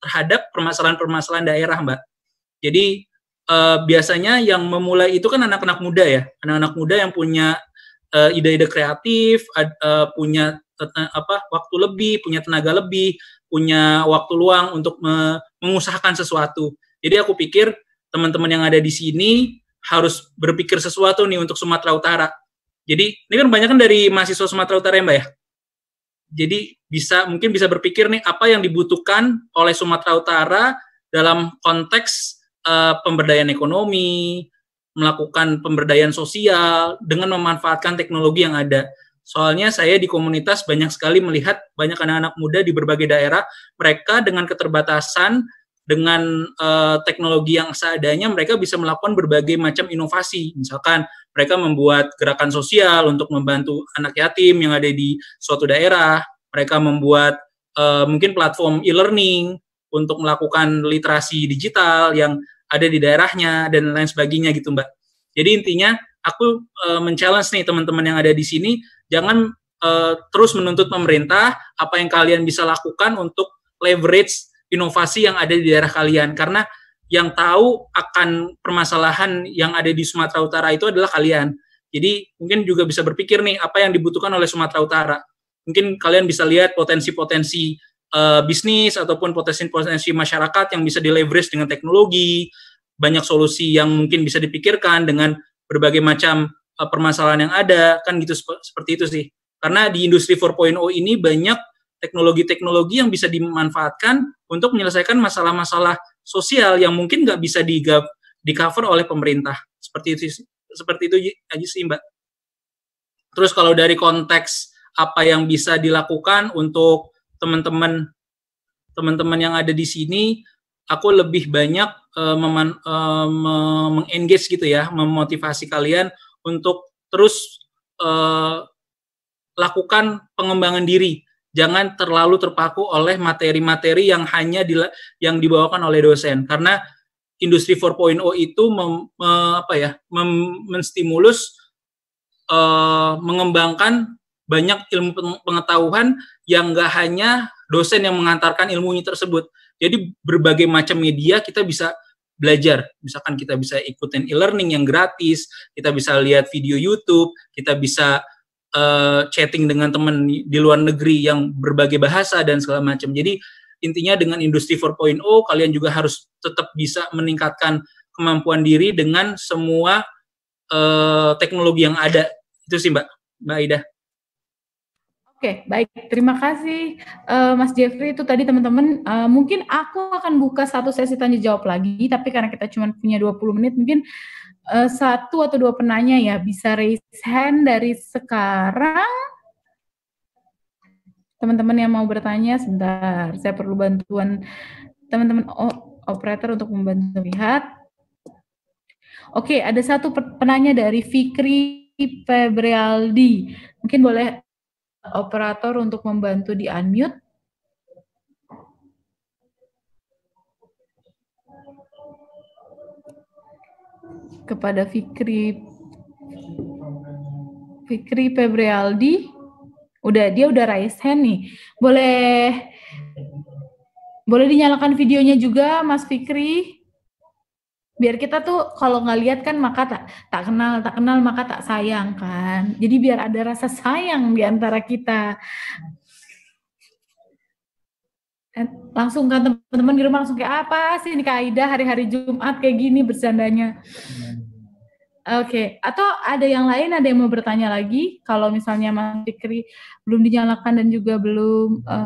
terhadap permasalahan-permasalahan daerah, Mbak. Jadi uh, biasanya yang memulai itu kan anak-anak muda ya, anak-anak muda yang punya uh, ide-ide kreatif, uh, punya uh, apa waktu lebih, punya tenaga lebih, punya waktu luang untuk me mengusahakan sesuatu. Jadi aku pikir teman-teman yang ada di sini harus berpikir sesuatu nih untuk Sumatera Utara. Jadi ini kan banyak kan dari mahasiswa Sumatera Utara ya, Mbak ya. Jadi bisa mungkin bisa berpikir nih apa yang dibutuhkan oleh Sumatera Utara dalam konteks uh, pemberdayaan ekonomi, melakukan pemberdayaan sosial dengan memanfaatkan teknologi yang ada. Soalnya saya di komunitas banyak sekali melihat banyak anak-anak muda di berbagai daerah, mereka dengan keterbatasan, dengan uh, teknologi yang seadanya, mereka bisa melakukan berbagai macam inovasi. Misalkan mereka membuat gerakan sosial untuk membantu anak yatim yang ada di suatu daerah, mereka membuat uh, mungkin platform e-learning untuk melakukan literasi digital yang ada di daerahnya, dan lain sebagainya gitu, Mbak. Jadi intinya, aku uh, men-challenge nih teman-teman yang ada di sini, jangan uh, terus menuntut pemerintah apa yang kalian bisa lakukan untuk leverage inovasi yang ada di daerah kalian, karena yang tahu akan permasalahan yang ada di Sumatera Utara itu adalah kalian. Jadi mungkin juga bisa berpikir nih apa yang dibutuhkan oleh Sumatera Utara. Mungkin kalian bisa lihat potensi-potensi uh, bisnis ataupun potensi-potensi masyarakat yang bisa di-leverage dengan teknologi, banyak solusi yang mungkin bisa dipikirkan dengan berbagai macam uh, permasalahan yang ada, kan gitu seperti itu sih. Karena di industri empat titik nol ini banyak teknologi-teknologi yang bisa dimanfaatkan untuk menyelesaikan masalah-masalah sosial yang mungkin nggak bisa di-cover oleh pemerintah. Seperti itu, seperti itu aja sih, Mbak. Terus kalau dari konteks apa yang bisa dilakukan untuk teman-teman teman-teman yang ada di sini, aku lebih banyak uh, meman, uh, meng-engage gitu ya, memotivasi kalian untuk terus uh, lakukan pengembangan diri. Jangan terlalu terpaku oleh materi-materi yang hanya di, yang dibawakan oleh dosen, karena industri empat titik nol itu mem, me, apa ya, mem, menstimulus uh, mengembangkan banyak ilmu pengetahuan yang nggak hanya dosen yang mengantarkan ilmunya tersebut. Jadi berbagai macam media kita bisa belajar. Misalkan kita bisa ikutin e-learning yang gratis, kita bisa lihat video YouTube, kita bisa Uh, chatting dengan teman di luar negeri yang berbagai bahasa dan segala macam. Jadi intinya dengan industri empat titik nol kalian juga harus tetap bisa meningkatkan kemampuan diri dengan semua uh, teknologi yang ada. Itu sih Mbak, Mbak Aida. Oke, baik. Terima kasih uh, Mas Jeffrey. Itu tadi teman-teman, uh, mungkin aku akan buka satu sesi tanya jawab lagi, tapi karena kita cuma punya dua puluh menit, mungkin Uh, satu atau dua penanya ya bisa raise hand dari sekarang. Teman-teman yang mau bertanya, sebentar, saya perlu bantuan teman-teman operator untuk membantu lihat. Oke, ada satu penanya dari Fikri Febrialdi. Mungkin boleh operator untuk membantu di unmute. Kepada Fikri Fikri Febrialdi, udah dia udah raise hand nih. Boleh boleh dinyalakan videonya juga, Mas Fikri. Biar kita tuh kalau nggak lihat kan maka tak tak kenal tak kenal maka tak sayang kan. Jadi biar ada rasa sayang di antara kita. Langsung kan teman-teman di rumah langsung kayak apa sih ini Kak Aida hari-hari Jumat kayak gini bercandanya. Oke, okay. Atau ada yang lain, ada yang mau bertanya lagi? Kalau misalnya Mas Fikri belum dinyalakan dan juga belum, uh,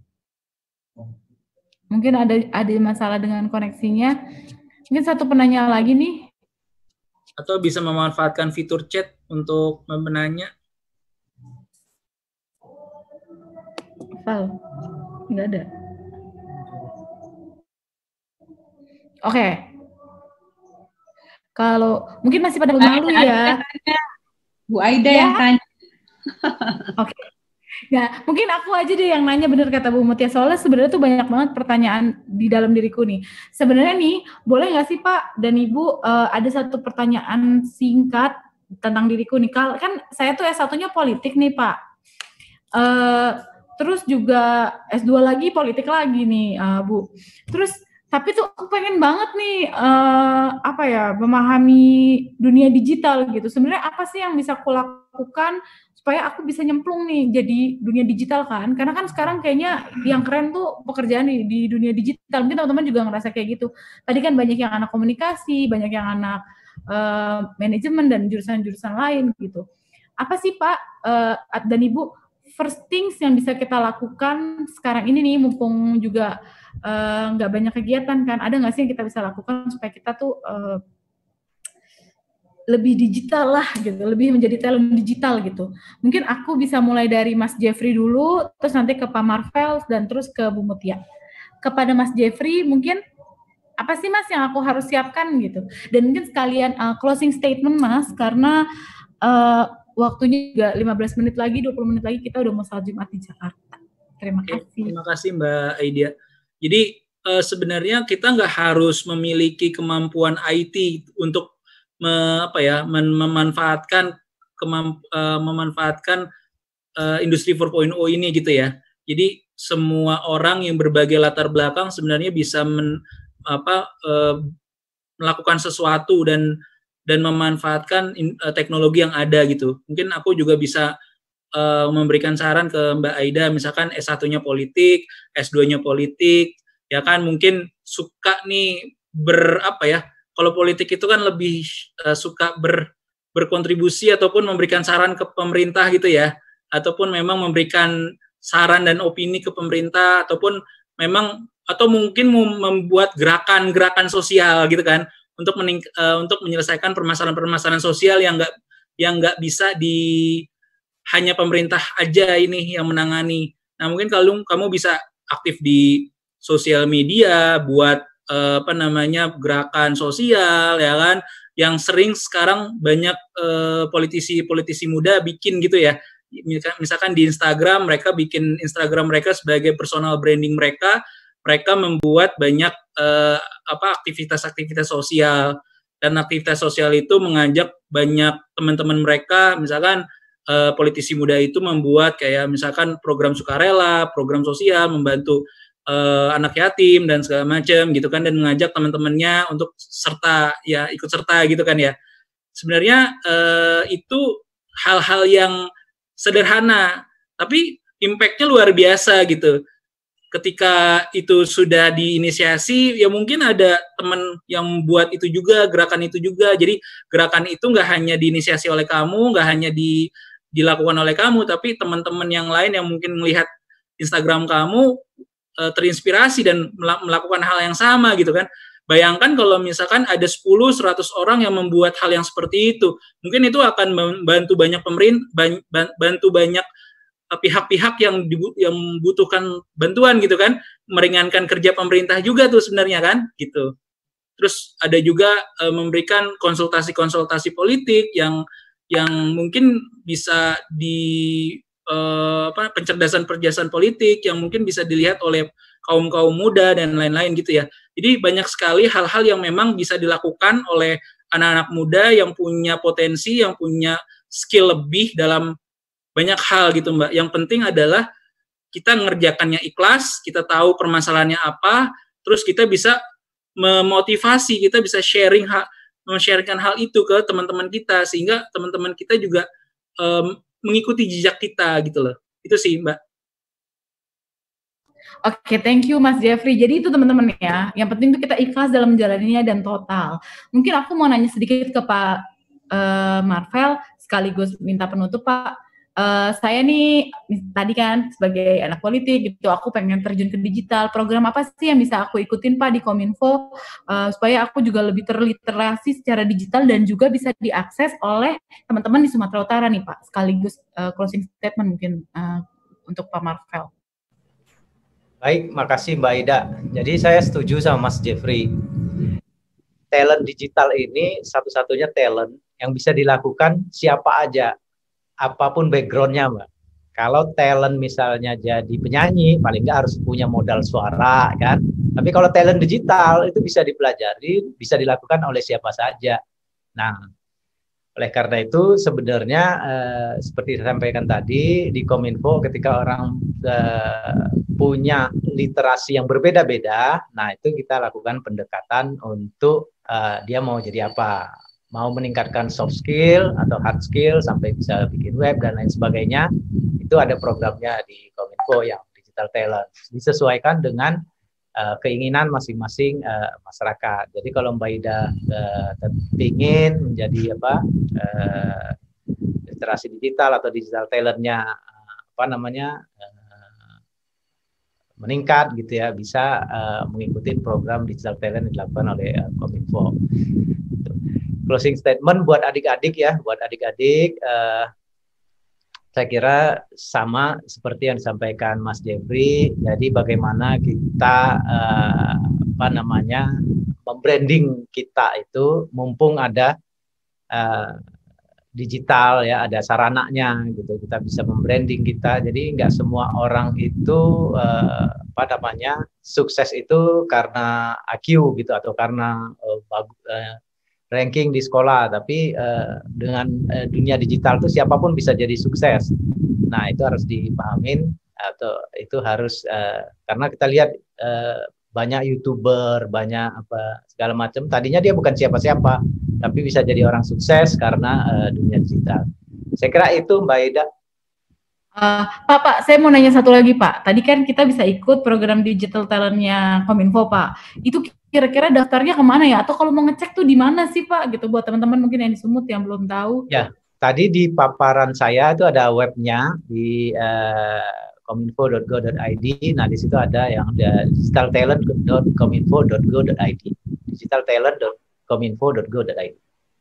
mungkin ada ada masalah dengan koneksinya. Mungkin satu penanya lagi nih. Atau bisa memanfaatkan fitur chat untuk menanya. Val, nggak ada. Oke. Okay. Kalau mungkin masih pada malu ya. Bu Aida ya? Yang tanya. Oke. Okay. Ya, mungkin aku aja deh yang nanya, bener kata Bu Mutia. Soalnya sebenarnya tuh banyak banget pertanyaan di dalam diriku nih. Sebenarnya nih, boleh nggak sih Pak dan Ibu uh, ada satu pertanyaan singkat tentang diriku nih. Kan saya tuh S satunya politik nih Pak. Uh, terus juga S dua lagi politik lagi nih uh, Bu. Terus tapi tuh aku pengen banget nih uh, apa ya memahami dunia digital gitu. Sebenarnya apa sih yang bisa aku lakukan supaya aku bisa nyemplung nih jadi dunia digital kan? Karena kan sekarang kayaknya yang keren tuh pekerjaan di, di dunia digital. Mungkin teman-teman juga ngerasa kayak gitu. Tadi kan banyak yang anak komunikasi, banyak yang anak uh, manajemen dan jurusan-jurusan lain gitu. Apa sih Pak uh, dan Ibu first things yang bisa kita lakukan sekarang ini nih mumpung juga nggak uh, banyak kegiatan kan, ada nggak sih yang kita bisa lakukan supaya kita tuh uh, lebih digital lah gitu, lebih menjadi talent digital gitu. Mungkin aku bisa mulai dari Mas Jeffrey dulu, terus nanti ke Pak Marvel dan terus ke Bu Mutia. Kepada Mas Jeffrey mungkin apa sih Mas yang aku harus siapkan gitu, dan mungkin sekalian uh, closing statement Mas, karena uh, waktunya juga lima belas menit lagi, dua puluh menit lagi kita udah mau salat Jumat di Jakarta. Terima Oke, kasih. Terima kasih Mbak Aida. Jadi uh, sebenarnya kita nggak harus memiliki kemampuan I T untuk me, apa ya, mem memanfaatkan kemamp, uh, memanfaatkan uh, industri empat titik nol ini gitu ya. Jadi semua orang yang berbagai latar belakang sebenarnya bisa men, apa, uh, melakukan sesuatu dan dan memanfaatkan in, uh, teknologi yang ada gitu. Mungkin aku juga bisa Uh, memberikan saran ke Mbak Aida, misalkan S satunya politik, S duanya politik, ya kan mungkin suka nih ber apa ya, kalau politik itu kan lebih uh, suka ber, berkontribusi ataupun memberikan saran ke pemerintah gitu ya, ataupun memang memberikan saran dan opini ke pemerintah, ataupun memang atau mungkin membuat gerakan-gerakan sosial gitu kan, untuk mening, uh, untuk menyelesaikan permasalahan-permasalahan sosial yang nggak yang nggak bisa di hanya pemerintah aja ini yang menangani. Nah, mungkin kalau kamu bisa aktif di sosial media buat eh, apa namanya gerakan sosial ya kan, yang sering sekarang banyak politisi-politisi eh, muda bikin gitu ya. Misalkan di Instagram, mereka bikin Instagram mereka sebagai personal branding mereka, mereka membuat banyak eh, apa aktivitas-aktivitas sosial, dan aktivitas sosial itu mengajak banyak teman-teman mereka, misalkan Uh, politisi muda itu membuat kayak misalkan program sukarela, program sosial, membantu uh, anak yatim dan segala macam gitu kan, dan mengajak teman-temannya untuk serta ya ikut serta gitu kan ya. Sebenarnya uh, itu hal-hal yang sederhana tapi impact-nya luar biasa gitu. Ketika itu sudah diinisiasi, ya mungkin ada teman yang buat itu juga, gerakan itu juga. Jadi gerakan itu nggak hanya diinisiasi oleh kamu, nggak hanya di dilakukan oleh kamu, tapi teman-teman yang lain yang mungkin melihat Instagram kamu e, terinspirasi dan melakukan hal yang sama gitu kan. Bayangkan kalau misalkan ada sepuluh seratus orang yang membuat hal yang seperti itu, mungkin itu akan membantu banyak pemerintah, bantu banyak pihak-pihak yang yang membutuhkan bantuan gitu kan, meringankan kerja pemerintah juga tuh sebenarnya kan gitu. Terus ada juga e, memberikan konsultasi-konsultasi politik yang yang mungkin bisa di uh, apa pencerdasan-pencerdasan politik yang mungkin bisa dilihat oleh kaum-kaum muda dan lain-lain gitu ya. Jadi banyak sekali hal-hal yang memang bisa dilakukan oleh anak-anak muda yang punya potensi, yang punya skill lebih dalam banyak hal gitu Mbak. Yang penting adalah kita ngerjakannya ikhlas, kita tahu permasalahannya apa, terus kita bisa memotivasi, kita bisa sharing hak men-sharekan hal itu ke teman-teman kita, sehingga teman-teman kita juga um, mengikuti jejak kita gitu loh. Itu sih Mbak. Oke, okay, thank you Mas Jeffrey. Jadi itu teman-teman ya, yang penting itu kita ikhlas dalam menjalaninya dan total. Mungkin aku mau nanya sedikit ke Pak uh, Marvel, sekaligus minta penutup Pak. Uh, saya nih tadi kan sebagai anak politik gitu, aku pengen terjun ke digital. Program apa sih yang bisa aku ikutin Pak di Kominfo uh, supaya aku juga lebih terliterasi secara digital dan juga bisa diakses oleh teman-teman di Sumatera Utara nih Pak. Sekaligus uh, closing statement mungkin uh, untuk Pak Marvel. Baik, makasih Mbak Ida. Jadi saya setuju sama Mas Jeffrey. Talent digital ini satu-satunya talent yang bisa dilakukan siapa aja, apapun backgroundnya Mbak. Kalau talent misalnya jadi penyanyi, paling nggak harus punya modal suara kan. Tapi kalau talent digital itu bisa dipelajari, bisa dilakukan oleh siapa saja. Nah, Oleh karena itu sebenarnya eh, seperti saya sampaikan tadi di Kominfo ketika orang eh, punya literasi yang berbeda-beda, nah itu kita lakukan pendekatan untuk eh, dia mau jadi apa, mau meningkatkan soft skill atau hard skill sampai bisa bikin web dan lain sebagainya, itu ada programnya di Kominfo yang digital talent, disesuaikan dengan Uh, keinginan masing-masing uh, masyarakat. Jadi kalau Mbak Ida uh, ingin menjadi apa uh, literasi digital atau digital talentnya uh, apa namanya uh, meningkat gitu ya, bisa uh, mengikuti program digital talent yang dilakukan oleh uh, Kominfo. Closing statement buat adik-adik ya, buat adik-adik. Uh, Saya kira sama seperti yang disampaikan Mas Jeffrey. Jadi bagaimana kita eh, apa namanya membranding kita itu mumpung ada eh, digital ya, ada sarananya gitu. Kita bisa membranding kita. Jadi nggak semua orang itu eh, apa namanya sukses itu karena I Q gitu atau karena eh, bagus. Eh, ranking di sekolah, tapi uh, dengan uh, dunia digital itu siapapun bisa jadi sukses. Nah itu harus dipahamin atau itu harus uh, karena kita lihat uh, banyak YouTuber, banyak apa segala macam. Tadinya dia bukan siapa-siapa, tapi bisa jadi orang sukses karena uh, dunia digital. Saya kira itu Mbak Ida. Uh, Pak, Pak, saya mau nanya satu lagi Pak. Tadi kan kita bisa ikut program digital talentnya Kominfo Pak. Itu kira-kira daftarnya kemana ya? Atau kalau mau ngecek tuh di mana sih Pak? Gitu buat teman-teman mungkin yang di Sumut yang belum tahu. Ya, tadi di paparan saya itu ada webnya di uh, kominfo dot go dot i d. Nah di situ ada yang ada digital talent dot kominfo dot go dot i d. digital talent dot kominfo dot go dot i d.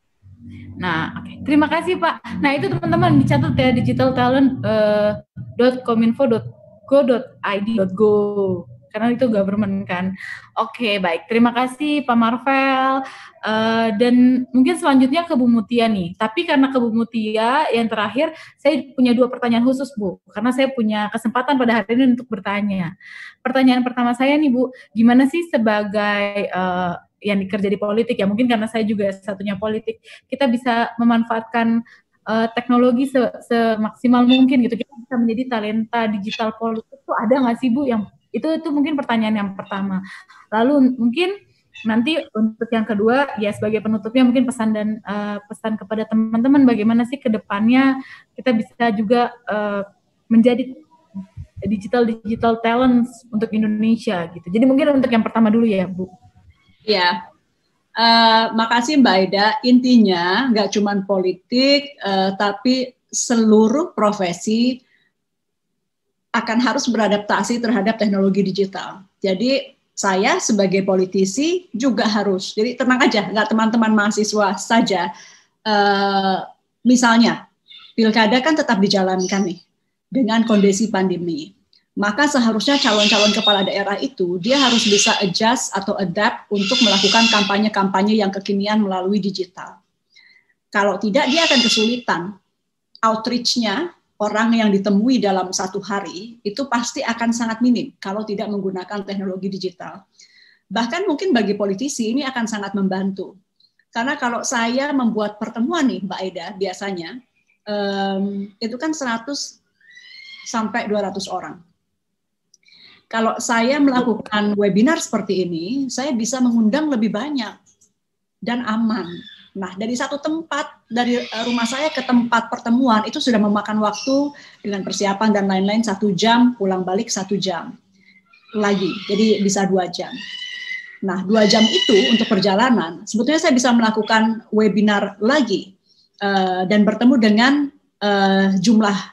Nah, oke. Okay. Terima kasih Pak. Nah itu teman-teman dicatat ya digital talent dot kominfo dot go dot i d. Go karena itu government kan. Oke, okay, baik. Terima kasih Pak Marvel. Uh, dan mungkin selanjutnya ke Bu Mutia nih. Tapi karena ke Bu Mutia yang terakhir, saya punya dua pertanyaan khusus Bu. Karena saya punya kesempatan pada hari ini untuk bertanya. Pertanyaan pertama saya nih Bu, gimana sih sebagai uh, yang kerja di politik ya, mungkin karena saya juga satunya politik, kita bisa memanfaatkan uh, teknologi se semaksimal mungkin gitu, kita bisa menjadi talenta digital politik itu ada nggak sih Bu? Yang itu itu mungkin pertanyaan yang pertama. Lalu mungkin nanti untuk yang kedua ya sebagai penutupnya mungkin pesan dan uh, pesan kepada teman-teman bagaimana sih ke depannya kita bisa juga uh, menjadi digital digital talents untuk Indonesia gitu. Jadi mungkin untuk yang pertama dulu ya Bu. Ya, uh, makasih Mbak Aida. Intinya nggak cuma politik, uh, tapi seluruh profesi akan harus beradaptasi terhadap teknologi digital. Jadi saya sebagai politisi juga harus. Jadi tenang aja, nggak teman-teman mahasiswa saja. Uh, misalnya, pilkada kan tetap dijalankan nih dengan kondisi pandemi. Maka seharusnya calon-calon kepala daerah itu dia harus bisa adjust atau adapt untuk melakukan kampanye-kampanye yang kekinian melalui digital. Kalau tidak, dia akan kesulitan. Outreach-nya, orang yang ditemui dalam satu hari, itu pasti akan sangat minim kalau tidak menggunakan teknologi digital. Bahkan mungkin bagi politisi ini akan sangat membantu. Karena kalau saya membuat pertemuan nih, Mbak Aida, biasanya, um, itu kan seratus sampai dua ratus orang. Kalau saya melakukan webinar seperti ini, saya bisa mengundang lebih banyak dan aman. Nah, dari satu tempat, dari rumah saya ke tempat pertemuan, itu sudah memakan waktu dengan persiapan dan lain-lain satu jam, pulang balik satu jam lagi, jadi bisa dua jam. Nah, dua jam itu untuk perjalanan, sebetulnya saya bisa melakukan webinar lagi uh, dan bertemu dengan uh, jumlah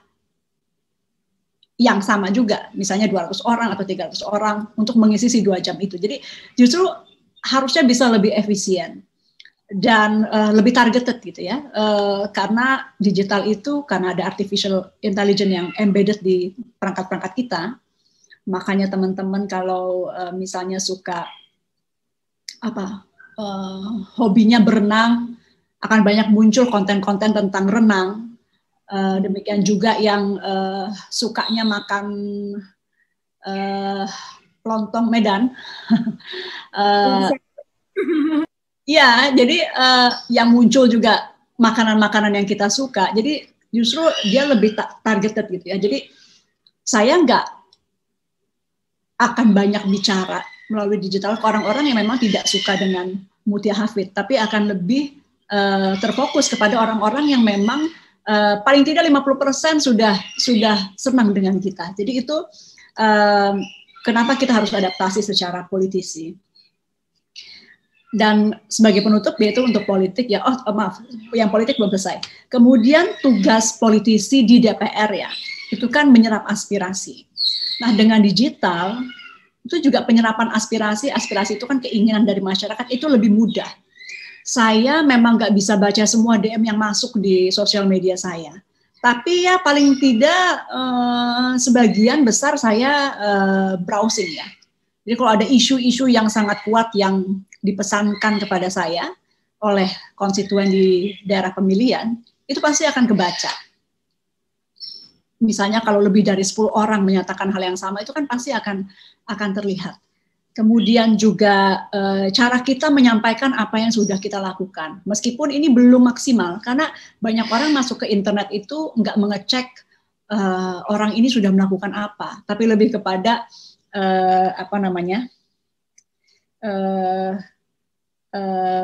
yang sama juga, misalnya dua ratus orang atau tiga ratus orang untuk mengisi si dua jam itu. Jadi justru harusnya bisa lebih efisien dan uh, lebih targeted gitu ya, uh, karena digital itu karena ada artificial intelligence yang embedded di perangkat-perangkat kita, makanya teman-teman kalau uh, misalnya suka apa uh, hobinya berenang, akan banyak muncul konten-konten tentang renang. Uh, demikian juga yang uh, sukanya makan uh, lontong Medan. uh, ya, jadi uh, yang muncul juga makanan-makanan yang kita suka. Jadi justru dia lebih targeted gitu ya. Jadi saya nggak akan banyak bicara melalui digital ke orang-orang yang memang tidak suka dengan Mutia Hafid, tapi akan lebih uh, terfokus kepada orang-orang yang memang uh, paling tidak lima puluh persen sudah sudah senang dengan kita. Jadi itu uh, kenapa kita harus adaptasi secara politisi. Dan sebagai penutup yaitu untuk politik ya, oh maaf, yang politik belum selesai. Kemudian tugas politisi di D P R ya, itu kan menyerap aspirasi. Nah dengan digital, itu juga penyerapan aspirasi, aspirasi itu kan keinginan dari masyarakat, itu lebih mudah. Saya memang nggak bisa baca semua D M yang masuk di sosial media saya. Tapi ya paling tidak eh, sebagian besar saya eh, browsing ya. Jadi kalau ada isu-isu yang sangat kuat yang dipesankan kepada saya oleh konstituen di daerah pemilihan, itu pasti akan kebaca. Misalnya kalau lebih dari sepuluh orang menyatakan hal yang sama, itu kan pasti akan akan terlihat. Kemudian juga e, cara kita menyampaikan apa yang sudah kita lakukan. Meskipun ini belum maksimal, karena banyak orang masuk ke internet itu nggak mengecek e, orang ini sudah melakukan apa, tapi lebih kepada e, apa namanya e, e,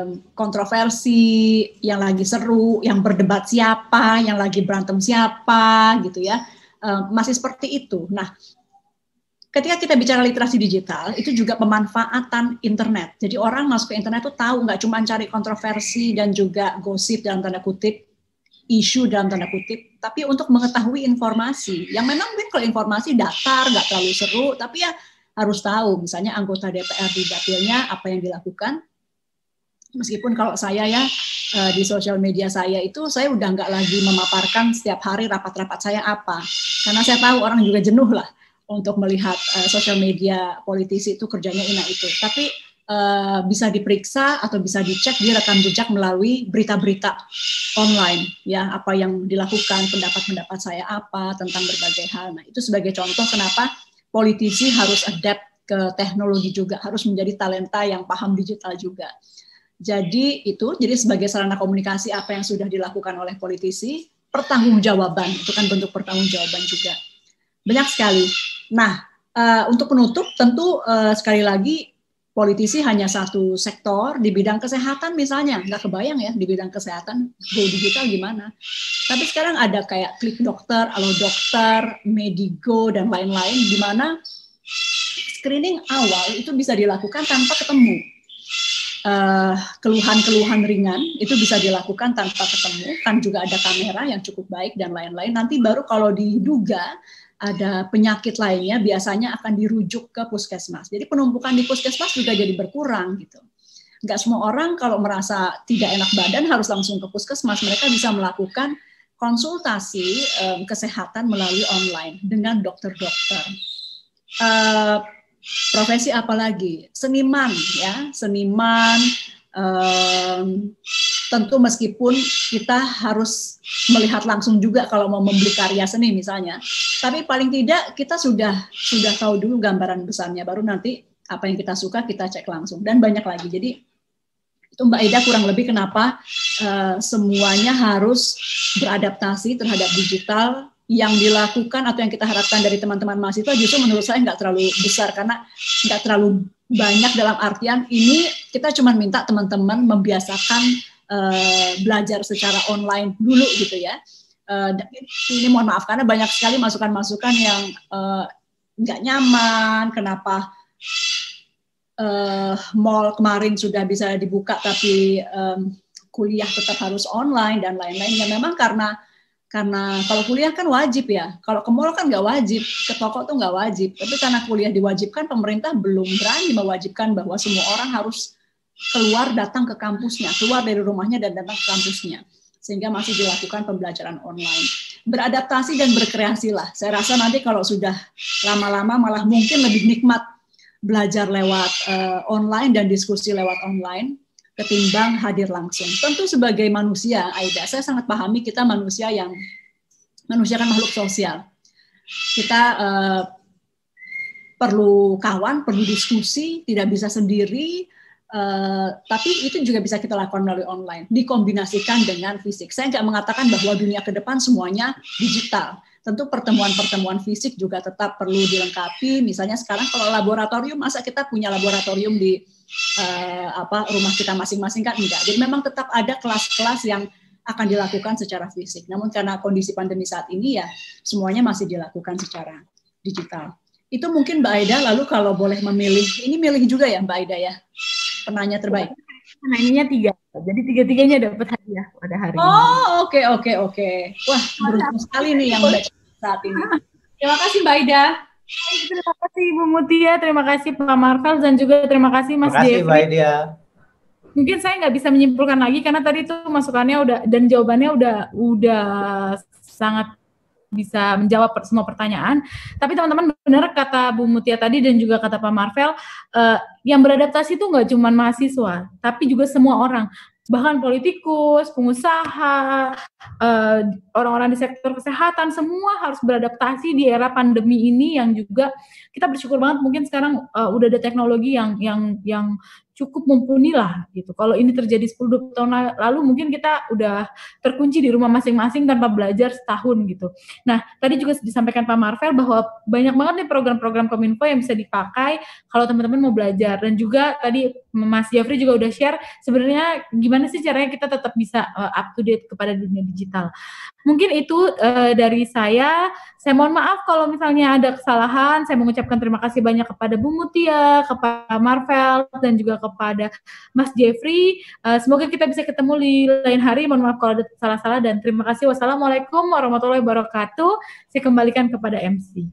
kontroversi yang lagi seru, yang berdebat siapa, yang lagi berantem siapa, gitu ya, e, masih seperti itu. Nah, ketika kita bicara literasi digital, itu juga pemanfaatan internet. Jadi orang masuk ke internet itu tahu, nggak cuma cari kontroversi dan juga gosip dalam tanda kutip, isu dalam tanda kutip, tapi untuk mengetahui informasi. Yang memang mungkin kalau informasi datar, nggak terlalu seru, tapi ya harus tahu, misalnya anggota D P R di dapilnya apa yang dilakukan. Meskipun kalau saya ya di sosial media saya itu, saya udah nggak lagi memaparkan setiap hari rapat-rapat saya apa. Karena saya tahu orang juga jenuh lah untuk melihat uh, sosial media politisi itu kerjanya ini itu, tapi uh, bisa diperiksa atau bisa dicek di rekam jejak melalui berita-berita online, ya apa yang dilakukan, pendapat-pendapat saya apa tentang berbagai hal. Nah itu sebagai contoh kenapa politisi harus adapt ke teknologi juga, harus menjadi talenta yang paham digital juga. Jadi itu, jadi sebagai sarana komunikasi apa yang sudah dilakukan oleh politisi, pertanggungjawaban itu kan bentuk pertanggungjawaban juga. Banyak sekali. Nah, uh, untuk penutup tentu uh, sekali lagi politisi hanya satu sektor di bidang kesehatan misalnya, nggak kebayang ya di bidang kesehatan go digital gimana. Tapi sekarang ada kayak Klik Dokter, Halo Dokter, Medigo dan lain-lain di mana screening awal itu bisa dilakukan tanpa ketemu. Uh, keluhan-keluhan ringan itu bisa dilakukan tanpa ketemu, kan juga ada kamera yang cukup baik dan lain-lain. Nanti baru kalau diduga ada penyakit lainnya biasanya akan dirujuk ke puskesmas. Jadi penumpukan di puskesmas juga jadi berkurang gitu. Nggak semua orang kalau merasa tidak enak badan harus langsung ke puskesmas. Mereka bisa melakukan konsultasi um, kesehatan melalui online dengan dokter-dokter. Uh, profesi apa lagi? Seniman ya, seniman. Um, tentu meskipun kita harus melihat langsung juga kalau mau membeli karya seni misalnya, tapi paling tidak kita sudah sudah tahu dulu gambaran besarnya, baru nanti apa yang kita suka kita cek langsung, dan banyak lagi. Jadi itu Mbak Ida kurang lebih kenapa uh, semuanya harus beradaptasi terhadap digital. Yang dilakukan atau yang kita harapkan dari teman-teman mahasiswa justru menurut saya nggak terlalu besar, karena nggak terlalu banyak dalam artian ini kita cuma minta teman-teman membiasakan uh, belajar secara online dulu gitu ya. Uh, ini mohon maaf karena banyak sekali masukan-masukan yang uh, nggak nyaman, kenapa uh, mall kemarin sudah bisa dibuka tapi um, kuliah tetap harus online dan lain-lain. Ya memang karena Karena kalau kuliah kan wajib ya, kalau ke mall kan nggak wajib, ke toko tuh nggak wajib. Tapi karena kuliah diwajibkan, pemerintah belum berani mewajibkan bahwa semua orang harus keluar datang ke kampusnya, keluar dari rumahnya dan datang ke kampusnya. Sehingga masih dilakukan pembelajaran online. Beradaptasi dan berkreasilah. Saya rasa nanti kalau sudah lama-lama malah mungkin lebih nikmat belajar lewat uh, online dan diskusi lewat online ketimbang hadir langsung. Tentu sebagai manusia, Aida, saya sangat pahami kita manusia yang manusia kan makhluk sosial. Kita uh, perlu kawan, perlu diskusi, tidak bisa sendiri. Uh, tapi itu juga bisa kita lakukan melalui online, dikombinasikan dengan fisik. Saya nggak mengatakan bahwa dunia ke depan semuanya digital. Tentu pertemuan-pertemuan fisik juga tetap perlu dilengkapi. Misalnya sekarang kalau laboratorium, masa kita punya laboratorium di uh, apa rumah kita masing-masing, kan enggak. Jadi memang tetap ada kelas-kelas yang akan dilakukan secara fisik. Namun karena kondisi pandemi saat ini ya semuanya masih dilakukan secara digital. Itu mungkin Mbak Aida. Lalu kalau boleh memilih, ini milih juga ya Mbak Aida ya, penanya terbaik. Penanyanya tiga, jadi tiga-tiganya dapat hadiah pada hari ini. Oh, oke, oke, oke. Wah, beruntung sekali nih yang baca saat ini. Terima kasih Mbak Aida. Terima kasih Ibu Mutia, terima kasih Pak Marvel, dan juga terima kasih Mas Jeffrey. Terima kasih Mbak Aida. Mungkin saya nggak bisa menyimpulkan lagi karena tadi itu masukannya udah dan jawabannya udah udah sangat bisa menjawab semua pertanyaan. Tapi teman-teman benar kata Bu Mutia tadi dan juga kata Pak Marvel, uh, yang beradaptasi itu nggak cuma mahasiswa, tapi juga semua orang. Bahkan politikus, pengusaha, uh, orang-orang di sektor kesehatan, semua harus beradaptasi di era pandemi ini yang juga kita bersyukur banget mungkin sekarang uh, udah ada teknologi yang yang yang cukup mumpuni lah gitu. Kalau ini terjadi sepuluh dua puluh tahun lalu mungkin kita udah terkunci di rumah masing-masing tanpa belajar setahun gitu. Nah, tadi juga disampaikan Pak Marvel bahwa banyak banget nih program-program Kominfo yang bisa dipakai kalau teman-teman mau belajar. Dan juga tadi Mas Jeffrey juga udah share sebenarnya gimana sih caranya kita tetap bisa uh, up to date kepada dunia digital. Mungkin itu uh, dari saya. Saya mohon maaf kalau misalnya ada kesalahan. Saya mengucapkan terima kasih banyak kepada Bu Mutia, kepada Marvel, dan juga kepada Mas Jeffrey. Uh, semoga kita bisa ketemu di lain hari. Mohon maaf kalau ada salah-salah dan terima kasih. Wassalamualaikum warahmatullahi wabarakatuh. Saya kembalikan kepada M C.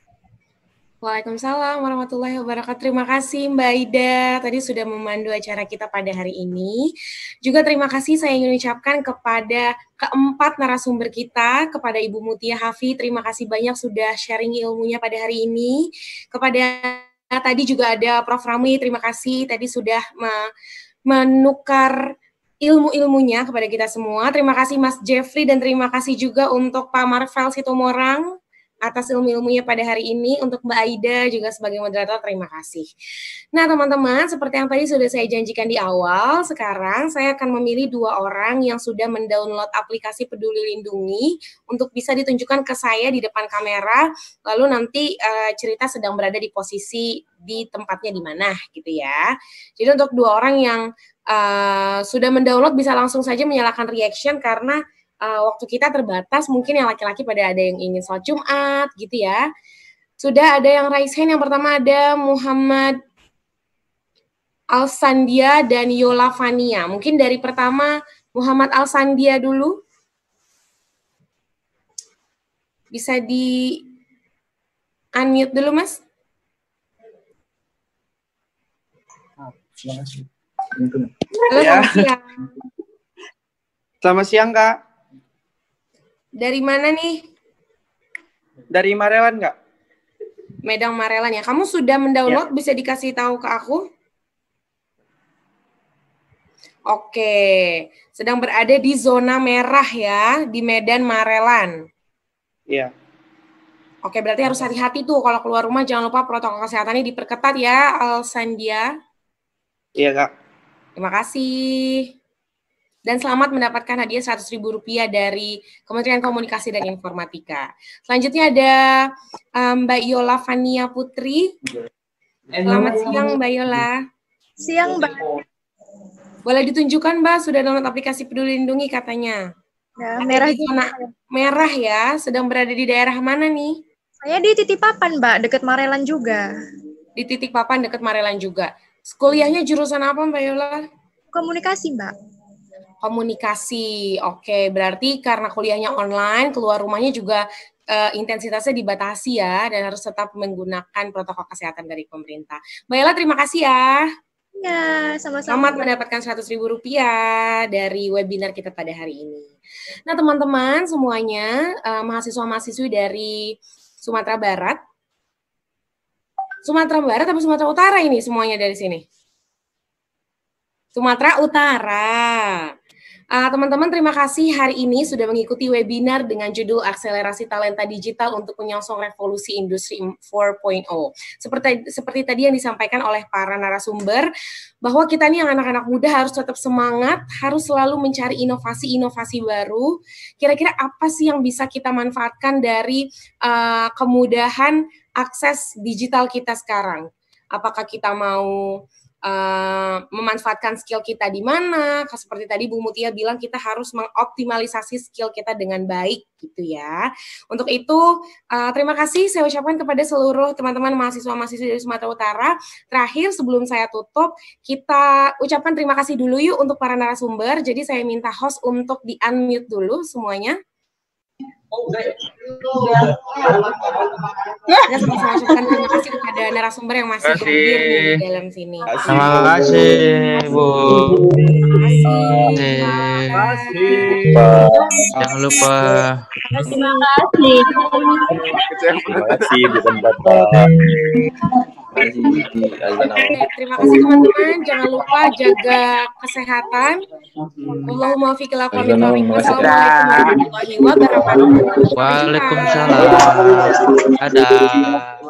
Waalaikumsalam warahmatullahi wabarakatuh. Terima kasih Mbak Aida tadi sudah memandu acara kita pada hari ini. Juga terima kasih saya ingin ucapkan kepada keempat narasumber kita, kepada Ibu Mutia Hafid, terima kasih banyak sudah sharing ilmunya pada hari ini. Kepada tadi juga ada Prof Ramli, terima kasih tadi sudah menukar ilmu-ilmunya kepada kita semua. Terima kasih Mas Jeffrey dan terima kasih juga untuk Pak Marvel Situmorang atas ilmu-ilmunya pada hari ini. Untuk Mbak Aida juga sebagai moderator, terima kasih. Nah teman-teman, seperti yang tadi sudah saya janjikan di awal, sekarang saya akan memilih dua orang yang sudah mendownload aplikasi Peduli Lindungi untuk bisa ditunjukkan ke saya di depan kamera, lalu nanti uh, cerita sedang berada di posisi di tempatnya di mana gitu ya. Jadi untuk dua orang yang uh, sudah mendownload bisa langsung saja menyalakan reaction karena Uh, waktu kita terbatas, mungkin yang laki-laki pada ada yang ingin sholat Jumat gitu ya. Sudah ada yang raise hand, yang pertama ada Muhammad Alsandia dan Yola Fania. Mungkin dari pertama Muhammad Alsandia dulu. Bisa di unmute dulu Mas. Halo, ya. Selamat siang. Selamat siang Kak. Dari mana nih? Dari Marelan, Kak. Medang Marelan ya. Kamu sudah mendownload, ya. Bisa dikasih tahu ke aku? Oke. Sedang berada di zona merah ya, di Medan Marelan. Iya. Oke, berarti harus hati-hati tuh kalau keluar rumah, jangan lupa protokol kesehatannya diperketat ya, Alsandia. Iya, Kak. Terima kasih. Dan selamat mendapatkan hadiah seratus ribu rupiah dari Kementerian Komunikasi dan Informatika. Selanjutnya ada um, Mbak Yola Fania Putri. Selamat siang Mbak Yola. Siang Mbak. Boleh ditunjukkan Mbak, sudah download aplikasi Peduli Lindungi katanya. Ya, merah di zona merah ya, sedang berada di daerah mana nih? Saya di Titipapan Mbak, dekat Marelan juga. Di Titipapan dekat Marelan juga. Kuliahnya jurusan apa Mbak Yola? Komunikasi Mbak. Komunikasi, oke. Berarti karena kuliahnya online, keluar rumahnya juga uh, intensitasnya dibatasi ya, dan harus tetap menggunakan protokol kesehatan dari pemerintah. Mbak Yola, terima kasih ya. Ya, sama-sama. Selamat mendapatkan seratus ribu rupiah dari webinar kita pada hari ini. Nah, teman-teman semuanya, uh, mahasiswa-mahasiswi dari Sumatera Barat. Sumatera Barat atau Sumatera Utara ini semuanya dari sini? Sumatera Utara. Uh, teman-teman, terima kasih hari ini sudah mengikuti webinar dengan judul Akselerasi Talenta Digital untuk Menyongsong Revolusi Industri empat titik nol. Seperti seperti tadi yang disampaikan oleh para narasumber, bahwa kita nih yang anak-anak muda harus tetap semangat, harus selalu mencari inovasi-inovasi baru. Kira-kira apa sih yang bisa kita manfaatkan dari uh, kemudahan akses digital kita sekarang? Apakah kita mau Uh, memanfaatkan skill kita di mana? Seperti tadi Bu Mutia bilang, kita harus mengoptimalisasi skill kita dengan baik gitu ya. Untuk itu uh, terima kasih saya ucapkan kepada seluruh teman-teman mahasiswa-mahasiswa dari Sumatera Utara. Terakhir sebelum saya tutup, kita ucapkan terima kasih dulu yuk untuk para narasumber. Jadi saya minta host untuk di-unmute dulu semuanya. Ya, sama-sama ucapkan terima kasih kepada narasumber yang masih hadir di dalam sini. Terima kasih, Bu. Terima kasih. Jangan lupa. Terima kasih. Terima kasih Bu tempat. Terima kasih teman-teman. Jangan lupa jaga kesehatan. Allahumma fiqil aqwamit thoriq. Wassalamualaikum warahmatullahi wabarakatuh. Waalaikumsalam. Dadah.